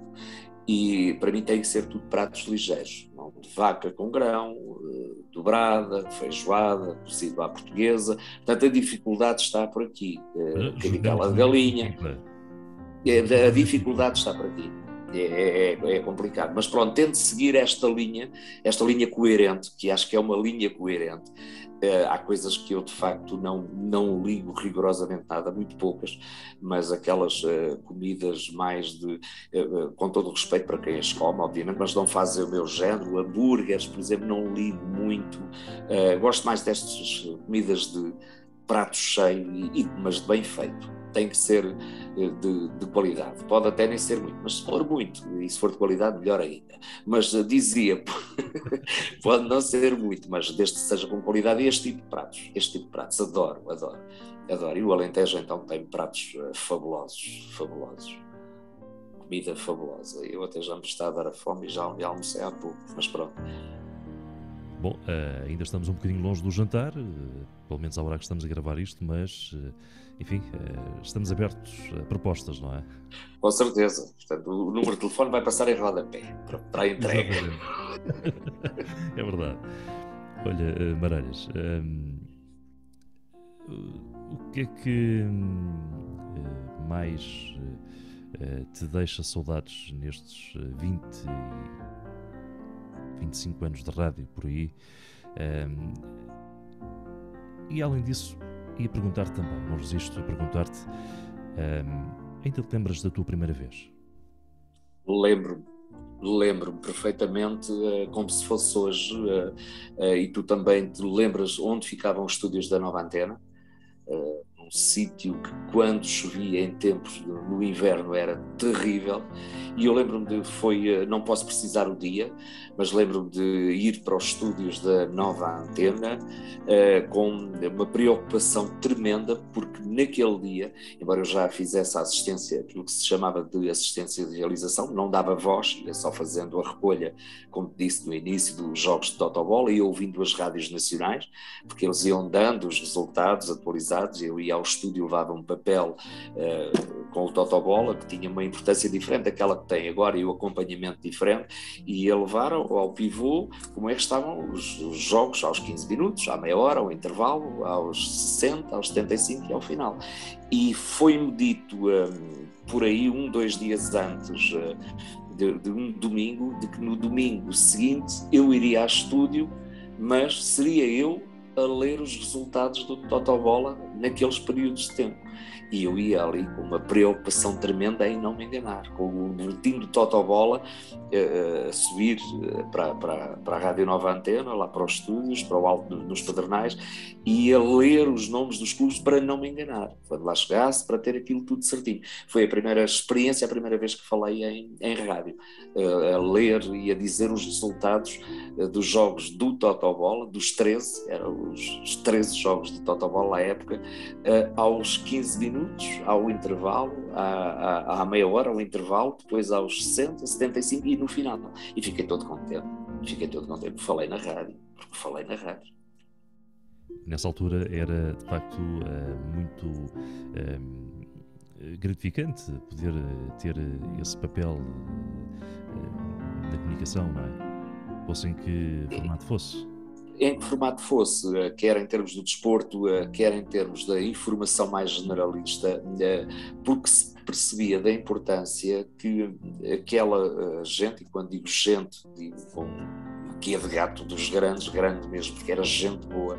E para mim tem que ser tudo pratos ligeiros. Não de vaca com grão, uh, dobrada, feijoada, cozido à portuguesa. Portanto, a dificuldade está por aqui. Uh, Cadiguela de galinha. A dificuldade está por aqui. É, é, é complicado, mas pronto, tento seguir esta linha, esta linha coerente, que acho que é uma linha coerente. Uh, há coisas que eu de facto não, não ligo rigorosamente nada, muito poucas, mas aquelas uh, comidas mais de, uh, uh, com todo o respeito para quem as come, obviamente, mas não fazem o meu género. Hambúrgueres, por exemplo, não ligo muito. Uh, gosto mais destas comidas de prato cheio, e, mas de bem feito. Tem que ser de, de qualidade, pode até nem ser muito, mas se for muito, e se for de qualidade, melhor ainda. Mas uh, dizia, pode não ser muito, mas desde que seja com qualidade. E este tipo de pratos, este tipo de pratos, adoro, adoro, adoro. E o Alentejo então tem pratos uh, fabulosos, fabulosos, comida fabulosa. Eu até já me está a dar a fome e já me almocei há pouco, mas pronto.
Bom, uh, ainda estamos um bocadinho longe do jantar, uh, pelo menos à hora que estamos a gravar isto, mas, uh, enfim, uh, estamos abertos a propostas, não é?
Com certeza. Portanto, o número de telefone vai passar em rodapé para, para a entrega.
É verdade. Olha, uh, Maralhas, um, o que é que uh, mais uh, te deixa saudades nestes vinte vinte e cinco anos de rádio, por aí? Um, e além disso, ia perguntar-te também, não resisto a perguntar-te, um, ainda te lembras da tua primeira vez?
Lembro-me, lembro-me perfeitamente, uh, como se fosse hoje, uh, uh, e tu também te lembras onde ficavam os estúdios da Nova Antena, uh, um sítio que quando chovia em tempos de, no inverno era terrível, e eu lembro-me de, foi, não posso precisar o dia, mas lembro-me de ir para os estúdios da Nova Antena uh, com uma preocupação tremenda, porque naquele dia, embora eu já fizesse a assistência, aquilo que se chamava de assistência de realização, não dava voz, ia só fazendo a recolha, como disse no início, dos jogos de Totobola, e ouvindo as rádios nacionais, porque eles iam dando os resultados atualizados, eu ia ao estúdio, levava um papel uh, com o Totobola, que tinha uma importância diferente daquela que tem agora, e o acompanhamento diferente, e ia levar ao, ao pivô como é que estavam os, os jogos aos quinze minutos, à meia hora, ao intervalo, aos sessenta, aos setenta e cinco e ao final. E foi-me dito um, por aí um, dois dias antes uh, de, de um domingo, de que no domingo seguinte eu iria a estúdio, mas seria eu a ler os resultados do Totobola naqueles períodos de tempo. E eu ia ali com uma preocupação tremenda em não me enganar, com o boletim do Totobola uh, a subir para, para, para a Rádio Nova Antena, lá para os estúdios, para o Alto nos Pedernais, e a ler os nomes dos clubes para não me enganar, quando lá chegasse, para ter aquilo tudo certinho. Foi a primeira experiência, a primeira vez que falei em, em rádio, uh, a ler e a dizer os resultados uh, dos jogos do Totobola, dos treze, eram os, os treze jogos do Totobola à época, uh, aos quinze minutos, ao intervalo, à, à, à meia hora, ao intervalo, depois aos sessenta, setenta e cinco e no final. E fiquei todo contente, fiquei todo contente, falei na rádio, porque falei na rádio.
Nessa altura era, de facto, uh, muito uh, gratificante poder ter esse papel uh, na comunicação, não é? Fosse em que formato fosse.
Em que formato fosse, quer em termos do desporto, quer em termos da informação mais generalista, porque se percebia da importância que aquela gente, e quando digo gente, digo com que é de gato dos grandes, grande mesmo, porque era gente boa,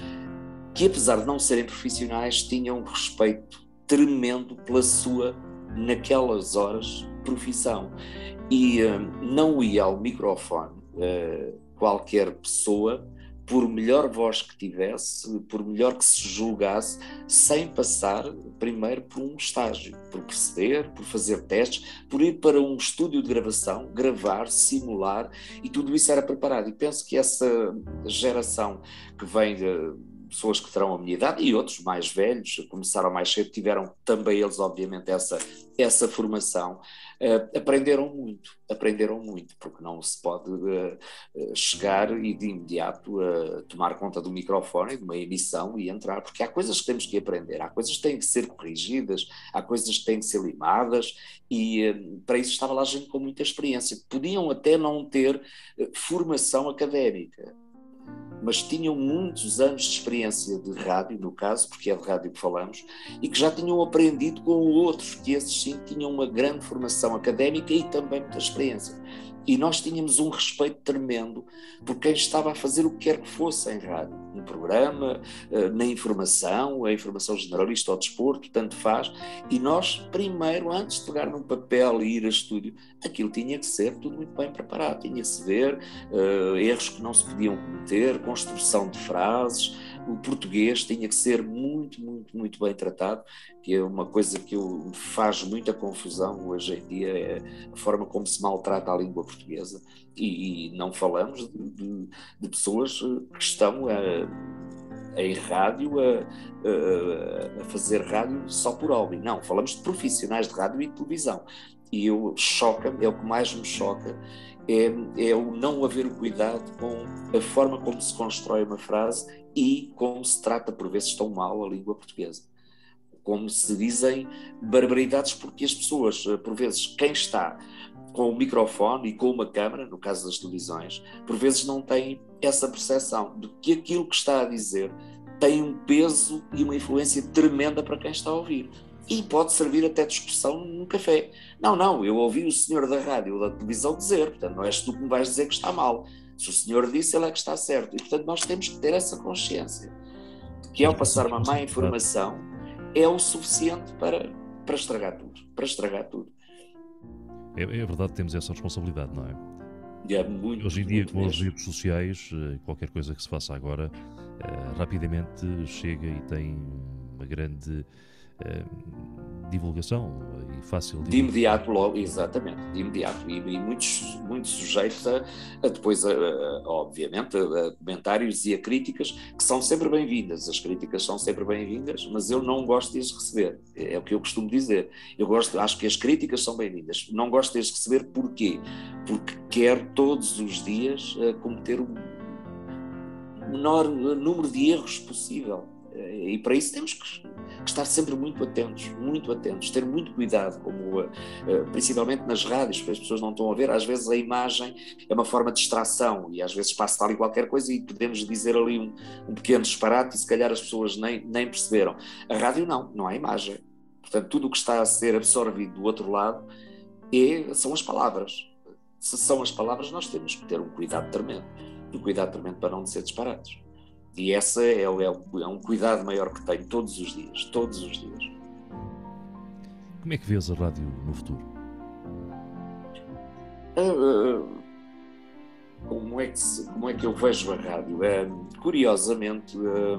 que apesar de não serem profissionais, tinham um respeito tremendo pela sua, naquelas horas, profissão. E uh, não ia ao microfone uh, qualquer pessoa, por melhor voz que tivesse, por melhor que se julgasse, sem passar primeiro por um estágio, por perceber, por fazer testes, por ir para um estúdio de gravação, gravar, simular, e tudo isso era preparado. E penso que essa geração que vem de pessoas que terão a minha idade e outros mais velhos, começaram mais cedo, tiveram também eles, obviamente, essa, essa formação, uh, aprenderam muito, aprenderam muito, porque não se pode uh, uh, chegar e de imediato uh, tomar conta do microfone, de uma emissão e entrar, porque há coisas que temos que aprender, há coisas que têm que ser corrigidas, há coisas que têm que ser limadas, e uh, para isso estava lá gente com muita experiência. Podiam até não ter uh, formação académica, mas tinham muitos anos de experiência de rádio, no caso, porque é de rádio que falamos, e que já tinham aprendido com outros, que esses sim tinham uma grande formação académica e também muita experiência. E nós tínhamos um respeito tremendo por quem estava a fazer o que quer que fosse em rádio, no programa, na informação, a informação generalista ao desporto, tanto faz, e nós, primeiro, antes de pegar num papel e ir a estúdio, aquilo tinha que ser tudo muito bem preparado, tinha que se ver uh, erros que não se podiam cometer, construção de frases, o português tinha que ser muito, muito, muito bem tratado, que é uma coisa que eu, faz muita confusão hoje em dia, é a forma como se maltrata a língua portuguesa, e, e não falamos de, de, de pessoas que estão a, em rádio, a, a, a fazer rádio só por hobby, não, falamos de profissionais de rádio e de televisão, e eu, choca-me, é o que mais me choca, é, é o não haver cuidado com a forma como se constrói uma frase e como se trata por vezes tão mal a língua portuguesa, como se dizem barbaridades, porque as pessoas, por vezes, quem está com o microfone e com uma câmara, no caso das televisões, por vezes não tem essa percepção de que aquilo que está a dizer tem um peso e uma influência tremenda para quem está a ouvir. E pode servir até de discussão num café. Não, não, eu ouvi o senhor da rádio ou da televisão dizer, portanto não és tu que me vais dizer que está mal. Se o senhor disse, ele é que está certo. E portanto nós temos que ter essa consciência de que ao passar uma má informação é o suficiente para, para estragar tudo. Para estragar tudo.
É, é verdade, temos essa responsabilidade, não é?
E é muito,
Hoje em dia, com as
mesmo.
redes sociais, qualquer coisa que se faça agora, uh, rapidamente chega e tem uma grande uh, divulgação e fácil
de imediato logo, exatamente, de imediato, e, e muitos, muitos sujeitos a, a depois, a, a, obviamente, a, a comentários e a críticas, que são sempre bem-vindas. As críticas são sempre bem-vindas, mas eu não gosto de as receber, é, é o que eu costumo dizer. Eu gosto, acho que as críticas são bem-vindas, não gosto de as receber. Porquê? Porque quero todos os dias uh, cometer o menor número de erros possível, uh, e para isso temos que que estar sempre muito atentos, muito atentos, ter muito cuidado, como, uh, principalmente nas rádios, porque as pessoas não estão a ver, às vezes a imagem é uma forma de distração e às vezes passa ali qualquer coisa e podemos dizer ali um, um pequeno disparate e se calhar as pessoas nem, nem perceberam. A rádio não, não há imagem. Portanto, tudo o que está a ser absorvido do outro lado é, são as palavras. Se são as palavras, nós temos que ter um cuidado tremendo, um cuidado tremendo para não dizer disparates. E essa é, é, é um cuidado maior que tenho todos os dias, todos os dias.
Como é que vês a rádio no futuro?
Uh, uh, como, é que se, como é que eu vejo a rádio? Uh, curiosamente, uh,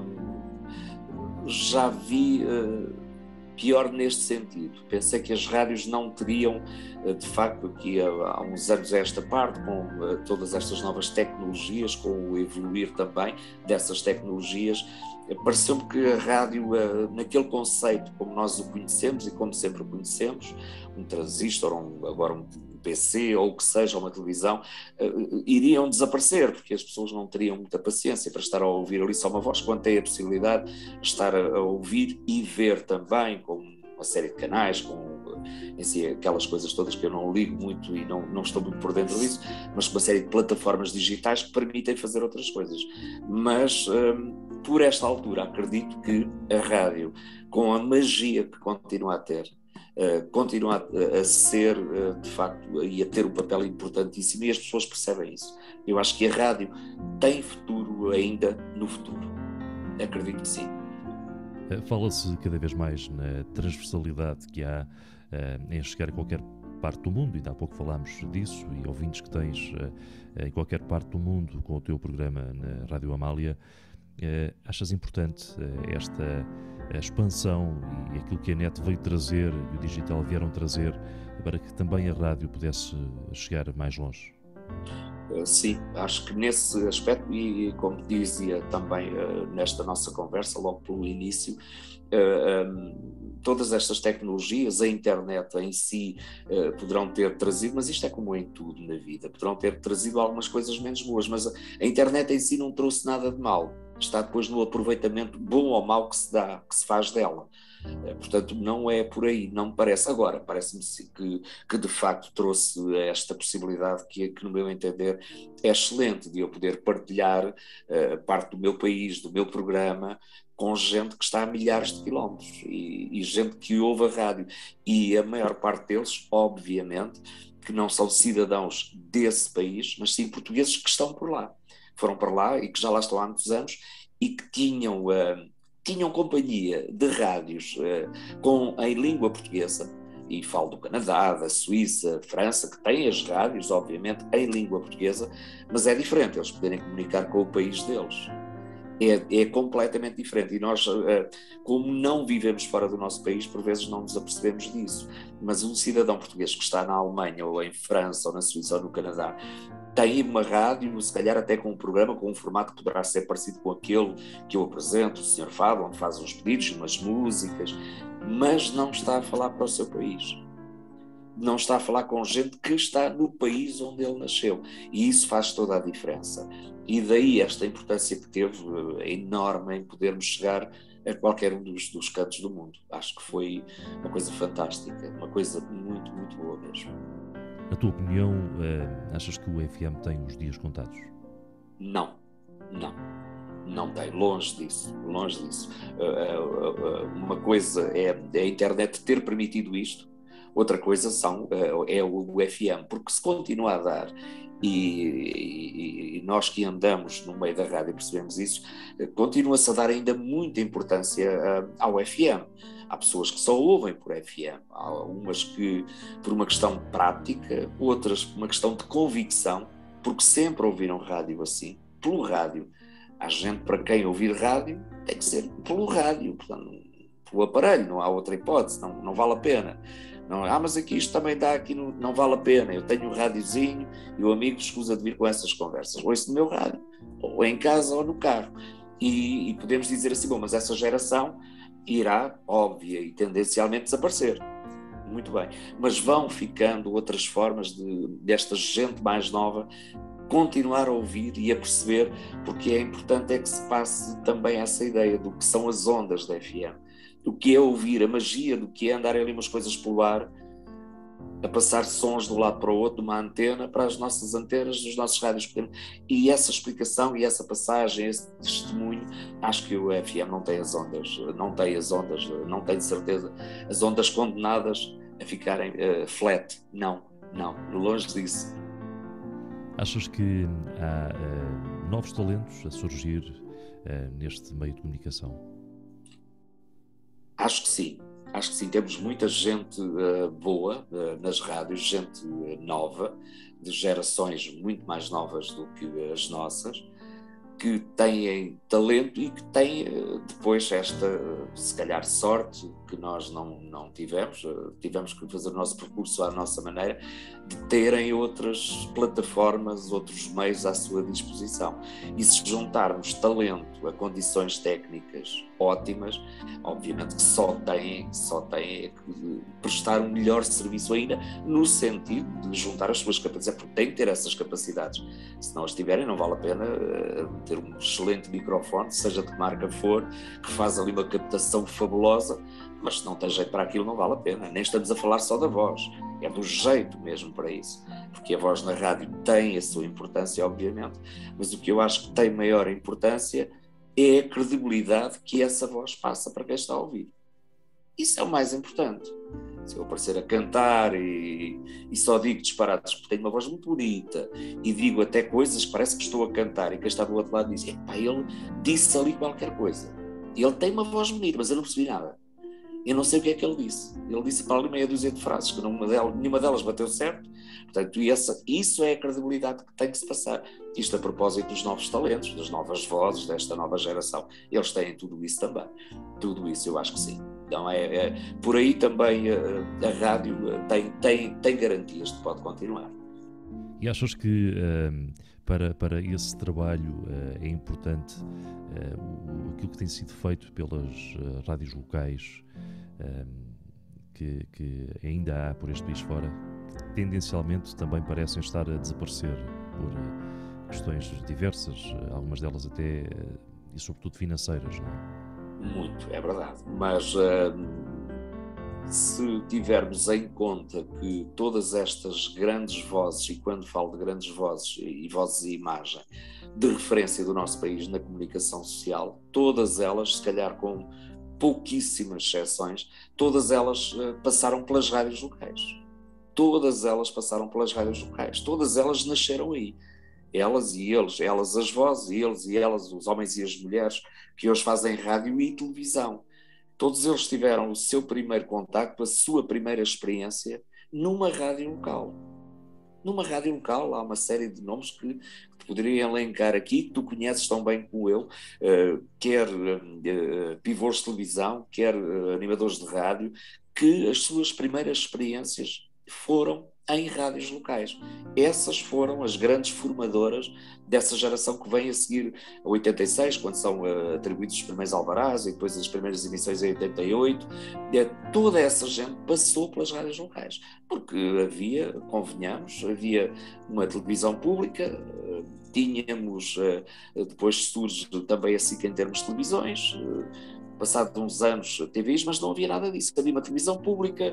já vi uh, pior neste sentido. Pensei que as rádios não teriam, uh, de facto, aqui há, há uns anos a esta parte, com uh, todas estas novas tecnologias, com o evoluir também dessas tecnologias, uh, pareceu-me que a rádio, uh, naquele conceito, como nós o conhecemos e como sempre o conhecemos, um transistor, um, agora um P C ou o que seja, uma televisão, uh, iriam desaparecer, porque as pessoas não teriam muita paciência para estar a ouvir ali só uma voz, quando tem a possibilidade de estar a, a ouvir e ver também, com uma série de canais, com em si, aquelas coisas todas que eu não ligo muito e não, não estou muito por dentro disso, mas com uma série de plataformas digitais que permitem fazer outras coisas. Mas, um, por esta altura, acredito que a rádio, com a magia que continua a ter, Uh, continua a, a ser, uh, de facto, e a ter um papel importantíssimo, e as pessoas percebem isso. Eu acho que a rádio tem futuro ainda no futuro. Acredito que sim.
Fala-se cada vez mais na transversalidade que há uh, em chegar a qualquer parte do mundo, e há pouco falámos disso, e ouvintes que tens uh, em qualquer parte do mundo com o teu programa na Rádio Amália. Uh, achas importante uh, esta a expansão e aquilo que a net veio trazer e o digital vieram trazer para que também a rádio pudesse chegar mais longe?
Sim, acho que nesse aspecto, e como dizia também uh, nesta nossa conversa, logo pelo início, uh, um, todas estas tecnologias, a internet em si, uh, poderão ter trazido, mas isto é como em tudo na vida, poderão ter trazido algumas coisas menos boas, mas a, a internet em si não trouxe nada de mal. Está depois no aproveitamento bom ou mau que se dá, que se faz dela. Portanto, não é por aí, não me parece. Agora, parece-me que, que de facto trouxe esta possibilidade que, que, no meu entender, é excelente, de eu poder partilhar uh, parte do meu país, do meu programa, com gente que está a milhares de quilómetros e, e gente que ouve a rádio. E a maior parte deles, obviamente, que não são cidadãos desse país, mas sim portugueses que estão por lá. Foram para lá e que já lá estão há muitos anos e que tinham, uh, tinham companhia de rádios uh, com, em língua portuguesa, e falo do Canadá, da Suíça, França, que têm as rádios, obviamente, em língua portuguesa, mas é diferente eles poderem comunicar com o país deles. É, é completamente diferente e nós, uh, como não vivemos fora do nosso país, por vezes não nos apercebemos disso, mas um cidadão português que está na Alemanha ou em França ou na Suíça ou no Canadá tem uma rádio, se calhar até com um programa, com um formato que poderá ser parecido com aquele que eu apresento, o senhor Fábio, onde faz uns pedidos, umas músicas, mas não está a falar para o seu país. Não está a falar com gente que está no país onde ele nasceu. E isso faz toda a diferença. E daí esta importância que teve enorme em podermos chegar a qualquer um dos, dos cantos do mundo. Acho que foi uma coisa fantástica, uma coisa muito, muito boa mesmo.
Na tua opinião, achas que o F M tem os dias contados?
Não, não, não tem, longe disso, longe disso. Uma coisa é a internet ter permitido isto, outra coisa são, é o F M, porque se continua a dar, e, e, e nós que andamos no meio da rádio percebemos isso, continua-se a dar ainda muita importância ao F M. Há pessoas que só ouvem por F M, há umas que por uma questão prática, outras por uma questão de convicção, porque sempre ouviram rádio assim, pelo rádio. Há gente para quem ouvir rádio tem que ser pelo rádio, portanto, pelo aparelho, não há outra hipótese, não, não vale a pena. Não, ah, mas aqui isto também dá, aqui no, não vale a pena, eu tenho um rádiozinho e o amigo escusa de vir com essas conversas, ouço no meu rádio, ou em casa ou no carro. E, e podemos dizer assim, bom, mas essa geração irá, óbvia e tendencialmente, desaparecer. Muito bem. Mas vão ficando outras formas de, desta gente mais nova continuar a ouvir e a perceber, porque é importante é que se passe também essa ideia do que são as ondas da F M. O que é ouvir, a magia do que é andar ali umas coisas pelo ar, a passar sons de um lado para o outro, de uma antena para as nossas antenas, dos nossos rádios. E essa explicação e essa passagem, esse testemunho, acho que o F M não tem as ondas, não tem as ondas, não tenho certeza, as ondas condenadas a ficarem uh, flat. Não, não, longe disso.
Achas que há uh, novos talentos a surgir uh, neste meio de comunicação?
Acho que sim. Acho que sim, temos muita gente uh, boa uh, nas rádios, gente uh, nova, de gerações muito mais novas do que as nossas, que têm talento e que têm depois esta, se calhar, sorte que nós não, não tivemos, tivemos que fazer o nosso percurso à nossa maneira, de terem outras plataformas, outros meios à sua disposição. E se juntarmos talento a condições técnicas ótimas, obviamente que só têm, só têm que prestar um melhor serviço ainda, no sentido de juntar as suas capacidades, porque têm que ter essas capacidades. Se não as tiverem, não vale a pena ter um excelente microfone, seja de que marca for, que faz ali uma captação fabulosa, mas se não tem jeito para aquilo, não vale a pena. Nem estamos a falar só da voz, é do jeito mesmo para isso, porque a voz na rádio tem a sua importância, obviamente, mas o que eu acho que tem maior importância é a credibilidade que essa voz passa para quem está a ouvir. Isso é o mais importante. Se eu aparecer a cantar e, e só digo disparados porque tenho uma voz muito bonita e digo até coisas que parece que estou a cantar e quem está do outro lado diz, epá, ele disse ali qualquer coisa. Ele tem uma voz bonita, mas eu não percebi nada. Eu não sei o que é que ele disse. Ele disse para ali meia dúzia de frases, que nenhuma delas, nenhuma delas bateu certo. Portanto, essa, isso é a credibilidade que tem que se passar. Isto a propósito dos novos talentos, das novas vozes, desta nova geração. Eles têm tudo isso também. Tudo isso eu acho que sim. Então, é, é, por aí também a, a rádio tem, tem, tem garantias de que pode continuar.
E achas que um, para, para esse trabalho uh, é importante uh, o, aquilo que tem sido feito pelas uh, rádios locais um, que, que ainda há por este país fora, que tendencialmente também parecem estar a desaparecer por uh, questões diversas, uh, algumas delas até uh, e sobretudo financeiras, não é?
Muito, é verdade, mas uh, se tivermos em conta que todas estas grandes vozes, e quando falo de grandes vozes e vozes e imagem, de referência do nosso país na comunicação social, todas elas, se calhar com pouquíssimas exceções, todas elas uh, passaram pelas rádios locais. Todas elas passaram pelas rádios locais, todas elas nasceram aí. Elas e eles, elas as vozes, eles e elas, os homens e as mulheres que hoje fazem rádio e televisão. Todos eles tiveram o seu primeiro contacto, a sua primeira experiência numa rádio local. Numa rádio local há uma série de nomes que te poderia elencar aqui, que tu conheces tão bem como eu, uh, quer uh, pivôs de televisão, quer uh, animadores de rádio, que as suas primeiras experiências foram em rádios locais. Essas foram as grandes formadoras dessa geração que vem a seguir a oitenta e seis, quando são uh, atribuídos os primeiros alvarás e depois as primeiras emissões em oitenta e oito. É, toda essa gente passou pelas rádios locais, porque havia, convenhamos, havia uma televisão pública, uh, tínhamos, uh, depois surge também a SIC em termos de televisões, uh, passado uns anos T Vs, mas não havia nada disso. Havia uma televisão pública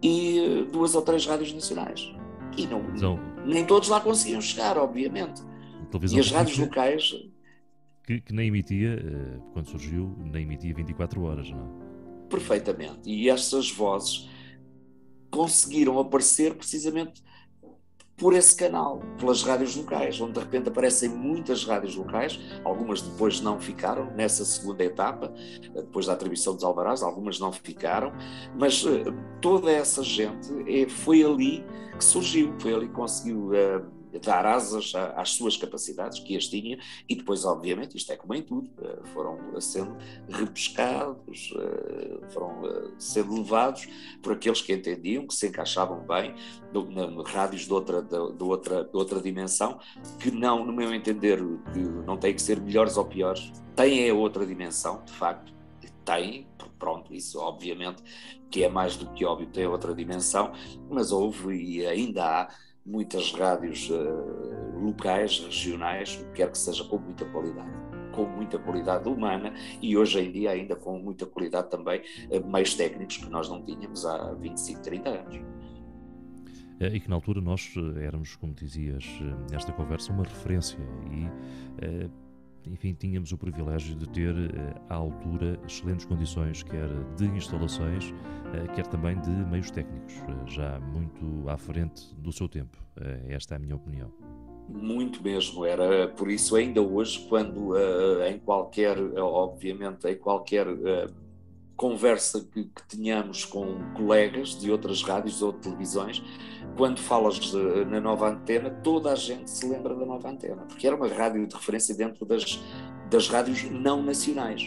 e duas ou três rádios nacionais. E não, então, nem todos lá conseguiam chegar, obviamente. E as rádios locais...
Que, que nem emitia, quando surgiu, nem emitia vinte e quatro horas, não é?
Perfeitamente. E essas vozes conseguiram aparecer precisamente por esse canal, pelas rádios locais, onde de repente aparecem muitas rádios locais, algumas depois não ficaram nessa segunda etapa, depois da atribuição dos alvarás, algumas não ficaram, mas uh, toda essa gente é, foi ali que surgiu, foi ali que conseguiu uh, dar asas às suas capacidades, que as tinha, e depois, obviamente, isto é como em tudo, uh, foram sendo repescados, uh, foram uh, sendo levados por aqueles que entendiam, que se encaixavam bem, no, no, rádios de outra, de, de, outra, de outra dimensão, que não, no meu entender, que não têm que ser melhores ou piores, têm a outra dimensão, de facto, têm, pronto, isso obviamente que é mais do que óbvio, tem outra dimensão, mas houve e ainda há muitas rádios uh, locais, regionais, quer que seja com muita qualidade, com muita qualidade humana e hoje em dia ainda com muita qualidade também, uh, meios técnicos que nós não tínhamos há vinte e cinco, trinta anos.
E que na altura nós éramos, como dizias nesta conversa, uma referência e, enfim, tínhamos o privilégio de ter à altura excelentes condições, quer de instalações, quer também de meios técnicos, já muito à frente do seu tempo. Esta é a minha opinião.
Muito mesmo, era por isso ainda hoje, quando uh, em qualquer, obviamente, em qualquer... Uh, conversa que, que tínhamos com colegas de outras rádios ou televisões, quando falas de, na Nova Antena, toda a gente se lembra da Nova Antena, porque era uma rádio de referência dentro das, das rádios não nacionais.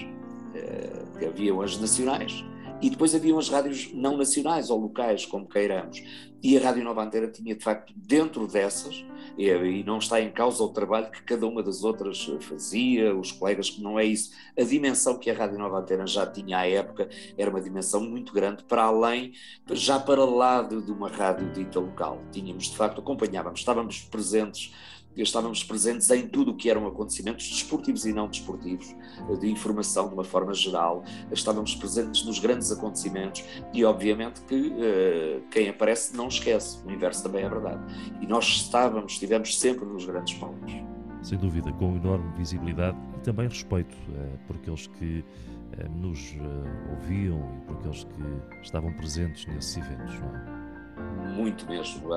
Uh, haviam as nacionais e depois haviam as rádios não nacionais ou locais, como queiramos. E a Rádio Nova Antena tinha, de facto, dentro dessas, e, e não está em causa o trabalho que cada uma das outras fazia, os colegas, que não é isso. A dimensão que a Rádio Nova Antena já tinha à época era uma dimensão muito grande, para além, já para lá de, de uma rádio dita local. Tínhamos, de facto, acompanhávamos, estávamos presentes, estávamos presentes em tudo o que eram acontecimentos desportivos e não desportivos, de informação de uma forma geral, estávamos presentes nos grandes acontecimentos e obviamente que uh, quem aparece não esquece, o inverso também é verdade, e nós estávamos, estivemos sempre nos grandes palcos.
Sem dúvida, com enorme visibilidade e também respeito uh, por aqueles que uh, nos uh, ouviam e por aqueles que estavam presentes nesses eventos, não é?
Muito mesmo.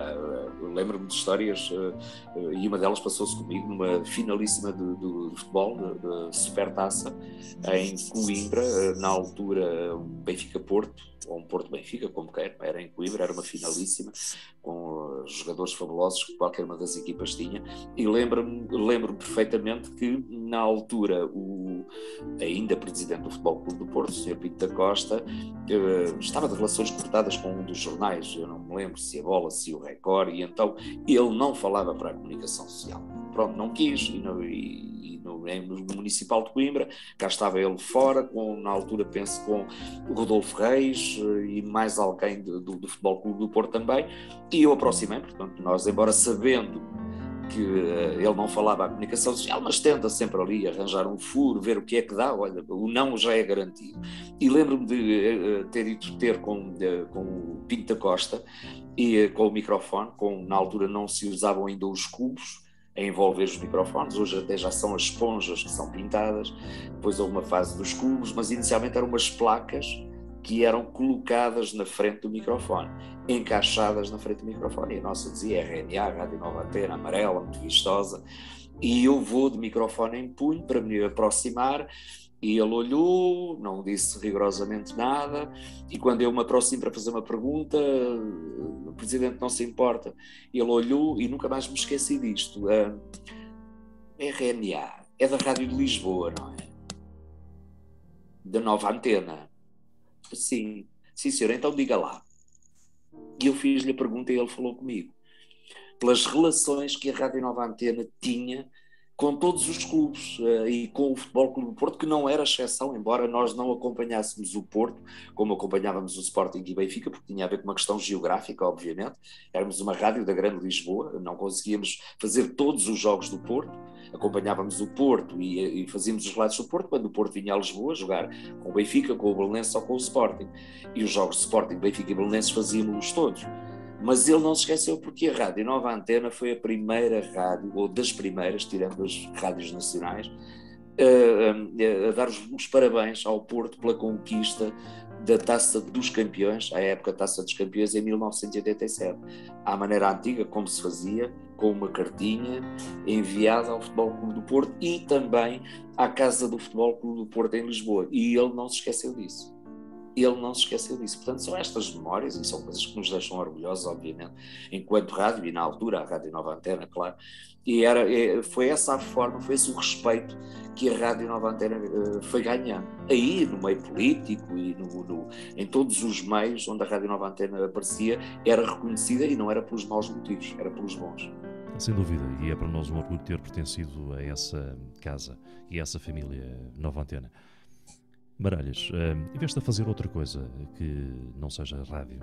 Uh, lembro-me de histórias, uh, uh, e uma delas passou-se comigo numa finalíssima de, de, de futebol, de, de Supertaça, em Coimbra, uh, na altura um Benfica-Porto, ou um Porto-Benfica, como quer, era em Coimbra, era uma finalíssima, com uh, jogadores fabulosos que qualquer uma das equipas tinha, e lembro-me, lembro-me perfeitamente que, na altura, o ainda presidente do Futebol Clube do Porto, o senhor Pinto da Costa, uh, estava de relações cortadas com um dos jornais, eu não me lembro se a Bola, se o Record, e então ele não falava para a comunicação social. Pronto, não quis, e no, e, e no, no Municipal de Coimbra, cá estava ele fora, com, na altura penso com o Rodolfo Reis e mais alguém do, do, do Futebol Clube do Porto também, e eu aproximei, portanto nós, embora sabendo que uh, ele não falava à comunicação social, mas tenta sempre ali arranjar um furo, ver o que é que dá, olha, o não já é garantido. E lembro-me de uh, ter ido ter com, uh, com o Pinto da Costa e uh, com o microfone, com, na altura não se usavam ainda os cubos a envolver os microfones, hoje até já são as esponjas que são pintadas, depois houve uma fase dos cubos, mas inicialmente eram umas placas que eram colocadas na frente do microfone, encaixadas na frente do microfone, e a nossa dizia R N A, Rádio Nova Antena, amarela, muito vistosa, e eu vou de microfone em punho para me aproximar, e ele olhou, não disse rigorosamente nada, e quando eu me aproximo para fazer uma pergunta, o Presidente não se importa, ele olhou e nunca mais me esqueci disto, uh, R N A, é da Rádio de Lisboa, não é? Da Nova Antena. Sim, sim senhor, então diga lá. E eu fiz-lhe a pergunta e ele falou comigo. Pelas relações que a Rádio Nova Antena tinha com todos os clubes uh, e com o Futebol Clube do Porto, que não era exceção, embora nós não acompanhássemos o Porto, como acompanhávamos o Sporting e Benfica, porque tinha a ver com uma questão geográfica, obviamente. Éramos uma rádio da Grande Lisboa, não conseguíamos fazer todos os jogos do Porto, acompanhávamos o Porto e, e fazíamos os relatos do Porto quando o Porto vinha a Lisboa jogar com o Benfica, com o Belenenses ou com o Sporting. E os jogos de Sporting, Benfica e Belenenses fazíamos-los todos. Mas ele não se esqueceu, porque a Rádio Nova Antena foi a primeira rádio, ou das primeiras, tirando as rádios nacionais, a, a, a dar os, os parabéns ao Porto pela conquista da Taça dos Campeões, à época Taça dos Campeões, em mil novecentos e oitenta e sete. À maneira antiga, como se fazia, com uma cartinha enviada ao Futebol Clube do Porto e também à Casa do Futebol Clube do Porto em Lisboa. E ele não se esqueceu disso. Ele não se esqueceu disso. Portanto, são estas memórias e são coisas que nos deixam orgulhosos, obviamente, enquanto rádio, e na altura a Rádio Nova Antena, claro. E era, foi essa a forma, foi esse o respeito que a Rádio Nova Antena uh, foi ganhando. Aí, no meio político e no, no, em todos os meios onde a Rádio Nova Antena aparecia, era reconhecida e não era pelos maus motivos, era pelos bons.
Sem dúvida, e é para nós um orgulho ter pertencido a essa casa e a essa família Nova Antena. Maralhas, uh, em vez de fazer outra coisa que não seja rádio?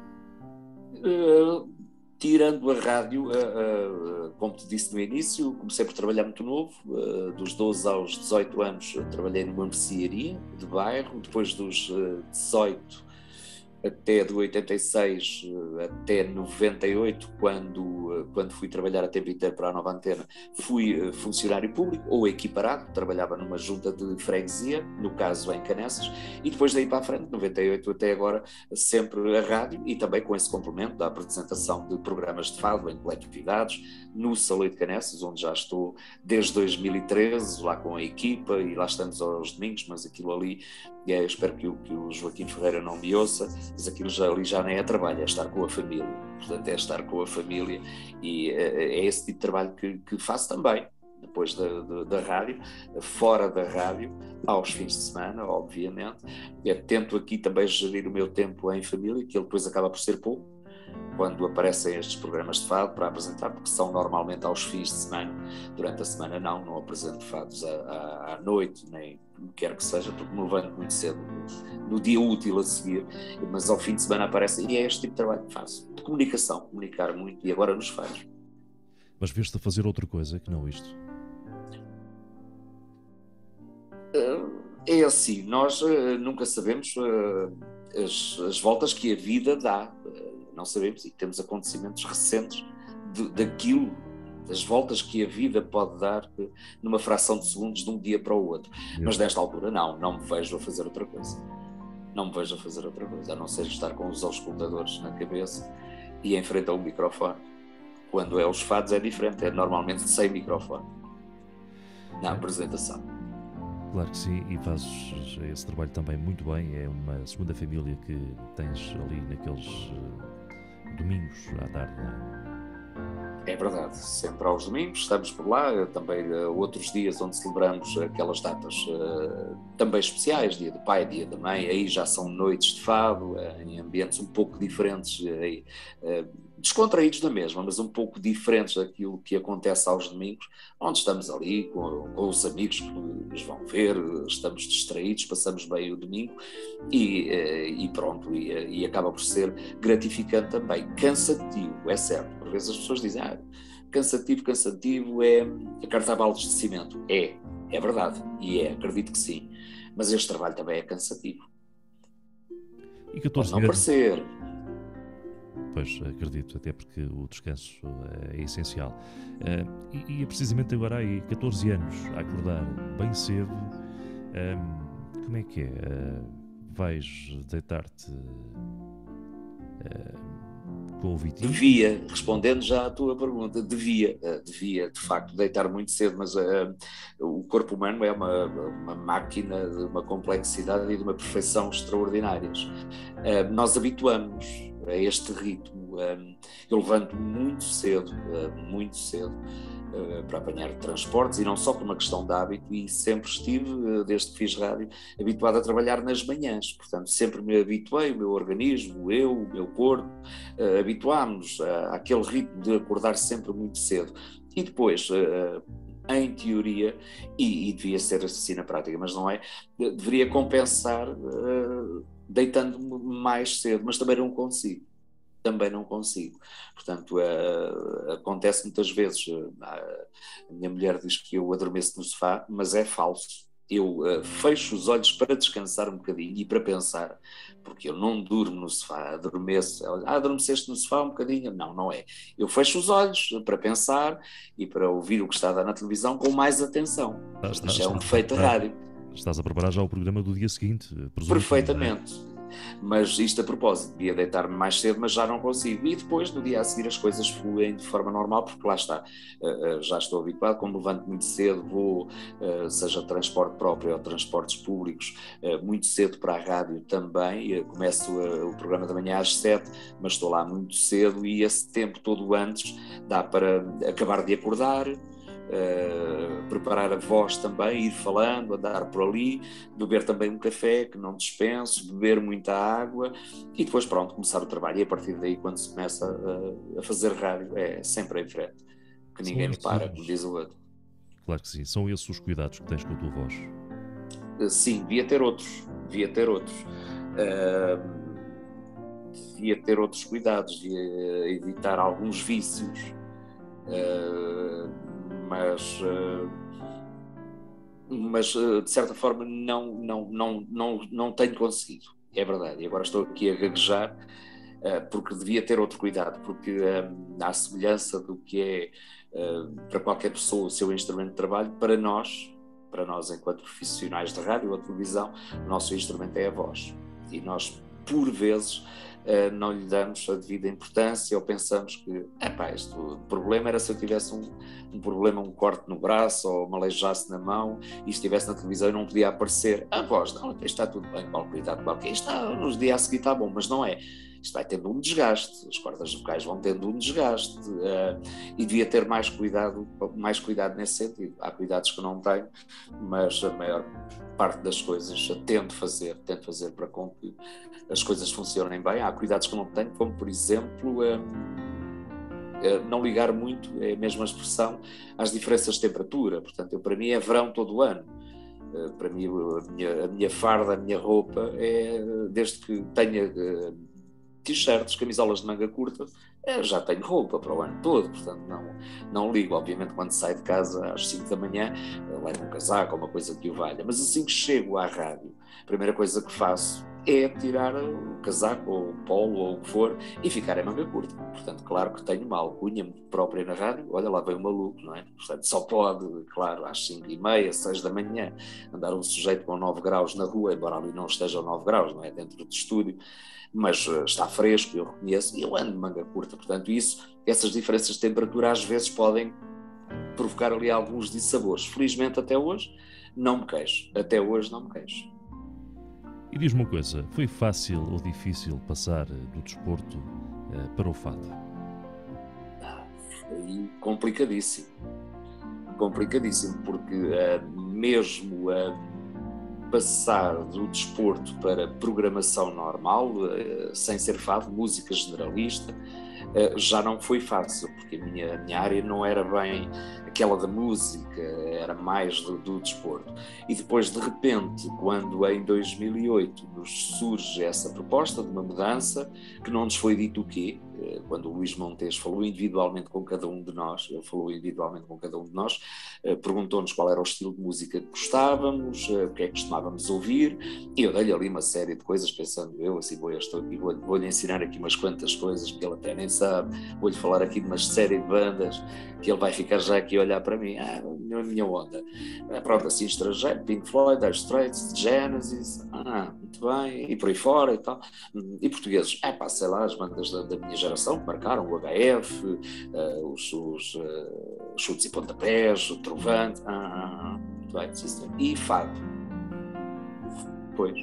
Uh, tirando a rádio, uh, uh, como te disse no início, comecei por trabalhar muito novo, uh, dos doze aos dezoito anos trabalhei numa mercearia de bairro, depois dos uh, dezoito até de oitenta e seis até noventa e oito, quando, quando fui trabalhar a tempo inteiro para a Nova Antena, fui funcionário público ou equiparado, trabalhava numa junta de freguesia, no caso em Canessas, e depois daí para a frente, noventa e oito até agora, sempre a rádio, e também com esse complemento da apresentação de programas de fado em coletividades, no Salão de Canessas, onde já estou desde dois mil e treze, lá com a equipa, e lá estamos aos domingos, mas aquilo ali e é, espero que o, que o Joaquim Ferreira não me ouça, mas aquilo já, ali já nem é trabalho, é estar com a família, portanto é estar com a família, e é, é esse tipo de trabalho que, que faço também, depois da, da, da rádio, fora da rádio, aos fins de semana, obviamente. Eu tento aqui também gerir o meu tempo em família, que ele depois acaba por ser pouco, quando aparecem estes programas de fado para apresentar, porque são normalmente aos fins de semana. Durante a semana não, não apresento fados à, à, à noite, nem quer que seja, porque me levanto muito cedo no, no dia útil a seguir, mas ao fim de semana aparecem, e é este tipo de trabalho que faço, de comunicação, comunicar muito, e agora nos faz.
Mas vês-te a fazer outra coisa que não isto?
É assim, nós uh, nunca sabemos uh, as, as voltas que a vida dá, uh, não sabemos, e temos acontecimentos recentes de, daquilo, das voltas que a vida pode dar uh, numa fração de segundos de um dia para o outro. É. Mas nesta altura não, não me vejo a fazer outra coisa. Não me vejo a fazer outra coisa, a não ser estar com os auscultadores na cabeça e em frente ao microfone. Quando é os fados é diferente, é normalmente sem microfone, na apresentação.
Claro que sim, e fazes esse trabalho também muito bem. É uma segunda família que tens ali naqueles uh, domingos à tarde, não é?
É verdade, sempre aos domingos estamos por lá, também uh, outros dias onde celebramos aquelas datas uh, também especiais, dia do pai, dia da mãe, aí já são noites de fado, uh, em ambientes um pouco diferentes, uh, uh, descontraídos da mesma, mas um pouco diferentes daquilo que acontece aos domingos, onde estamos ali com, com os amigos que nos vão ver, estamos distraídos, passamos bem o domingo e, e pronto, e, e acaba por ser gratificante também, cansativo, é certo, por vezes as pessoas dizem, ah, cansativo, cansativo é carregar baldes de cimento, é, é verdade, e é, acredito que sim, mas este trabalho também é cansativo.
E catorze
Pode não parecer.
Pois, acredito, até porque o descanso é essencial. Uh, e, e é precisamente agora aí, catorze anos, a acordar bem cedo, um, como é que é? Uh, vais deitar-te uh, com o ouvidinho?
Devia, respondendo já à tua pergunta, devia, uh, devia de facto deitar muito cedo, mas uh, o corpo humano é uma, uma máquina de uma complexidade e de uma perfeição extraordinárias. Uh, nós habituamos a este ritmo. Eu levanto muito cedo, muito cedo, para apanhar transportes, e não só por uma questão de hábito, e sempre estive, desde que fiz rádio, habituado a trabalhar nas manhãs, portanto sempre me habituei, o meu organismo, eu, o meu corpo, habituámos àquele ritmo de acordar sempre muito cedo. E depois, em teoria, e, e devia ser assim na prática, mas não é, deveria compensar deitando-me mais cedo, mas também não consigo, também não consigo, portanto uh, acontece muitas vezes, uh, a minha mulher diz que eu adormeço no sofá, mas é falso, eu uh, fecho os olhos para descansar um bocadinho e para pensar, porque eu não durmo no sofá, adormeço, ela, ah, adormeceste no sofá um bocadinho, não, não é, eu fecho os olhos para pensar e para ouvir o que está a dar na televisão com mais atenção,
está,
isto é um
está,
defeito
está,
de rádio.
Estás a preparar já o programa do dia seguinte,
perfeitamente, mas isto a propósito, devia deitar-me mais cedo, mas já não consigo, e depois no dia a seguir as coisas fluem de forma normal, porque lá está, já estou habituado, como levanto muito cedo, vou, seja transporte próprio ou transportes públicos, muito cedo para a rádio também, começo o programa da manhã às sete, mas estou lá muito cedo, e esse tempo todo antes dá para acabar de acordar, Uh, preparar a voz também, ir falando, andar por ali, beber também um café que não dispenso, beber muita água e depois pronto, começar o trabalho, e a partir daí quando se começa a, a fazer rádio é sempre em frente, que ninguém me para, como diz o outro.
Claro que sim, são esses os cuidados que tens com a tua voz.
Uh, sim, devia ter outros, devia ter outros uh, devia ter outros cuidados, devia evitar alguns vícios, uh, mas, mas de certa forma não, não, não, não, não tenho conseguido, é verdade, e agora estou aqui a gaguejar porque devia ter outro cuidado, porque à semelhança do que é para qualquer pessoa o seu instrumento de trabalho, para nós, para nós enquanto profissionais de rádio ou televisão, o nosso instrumento é a voz, e nós por vezes uh, não lhe damos a devida importância ou pensamos que, epá, este, o problema era se eu tivesse um, um problema, um corte no braço ou me aleijasse na mão e estivesse na televisão e não podia aparecer. A voz, não, está tudo bem, qual cuidado, qual que é, está, nos dias a seguir está bom, mas não é. Isto vai tendo um desgaste, as cordas vocais vão tendo um desgaste uh, e devia ter mais cuidado, mais cuidado nesse sentido. Há cuidados que não tenho, mas a maior parte das coisas tento fazer, tento fazer para com que as coisas funcionem bem. Há cuidados que não tenho, como por exemplo, um, uh, não ligar muito, é a mesma expressão, às diferenças de temperatura. Portanto, eu, para mim é verão todo o ano. Uh, para mim a minha, a minha farda, a minha roupa é, desde que tenha uh, t-shirts, camisolas de manga curta, eu já tenho roupa para o ano todo, portanto não, não ligo. Obviamente quando saio de casa às cinco da manhã levo um casaco ou uma coisa que o valha, mas assim que chego à rádio, a primeira coisa que faço é tirar o casaco ou o polo ou o que for e ficar em manga curta. Portanto, claro que tenho uma alcunha muito própria na rádio, olha lá vem o maluco, não é? Portanto, só pode, claro, às cinco e meia, seis da manhã, andar um sujeito com nove graus na rua, embora ali não estejam nove graus, não é? Dentro do estúdio, mas uh, está fresco, eu reconheço, e eu ando de manga curta. Portanto, isso, essas diferenças de temperatura às vezes podem provocar ali alguns dissabores. Felizmente até hoje não me queixo, até hoje não me queixo.
E diz-me uma coisa, foi fácil ou difícil passar do desporto uh, para o fado?
Ah, foi complicadíssimo, complicadíssimo, porque uh, mesmo uh, passar do desporto para programação normal, uh, sem ser fado, música generalista, uh, já não foi fácil, porque a minha, a minha área não era bem aquela da música, era mais do, do desporto. E depois, de repente, quando em dois mil e oito nos surge essa proposta de uma mudança, que não nos foi dito o quê, quando o Luís Montes falou individualmente com cada um de nós, ele falou individualmente com cada um de nós, perguntou-nos qual era o estilo de música que gostávamos, o que é que costumávamos ouvir, e eu dei-lhe ali uma série de coisas, pensando eu, assim, vou, estou aqui, vou, vou-lhe ensinar aqui umas quantas coisas que ele até nem sabe, vou-lhe falar aqui de uma série de bandas que ele vai ficar já aqui a olhar para mim, ah, a minha onda, ah, pronto, assim, estrangeiro, Pink Floyd, Dire Straits, Genesis, ah, muito bem, e por aí fora e tal, e portugueses, é pá, sei lá, as bandas da, da minha geração que marcaram, o H F, uh, os, os uh, Chutes e Pontapés, o Trovante, ah, ah, ah, muito bem, sim, sim. E fado, pois,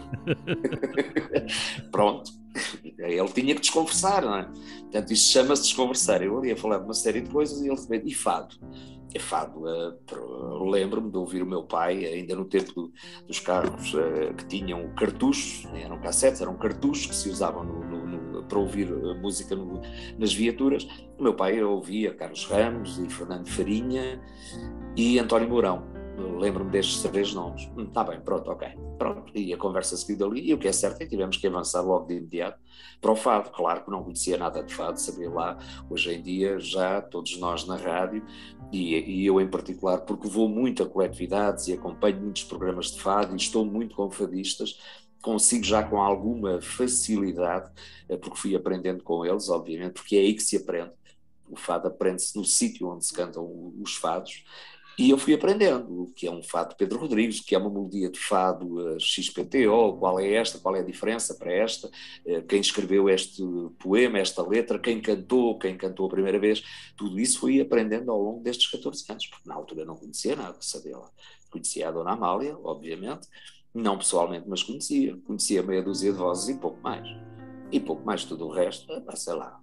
pronto, ele tinha que desconversar, não é? Portanto, isto chama-se desconversar. Eu ali ia falar de uma série de coisas e ele repete, e fado? É fado, uh, lembro-me de ouvir o meu pai, ainda no tempo do, dos carros uh, que tinham cartuchos, não eram cassetes, eram cartuchos que se usavam no, no, no, para ouvir uh, música no, nas viaturas. O meu pai ouvia Carlos Ramos e Fernando Farinha e António Mourão. Lembro-me destes três nomes. Está hum, bem, pronto, ok. Pronto. E a conversa seguiu dali. E o que é certo é que tivemos que avançar logo de imediato para o fado. Claro que não conhecia nada de fado, sabia lá. Hoje em dia, já todos nós na rádio, e, e eu em particular, porque vou muito a coletividades e acompanho muitos programas de fado e estou muito com fadistas, consigo já com alguma facilidade, porque fui aprendendo com eles, obviamente, porque é aí que se aprende. O fado aprende-se no sítio onde se cantam os fados. E eu fui aprendendo o que é um fado de Pedro Rodrigues, o que é uma melodia de fado uh, X P T O, qual é esta, qual é a diferença para esta, uh, quem escreveu este poema, esta letra, quem cantou, quem cantou a primeira vez, tudo isso fui aprendendo ao longo destes catorze anos, porque na altura não conhecia nada, sabia lá. Conhecia a Dona Amália, obviamente, não pessoalmente, mas conhecia, conhecia meia dúzia de vozes e pouco mais. E pouco mais, tudo o resto, ah, sei lá,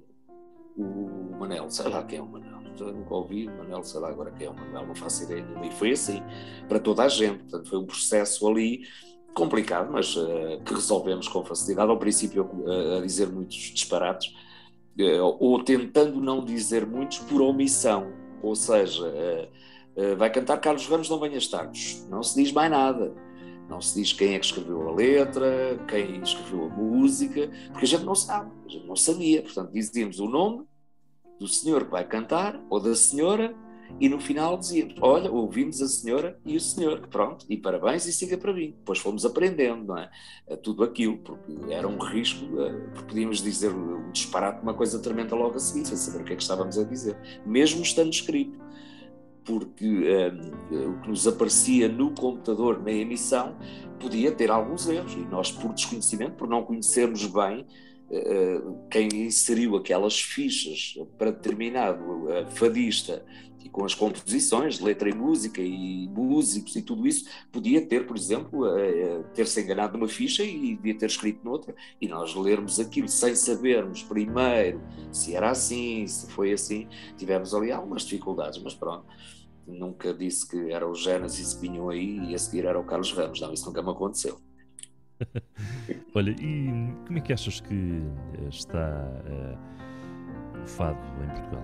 o Manel, sei lá quem é o Manel. Eu nunca ouvi, o Manuel, sei lá agora quem é o Manuel, não faço ideia nenhuma, e foi assim para toda a gente. Portanto, foi um processo ali complicado, mas uh, que resolvemos com facilidade. Ao princípio uh, a dizer muitos disparates, uh, ou tentando não dizer muitos por omissão, ou seja, uh, uh, vai cantar Carlos Ramos, não venhas tarde, não se diz mais nada, não se diz quem é que escreveu a letra, quem escreveu a música, porque a gente não sabe, a gente não sabia. Portanto, dizíamos o nome do senhor que vai cantar, ou da senhora, e no final dizíamos, olha, ouvimos a senhora e o senhor, pronto, e parabéns e siga para mim. Depois fomos aprendendo, não é? Tudo aquilo, porque era um risco, porque podíamos dizer um disparate, uma coisa tremenda logo a seguir, sem saber o que é que estávamos a dizer, mesmo estando escrito, porque um, o que nos aparecia no computador, na emissão, podia ter alguns erros, e nós, por desconhecimento, por não conhecermos bem, quem inseriu aquelas fichas para determinado fadista e com as composições de letra e música e músicos e tudo isso, podia ter, por exemplo, ter-se enganado numa ficha e devia ter escrito noutra, e nós lermos aquilo sem sabermos primeiro se era assim, se foi assim, tivemos ali algumas dificuldades, mas pronto, nunca disse que era o Gênesis que vinham aí e a seguir era o Carlos Ramos, não, isso nunca me aconteceu.
Olha, e como é que achas que está uh, o fado em Portugal?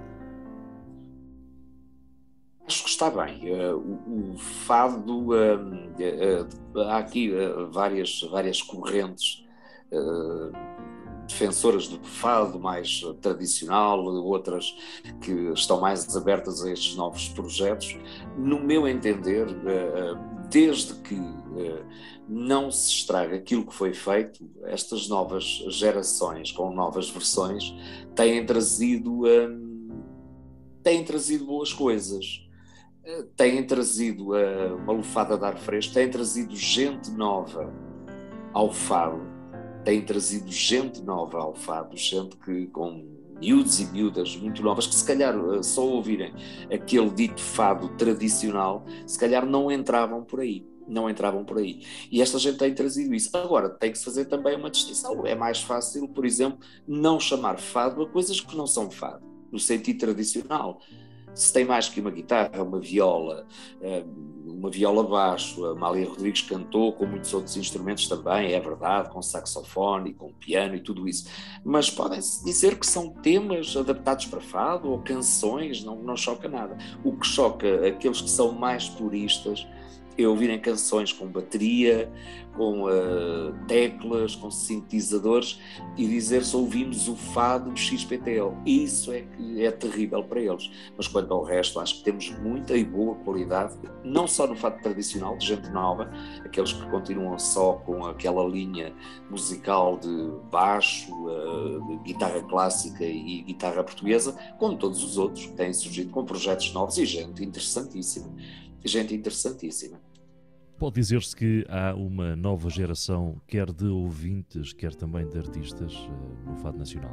Acho que está bem. Uh, o, o fado, uh, uh, uh, há aqui uh, várias, várias correntes uh, defensoras do fado mais tradicional, outras que estão mais abertas a estes novos projetos. No meu entender, uh, desde que uh, não se estraga aquilo que foi feito, estas novas gerações com novas versões têm trazido, uh, têm trazido boas coisas. Têm trazido uh, uma lufada de ar fresco, têm trazido gente nova ao fado, têm trazido gente nova ao fado, gente que, com miúdos e miúdas muito novas, que se calhar uh, só ouvirem aquele dito fado tradicional, se calhar não entravam por aí, não entravam por aí. E esta gente tem trazido isso. Agora, tem que se fazer também uma distinção. É mais fácil, por exemplo, não chamar fado a coisas que não são fado, no sentido tradicional. Se tem mais que uma guitarra, uma viola, uma viola baixo, a Amália Rodrigues cantou com muitos outros instrumentos também, é verdade, com saxofone, com piano e tudo isso, mas podem-se dizer que são temas adaptados para fado ou canções, não, não choca nada. O que choca aqueles que são mais puristas é ouvirem canções com bateria, com uh, teclas, com sintetizadores e dizer só ouvimos o fado X P T L. Isso é que é terrível para eles. Mas quanto ao resto, acho que temos muita e boa qualidade, não só no fado tradicional, de gente nova, aqueles que continuam só com aquela linha musical de baixo, uh, de guitarra clássica e guitarra portuguesa, como todos os outros que têm surgido com projetos novos e gente interessantíssima. Gente interessantíssima.
Pode dizer-se que há uma nova geração, quer de ouvintes, quer também de artistas, no fado nacional?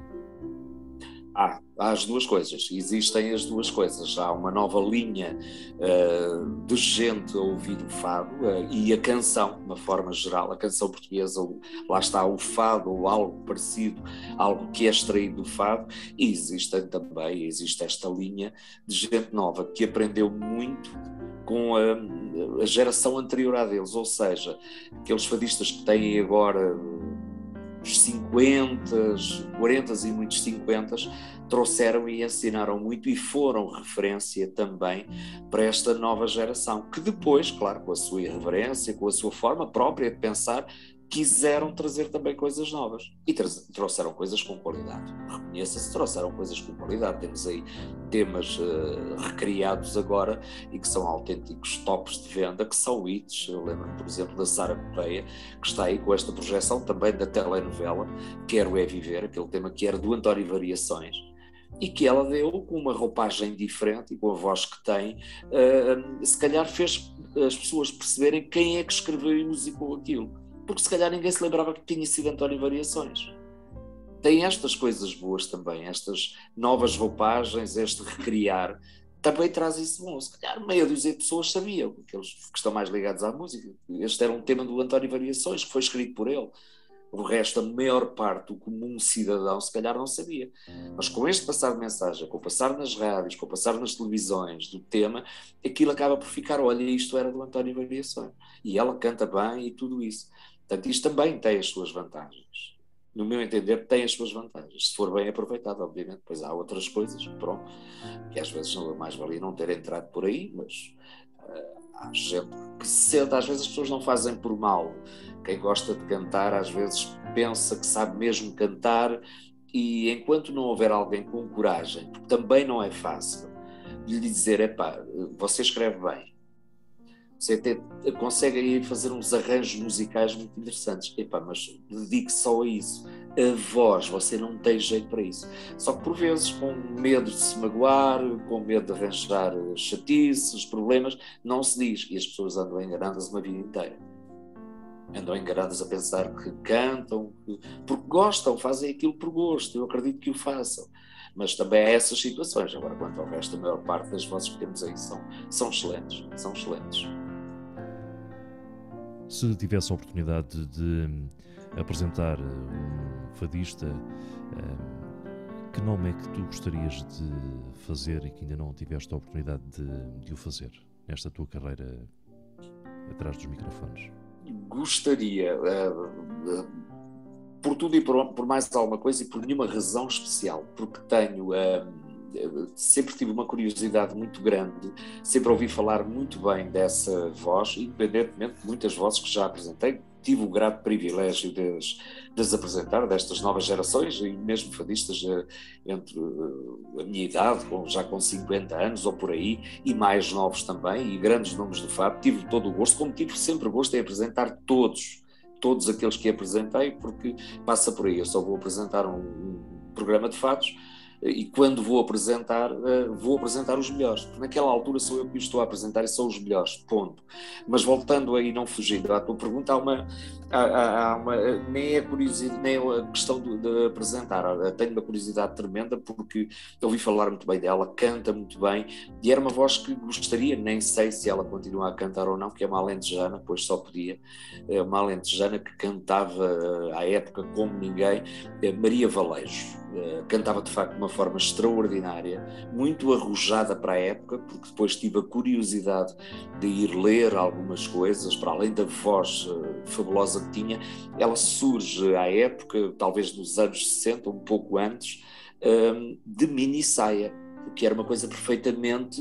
Há, há as duas coisas, existem as duas coisas. Há uma nova linha uh, de gente a ouvir o fado uh, e a canção, de uma forma geral, a canção portuguesa, lá está o fado ou algo parecido, algo que é extraído do fado, e existem também, existe esta linha de gente nova que aprendeu muito com a, a geração anterior a deles, ou seja, aqueles fadistas que têm agora os cinquenta, quarenta e muitos cinquenta, trouxeram e ensinaram muito e foram referência também para esta nova geração, que depois, claro, com a sua irreverência, com a sua forma própria de pensar, quiseram trazer também coisas novas e trouxeram coisas com qualidade. Reconheça-se, trouxeram coisas com qualidade. Temos aí temas uh, recriados agora e que são autênticos tops de venda, que são hits. Eu lembro-me, por exemplo, da Sara Correia, que está aí com esta projeção também da telenovela Quero é Viver, aquele tema que era do António Variações, e que ela deu com uma roupagem diferente e com a voz que tem, uh, se calhar fez as pessoas perceberem quem é que escreveu e musicou aquilo. Porque se calhar ninguém se lembrava que tinha sido António Variações. Tem estas coisas boas também, estas novas roupagens, este recriar, também traz isso bom. Se calhar meia dúzia de pessoas sabiam, aqueles que estão mais ligados à música. Este era um tema do António Variações, que foi escrito por ele. O resto, a maior parte, o comum cidadão, se calhar não sabia. Mas com este passar de mensagem, com o passar nas rádios, com o passar nas televisões do tema, aquilo acaba por ficar, olha, isto era do António Variações. E ela canta bem e tudo isso. Portanto, isto também tem as suas vantagens. No meu entender, tem as suas vantagens. Se for bem aproveitado, obviamente. Pois há outras coisas, pronto, que às vezes não, mais valia não ter entrado por aí, mas uh, há gente que se sente, às vezes as pessoas não fazem por mal. Quem gosta de cantar, às vezes pensa que sabe mesmo cantar e enquanto não houver alguém com coragem, porque também não é fácil, de lhe dizer, epá, você escreve bem, você até consegue aí fazer uns arranjos musicais muito interessantes, epá, mas dedique só a isso. A voz, você não tem jeito para isso. Só que por vezes, com medo de se magoar, com medo de arranjar chatices, problemas, não se diz, e as pessoas andam enganadas uma vida inteira. andam enganadas a pensar que cantam, que, porque gostam, fazem aquilo por gosto, eu acredito que o façam. Mas também há essas situações. Agora, quanto ao resto, a maior parte das vozes que temos aí são, são excelentes, são excelentes.
Se tivesse a oportunidade de, de apresentar um fadista, que nome é que tu gostarias de fazer e que ainda não tiveste a oportunidade de, de o fazer nesta tua carreira atrás dos microfones?
Gostaria, uh, uh, por tudo e por, por mais alguma coisa e por nenhuma razão especial, porque tenho, uh, sempre tive uma curiosidade muito grande, sempre ouvi falar muito bem dessa voz, independentemente de muitas vozes que já apresentei. Tive o grato privilégio de, de as apresentar, destas novas gerações, e mesmo fadistas uh, entre uh, a minha idade, com, já com cinquenta anos ou por aí, e mais novos também, e grandes nomes do fado. Tive todo o gosto, como tive sempre gosto em apresentar todos, todos aqueles que apresentei, porque passa por aí. Eu só vou apresentar um, um programa de fados, e quando vou apresentar, uh, vou apresentar os melhores, porque naquela altura sou eu que estou a apresentar e são os melhores, ponto. Mas voltando aí, não fugindo à tua pergunta, há uma, há, há uma nem é curiosidade, nem é a questão de, de apresentar, tenho uma curiosidade tremenda, porque ouvi falar muito bem dela, canta muito bem, e era uma voz que gostaria, nem sei se ela continua a cantar ou não, que é uma alentejana, pois só podia, é uma alentejana que cantava à época como ninguém, Maria Valejo. Uh, cantava de facto de uma forma extraordinária, muito arrojada para a época, porque depois tive a curiosidade de ir ler algumas coisas, para além da voz uh, fabulosa que tinha. Ela surge à época, talvez nos anos sessenta, um pouco antes, uh, de mini saia, que era uma coisa perfeitamente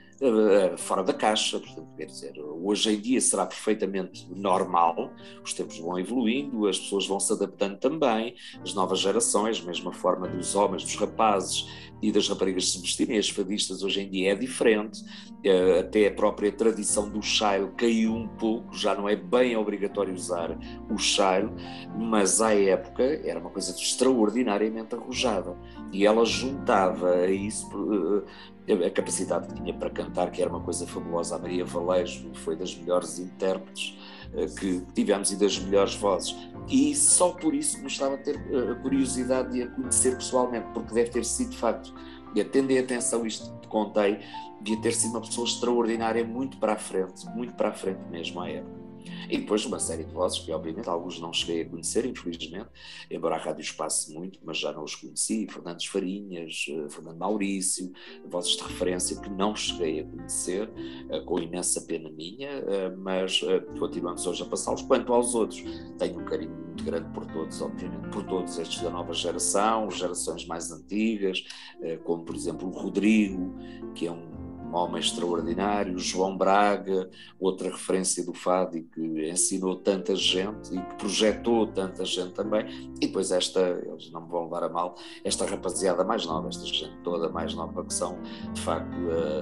uh, fora da caixa. Portanto, quer dizer, hoje em dia será perfeitamente normal, os tempos vão evoluindo, as pessoas vão se adaptando também, as novas gerações, mesmo a forma dos homens, dos rapazes e das raparigas se vestirem, as fadistas hoje em dia é diferente, uh, até a própria tradição do chaile caiu um pouco, já não é bem obrigatório usar o chaile, mas à época era uma coisa extraordinariamente arrojada, e ela juntava a isso uh, a capacidade que tinha para cantar, que era uma coisa fabulosa. A Maria Valejo foi das melhores intérpretes uh, que tivemos e das melhores vozes, e só por isso gostava de ter uh, a curiosidade de a conhecer pessoalmente, porque deve ter sido de facto, e atendem atenção isto que te contei, devia ter sido uma pessoa extraordinária, muito para a frente, muito para a frente mesmo à época. E depois uma série de vozes que obviamente alguns não cheguei a conhecer, infelizmente, embora a rádio passe muito, mas já não os conheci, Fernandes Farinhas, Fernando Maurício, vozes de referência que não cheguei a conhecer, com imensa pena minha, mas continuamos hoje a passá-los. Quanto aos outros, tenho um carinho muito grande por todos, obviamente, por todos estes da nova geração, gerações mais antigas, como por exemplo o Rodrigo, que é um um homem extraordinário, João Braga, outra referência do fado e que ensinou tanta gente e que projetou tanta gente também, e depois esta, eles não me vão levar a mal, esta rapaziada mais nova, esta gente toda mais nova que são de facto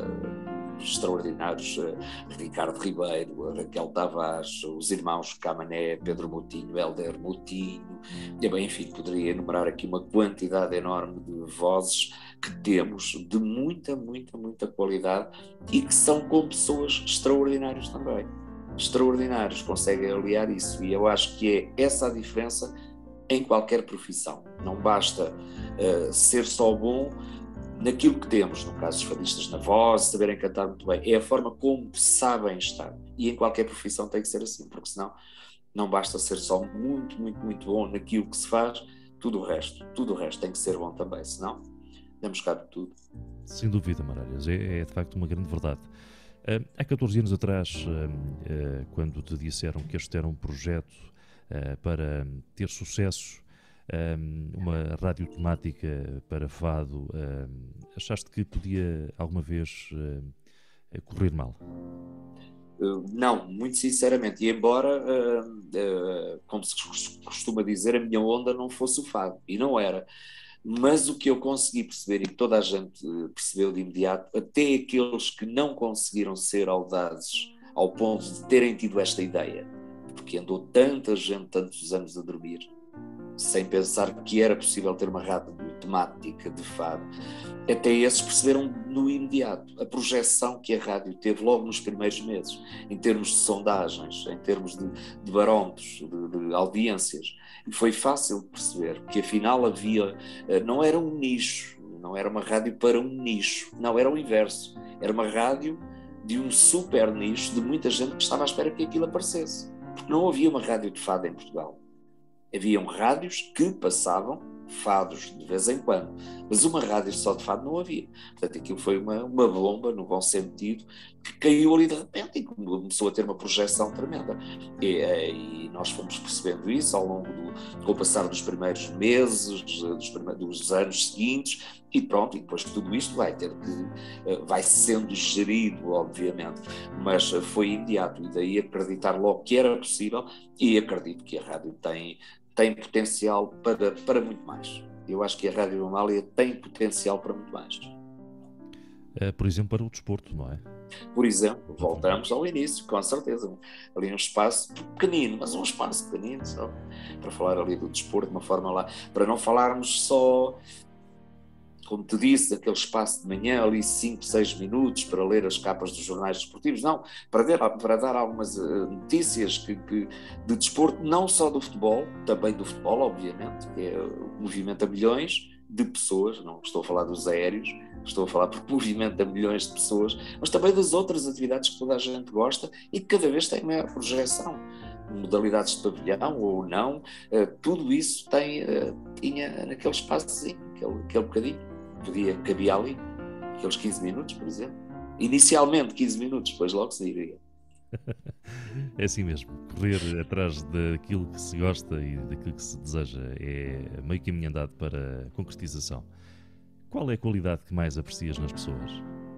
uh, extraordinários, uh, Ricardo Ribeiro, uh, Raquel Tavares, os irmãos Camané, Pedro Moutinho, Hélder Moutinho, e bem, enfim, poderia enumerar aqui uma quantidade enorme de vozes que temos de muita, muita, muita qualidade e que são com pessoas extraordinárias também. Extraordinários, conseguem aliar isso, e eu acho que é essa a diferença em qualquer profissão. Não basta uh, ser só bom naquilo que temos, no caso dos fadistas na voz, saberem cantar muito bem, é a forma como sabem estar, e em qualquer profissão tem que ser assim, porque senão não basta ser só muito, muito, muito bom naquilo que se faz, tudo o resto, tudo o resto tem que ser bom também, senão damos cabo de tudo.
Sem dúvida, Maralhas, é, é de facto uma grande verdade. Uh, há catorze anos atrás, uh, uh, quando te disseram que este era um projeto uh, para ter sucesso, uh, uma rádio temática para fado, uh, achaste que podia alguma vez uh, correr mal?
Uh, não, muito sinceramente, e embora, uh, uh, como se costuma dizer, a minha onda não fosse o fado, e não era. Mas o que eu consegui perceber, e que toda a gente percebeu de imediato, até aqueles que não conseguiram ser audazes ao ponto de terem tido esta ideia, porque andou tanta gente tantos anos a dormir, sem pensar que era possível ter uma rádio temática de fado, até esses perceberam no imediato a projeção que a rádio teve logo nos primeiros meses, em termos de sondagens, em termos de, de barómetros, de, de audiências. E foi fácil de perceber que afinal havia, não era um nicho, não era uma rádio para um nicho, não, era o inverso, era uma rádio de um super nicho, de muita gente que estava à espera que aquilo aparecesse, porque não havia uma rádio de fado em Portugal. Haviam rádios que passavam fados de vez em quando, mas uma rádio só de fado não havia. Portanto, aquilo foi uma, uma bomba, no bom sentido, que caiu ali de repente e começou a ter uma projeção tremenda. E, e nós fomos percebendo isso ao longo do, com o passar dos primeiros meses, dos, primeiros, dos anos seguintes, e pronto, e depois tudo isto vai ter que, vai sendo gerido, obviamente, mas foi imediato, e daí acreditar logo que era possível, e acredito que a rádio tem tem potencial para, para muito mais. Eu acho que a Rádio Amália tem potencial para muito mais.
É, por exemplo, para o desporto, não é?
Por exemplo, voltamos ao início, com certeza. Ali um espaço pequenino, mas um espaço pequenino, só para falar ali do desporto de uma forma lá, para não falarmos só, como te disse, aquele espaço de manhã, ali cinco, seis minutos para ler as capas dos jornais desportivos, não, para, ver, para dar algumas uh, notícias que, que, de desporto, não só do futebol, também do futebol, obviamente, que é o movimento a milhões de pessoas, não estou a falar dos aéreos, estou a falar porque movimento a milhões de pessoas, mas também das outras atividades que toda a gente gosta e que cada vez tem maior projeção. Modalidades de pavilhão ou não, uh, tudo isso tem, uh, tinha naquele espaçozinho, aquele, aquele bocadinho. Podia, cabia ali, aqueles quinze minutos, por exemplo. Inicialmente quinze minutos, depois logo se diria.
É assim mesmo, correr atrás daquilo que se gosta e daquilo que se deseja é meio caminho andado para a concretização. Qual é a qualidade que mais aprecias nas pessoas?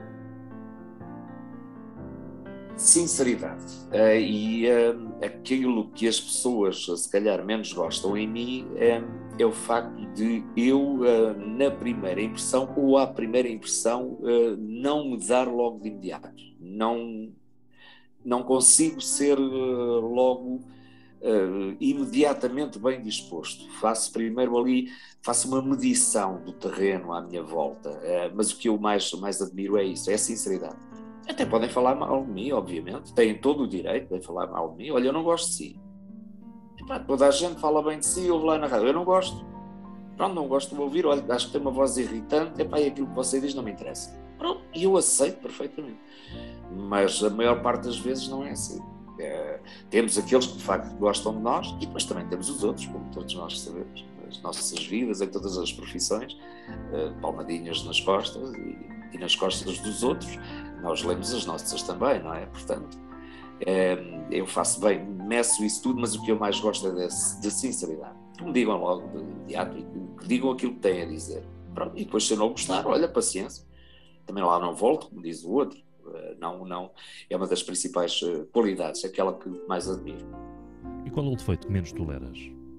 Sinceridade. Uh, e uh, aquilo que as pessoas se calhar menos gostam em mim é, é o facto de eu, uh, na primeira impressão ou à primeira impressão, uh, não me dar logo de imediato. Não, não consigo ser uh, logo uh, imediatamente bem disposto. Faço primeiro ali, faço uma medição do terreno à minha volta, uh, mas o que eu mais, mais admiro é isso, é a sinceridade. Até podem falar mal de mim, obviamente, têm todo o direito de falar mal de mim. Olha, eu não gosto de si. Epá, toda a gente fala bem de si, ouve lá na rádio, eu não gosto. Pronto, não gosto de ouvir, olha, acho que tem uma voz irritante, epá, e aquilo que você diz não me interessa. Pronto, e eu aceito perfeitamente. Mas a maior parte das vezes não é assim. É, temos aqueles que de facto gostam de nós e depois também temos os outros, como todos nós sabemos, nas nossas vidas, em todas as profissões, uh, palmadinhas nas costas e, e nas costas dos outros. Nós lemos as nossas também, não é? Portanto, é, eu faço bem, meço isso tudo, mas o que eu mais gosto é de, de sinceridade. Que me digam logo de imediato e que, que digam aquilo que têm a dizer. Pronto, e depois, se eu não gostar, olha, paciência. Também lá não volto, como diz o outro. Não, não, é uma das principais qualidades, aquela que mais admiro.
E qual é o defeito que menos toleras?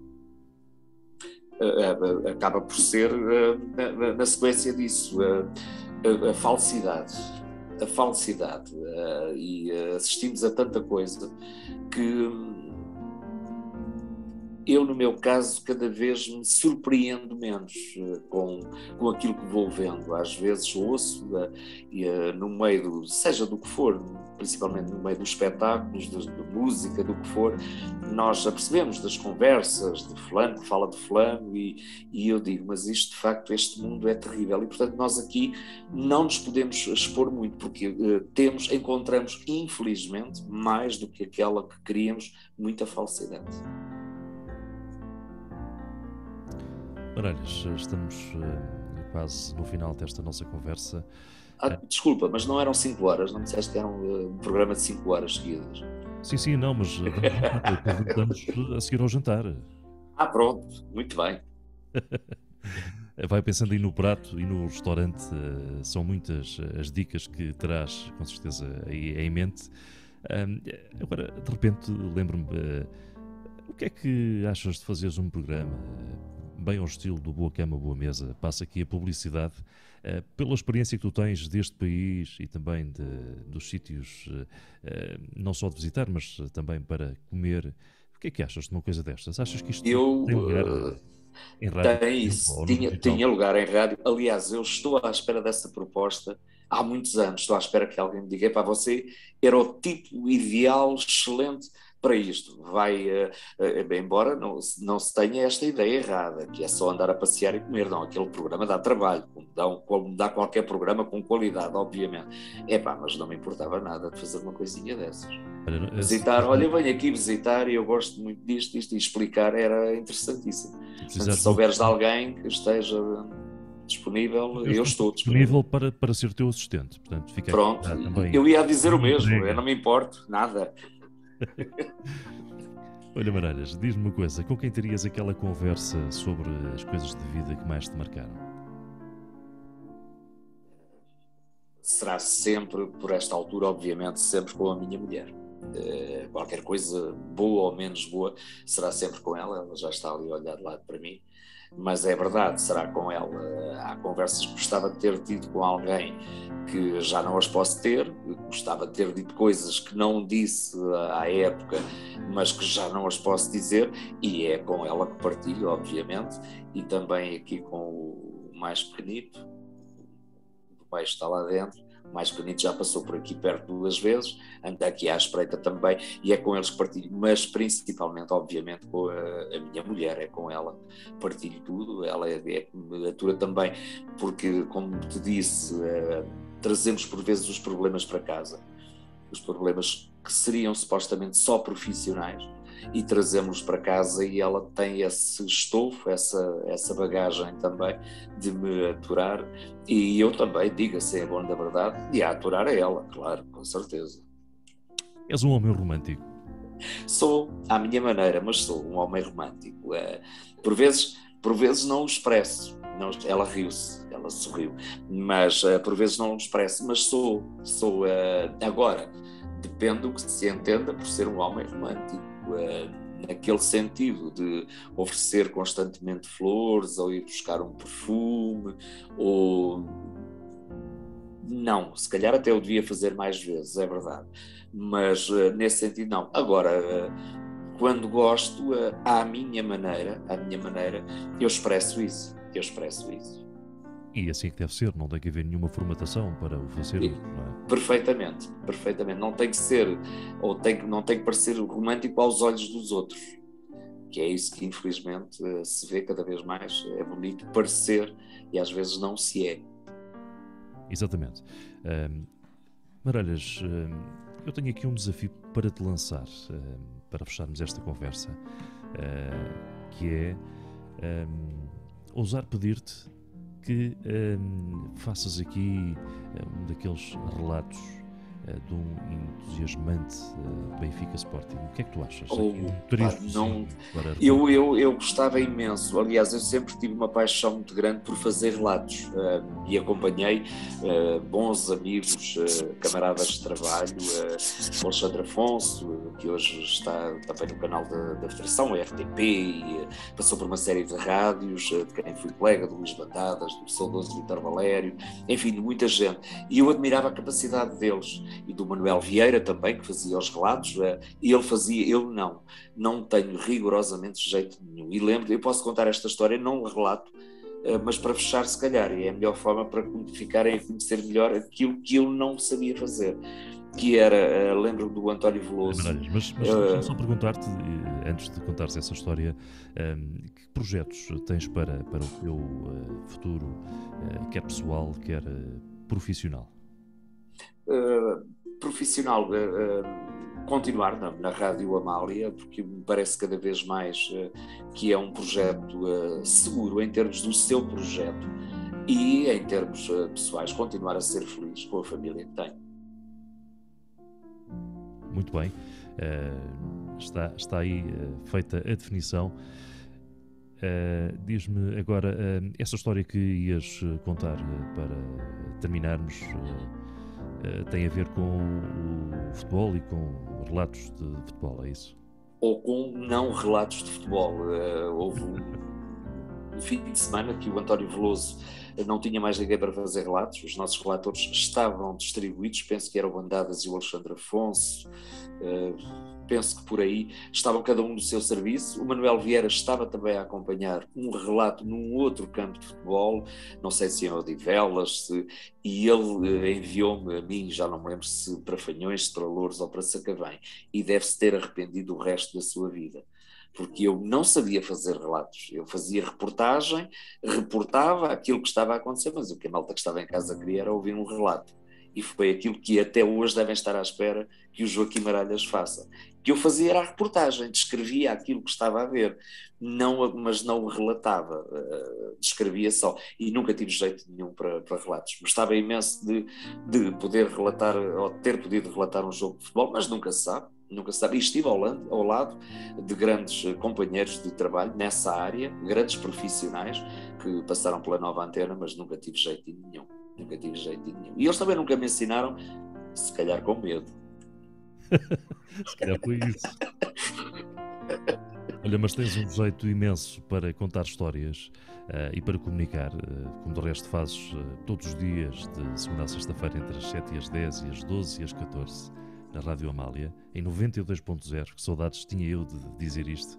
Acaba por ser, na, na sequência disso, a, a, a falsidade. A falsidade uh, e uh, assistimos a tanta coisa que eu, no meu caso, cada vez me surpreendo menos uh, com, com aquilo que vou vendo. Às vezes ouço uh, e, uh, no meio, do, seja do que for, principalmente no meio dos espetáculos, de, de música, do que for, nós apercebemos das conversas de fulano que fala de fulano e, e eu digo, mas isto de facto, este mundo é terrível e portanto nós aqui não nos podemos expor muito porque uh, temos, encontramos infelizmente mais do que aquela que queríamos, muita falsidade.
Orelhas, estamos uh, quase no final desta nossa conversa.
Ah, desculpa, mas não eram cinco horas, não me disseste que era um, um programa de cinco horas seguidas.
Sim, sim, não, mas vamos a seguir ao jantar.
Ah, pronto, muito bem.
Vai pensando aí no prato e no restaurante, são muitas as dicas que terás, com certeza, aí em mente. Agora, de repente, lembro-me, o que é que achas de fazeres um programa bem ao estilo do Boa Cama, Boa Mesa? Passa aqui a publicidade, uh, pela experiência que tu tens deste país e também de, dos sítios, uh, não só de visitar, mas também para comer. O que é que achas de uma coisa destas? Achas que isto
Eu,
tem lugar
uh,
em rádio?
tem isso, tinha, tinha lugar em rádio. Aliás, eu estou à espera dessa proposta há muitos anos. Estou à espera que alguém me diga: para você era o tipo ideal, excelente para isto. Vai, uh, uh, embora não, não se tenha esta ideia errada, que é só andar a passear e comer. Não, aquele programa dá trabalho, como dá, um, como dá qualquer programa com qualidade, obviamente. É pá, mas não me importava nada de fazer uma coisinha dessas. Olha, visitar, olha, eu venho aqui visitar e eu gosto muito disto, disto, e explicar era interessantíssimo. Se souberes de alguém que esteja disponível, eu, eu estou disponível.
disponível para, para ser teu assistente. Portanto, fica
Pronto,
aqui, também.
Eu ia dizer o mesmo, eu não me importo, nada.
Olha, Maralhas, diz-me uma coisa, com quem terias aquela conversa sobre as coisas de vida que mais te marcaram?
Será sempre, por esta altura, obviamente, sempre com a minha mulher. Uh, qualquer coisa boa ou menos boa será sempre com ela, ela já está ali a olhar de lado para mim, mas é verdade, será com ela. Uh, há conversas que gostava de ter tido com alguém que já não as posso ter, gostava de ter dito coisas que não disse à época, mas que já não as posso dizer, e é com ela que partilho, obviamente, e também aqui com o mais pequenito, o pai está lá dentro. O mais pequenito já passou por aqui perto duas vezes, anda aqui à espreita também, e é com eles que partilho, mas principalmente, obviamente, com a, a minha mulher, é com ela partilho tudo. Ela é, é que me atura também, porque, como te disse, é, trazemos por vezes os problemas para casa, os problemas que seriam supostamente só profissionais, e trazemos para casa, e ela tem esse estofo, essa, essa bagagem também de me aturar, e eu também, diga-se, é bom da verdade, e a aturar a ela, claro, com certeza.
És um homem romântico?
Sou, à minha maneira, mas sou um homem romântico. É, por vezes, por vezes não o expresso, não, ela riu-se, ela sorriu, mas uh, por vezes não o expresso, mas sou, sou uh, agora, depende do que se entenda por ser um homem romântico. Uh, naquele sentido de oferecer constantemente flores, ou ir buscar um perfume, ou não, se calhar até eu devia fazer mais vezes, é verdade, mas uh, nesse sentido não. Agora, uh, quando gosto, uh, à minha maneira, à minha maneira, eu expresso isso, eu expresso isso.
E assim que deve ser, não tem que haver nenhuma formatação para o fazer.
E,
não é?
Perfeitamente, perfeitamente. Não tem que ser, ou tem que, não tem que parecer romântico aos olhos dos outros, que é isso que infelizmente se vê cada vez mais. É bonito parecer e às vezes não se é.
Exatamente. Um, Maralhas, um, eu tenho aqui um desafio para te lançar, um, para fecharmos esta conversa, uh, que é um, ousar pedir-te que um, faças aqui um daqueles relatos uh, de um entusiasmante uh, Benfica Sporting. O que é que tu achas?
Oh,
um
pá, não, eu, eu, eu gostava imenso. Aliás, eu sempre tive uma paixão muito grande por fazer relatos, uh, e acompanhei uh, bons amigos, uh, camaradas de trabalho, uh, Alexandre Afonso, que hoje está também no canal da, da Federação, a R T P, e uh, passou por uma série de rádios, uh, de quem fui colega, do Luís Bandadas, do saudoso Vítor Valério, enfim, de muita gente. E eu admirava a capacidade deles, e do Manuel Vieira também, que fazia os relatos, uh, e ele fazia, eu não, não tenho rigorosamente jeito nenhum. E lembro, eu posso contar esta história, não um relato, uh, mas para fechar se calhar, e é a melhor forma para ficarem a conhecer melhor aquilo que eu não sabia fazer, que era, uh, lembro do António Veloso.
Mas, mas uh, deixa-me só perguntar-te, antes de contares essa história, um, que projetos tens para, para o teu uh, futuro, uh, quer pessoal, quer uh, profissional?
Uh, profissional, uh, uh, continuar na, na Rádio Amália, porque me parece cada vez mais uh, que é um projeto uh, seguro em termos do seu projeto, e em termos uh, pessoais, continuar a ser feliz com a família que tenho.
Muito bem, uh, está, está aí uh, feita a definição. Uh, diz-me agora, uh, essa história que ias contar uh, para terminarmos uh, Uh, tem a ver com o futebol e com relatos de futebol, é isso?
Ou com não relatos de futebol. Uh, houve um, um fim de semana que o António Veloso não tinha mais ninguém para fazer relatos, os nossos relatores estavam distribuídos, penso que eram o Bandadas e o Alexandre Afonso, uh, penso que por aí estavam cada um no seu serviço. O Manuel Vieira estava também a acompanhar um relato num outro campo de futebol, não sei se em Odivelas, se, e ele enviou-me a mim, já não me lembro se para Fanhões, se para Louros ou para Sacavém, e deve-se ter arrependido o resto da sua vida. Porque eu não sabia fazer relatos, eu fazia reportagem, reportava aquilo que estava a acontecer, mas o que a malta que estava em casa queria era ouvir um relato. E foi aquilo que até hoje devem estar à espera que o Joaquim Maralhas faça. O que eu fazia era a reportagem, descrevia aquilo que estava a ver, não, mas não o relatava, uh, descrevia só. E nunca tive jeito nenhum para, para relatos. Gostava imenso de, de poder relatar, ou ter podido relatar um jogo de futebol, mas nunca se sabe. Nunca se sabe. E estive ao lado, ao lado de grandes companheiros de trabalho nessa área, grandes profissionais que passaram pela Nova Antena, mas nunca tive jeito nenhum. Nunca tive jeito nenhum. E eles também nunca me ensinaram, se calhar com medo.
Se calhar foi isso. Olha, mas tens um jeito imenso para contar histórias uh, e para comunicar, uh, como de resto fazes uh, todos os dias, de segunda a sexta-feira, entre as sete e as dez e as doze e as catorze, na Rádio Amália, em noventa e dois ponto zero. Que saudades tinha eu de dizer isto.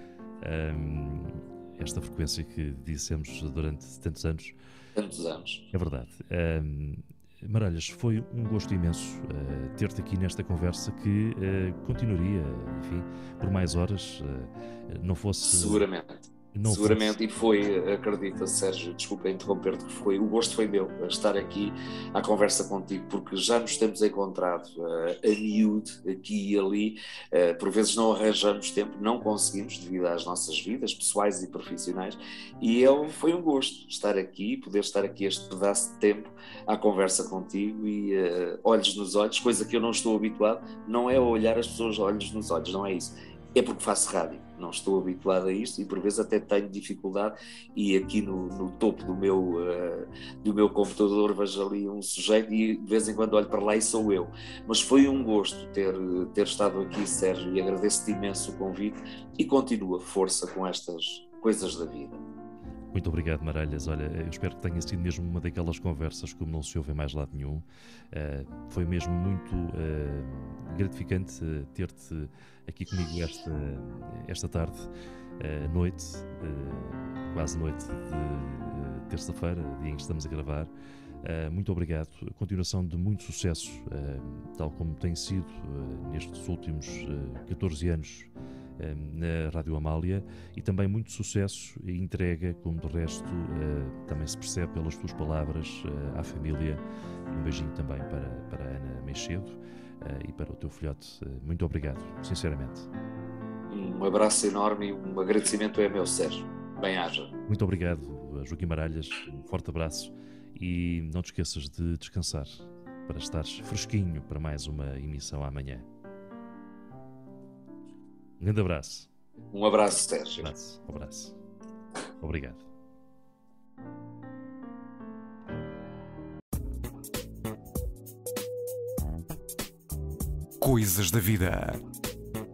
Um, esta frequência que dissemos durante tantos anos.
Tantos anos.
É verdade. Um, Maralhas, foi um gosto imenso uh, ter-te aqui nesta conversa que uh, continuaria, enfim, por mais horas, uh, não fosse...
Seguramente.
Não
Seguramente,
fosse...
e foi, acredita, Sérgio, desculpa interromper-te, que foi, o gosto foi meu estar aqui à conversa contigo, porque já nos temos encontrado uh, a miúdo, aqui e ali, uh, por vezes não arranjamos tempo, não conseguimos devido às nossas vidas pessoais e profissionais, e eu, foi um gosto estar aqui, poder estar aqui este pedaço de tempo à conversa contigo e uh, olhos nos olhos, coisa que eu não estou habituado, não é olhar as pessoas olhos nos olhos, não é isso. É porque faço rádio, não estou habituado a isto e por vezes até tenho dificuldade e aqui no, no topo do meu, uh, do meu computador vejo ali um sujeito e de vez em quando olho para lá e sou eu. Mas foi um gosto ter, ter estado aqui, Sérgio, e agradeço-te imenso o convite e continua força com estas coisas da vida.
Muito obrigado, Maralhas. Olha, eu espero que tenha sido mesmo uma daquelas conversas como não se ouve em mais lado nenhum. Uh, foi mesmo muito uh, gratificante uh, ter-te aqui comigo esta, esta tarde, uh, noite, uh, quase noite de uh, terça-feira, dia em que estamos a gravar. Uh, muito obrigado. Continuação de muito sucesso, uh, tal como tem sido uh, nestes últimos uh, catorze anos na Rádio Amália, e também muito sucesso e entrega, como de resto uh, também se percebe pelas tuas palavras, uh, à família. Um beijinho também para, para a Ana Meixedo uh, e para o teu filhote. Uh, muito obrigado, sinceramente.
Um abraço enorme e um agradecimento é meu, Sérgio. Bem-aja.
Muito obrigado, Joaquim Maralhas. Um forte abraço e não te esqueças de descansar para estares fresquinho para mais uma emissão amanhã. Um grande abraço.
Um abraço, Sérgio.
Um abraço. Um abraço. Obrigado.
Coisas da vida.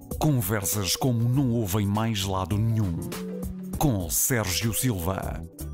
Conversas como não houve em mais lado nenhum. Com Sérgio Silva.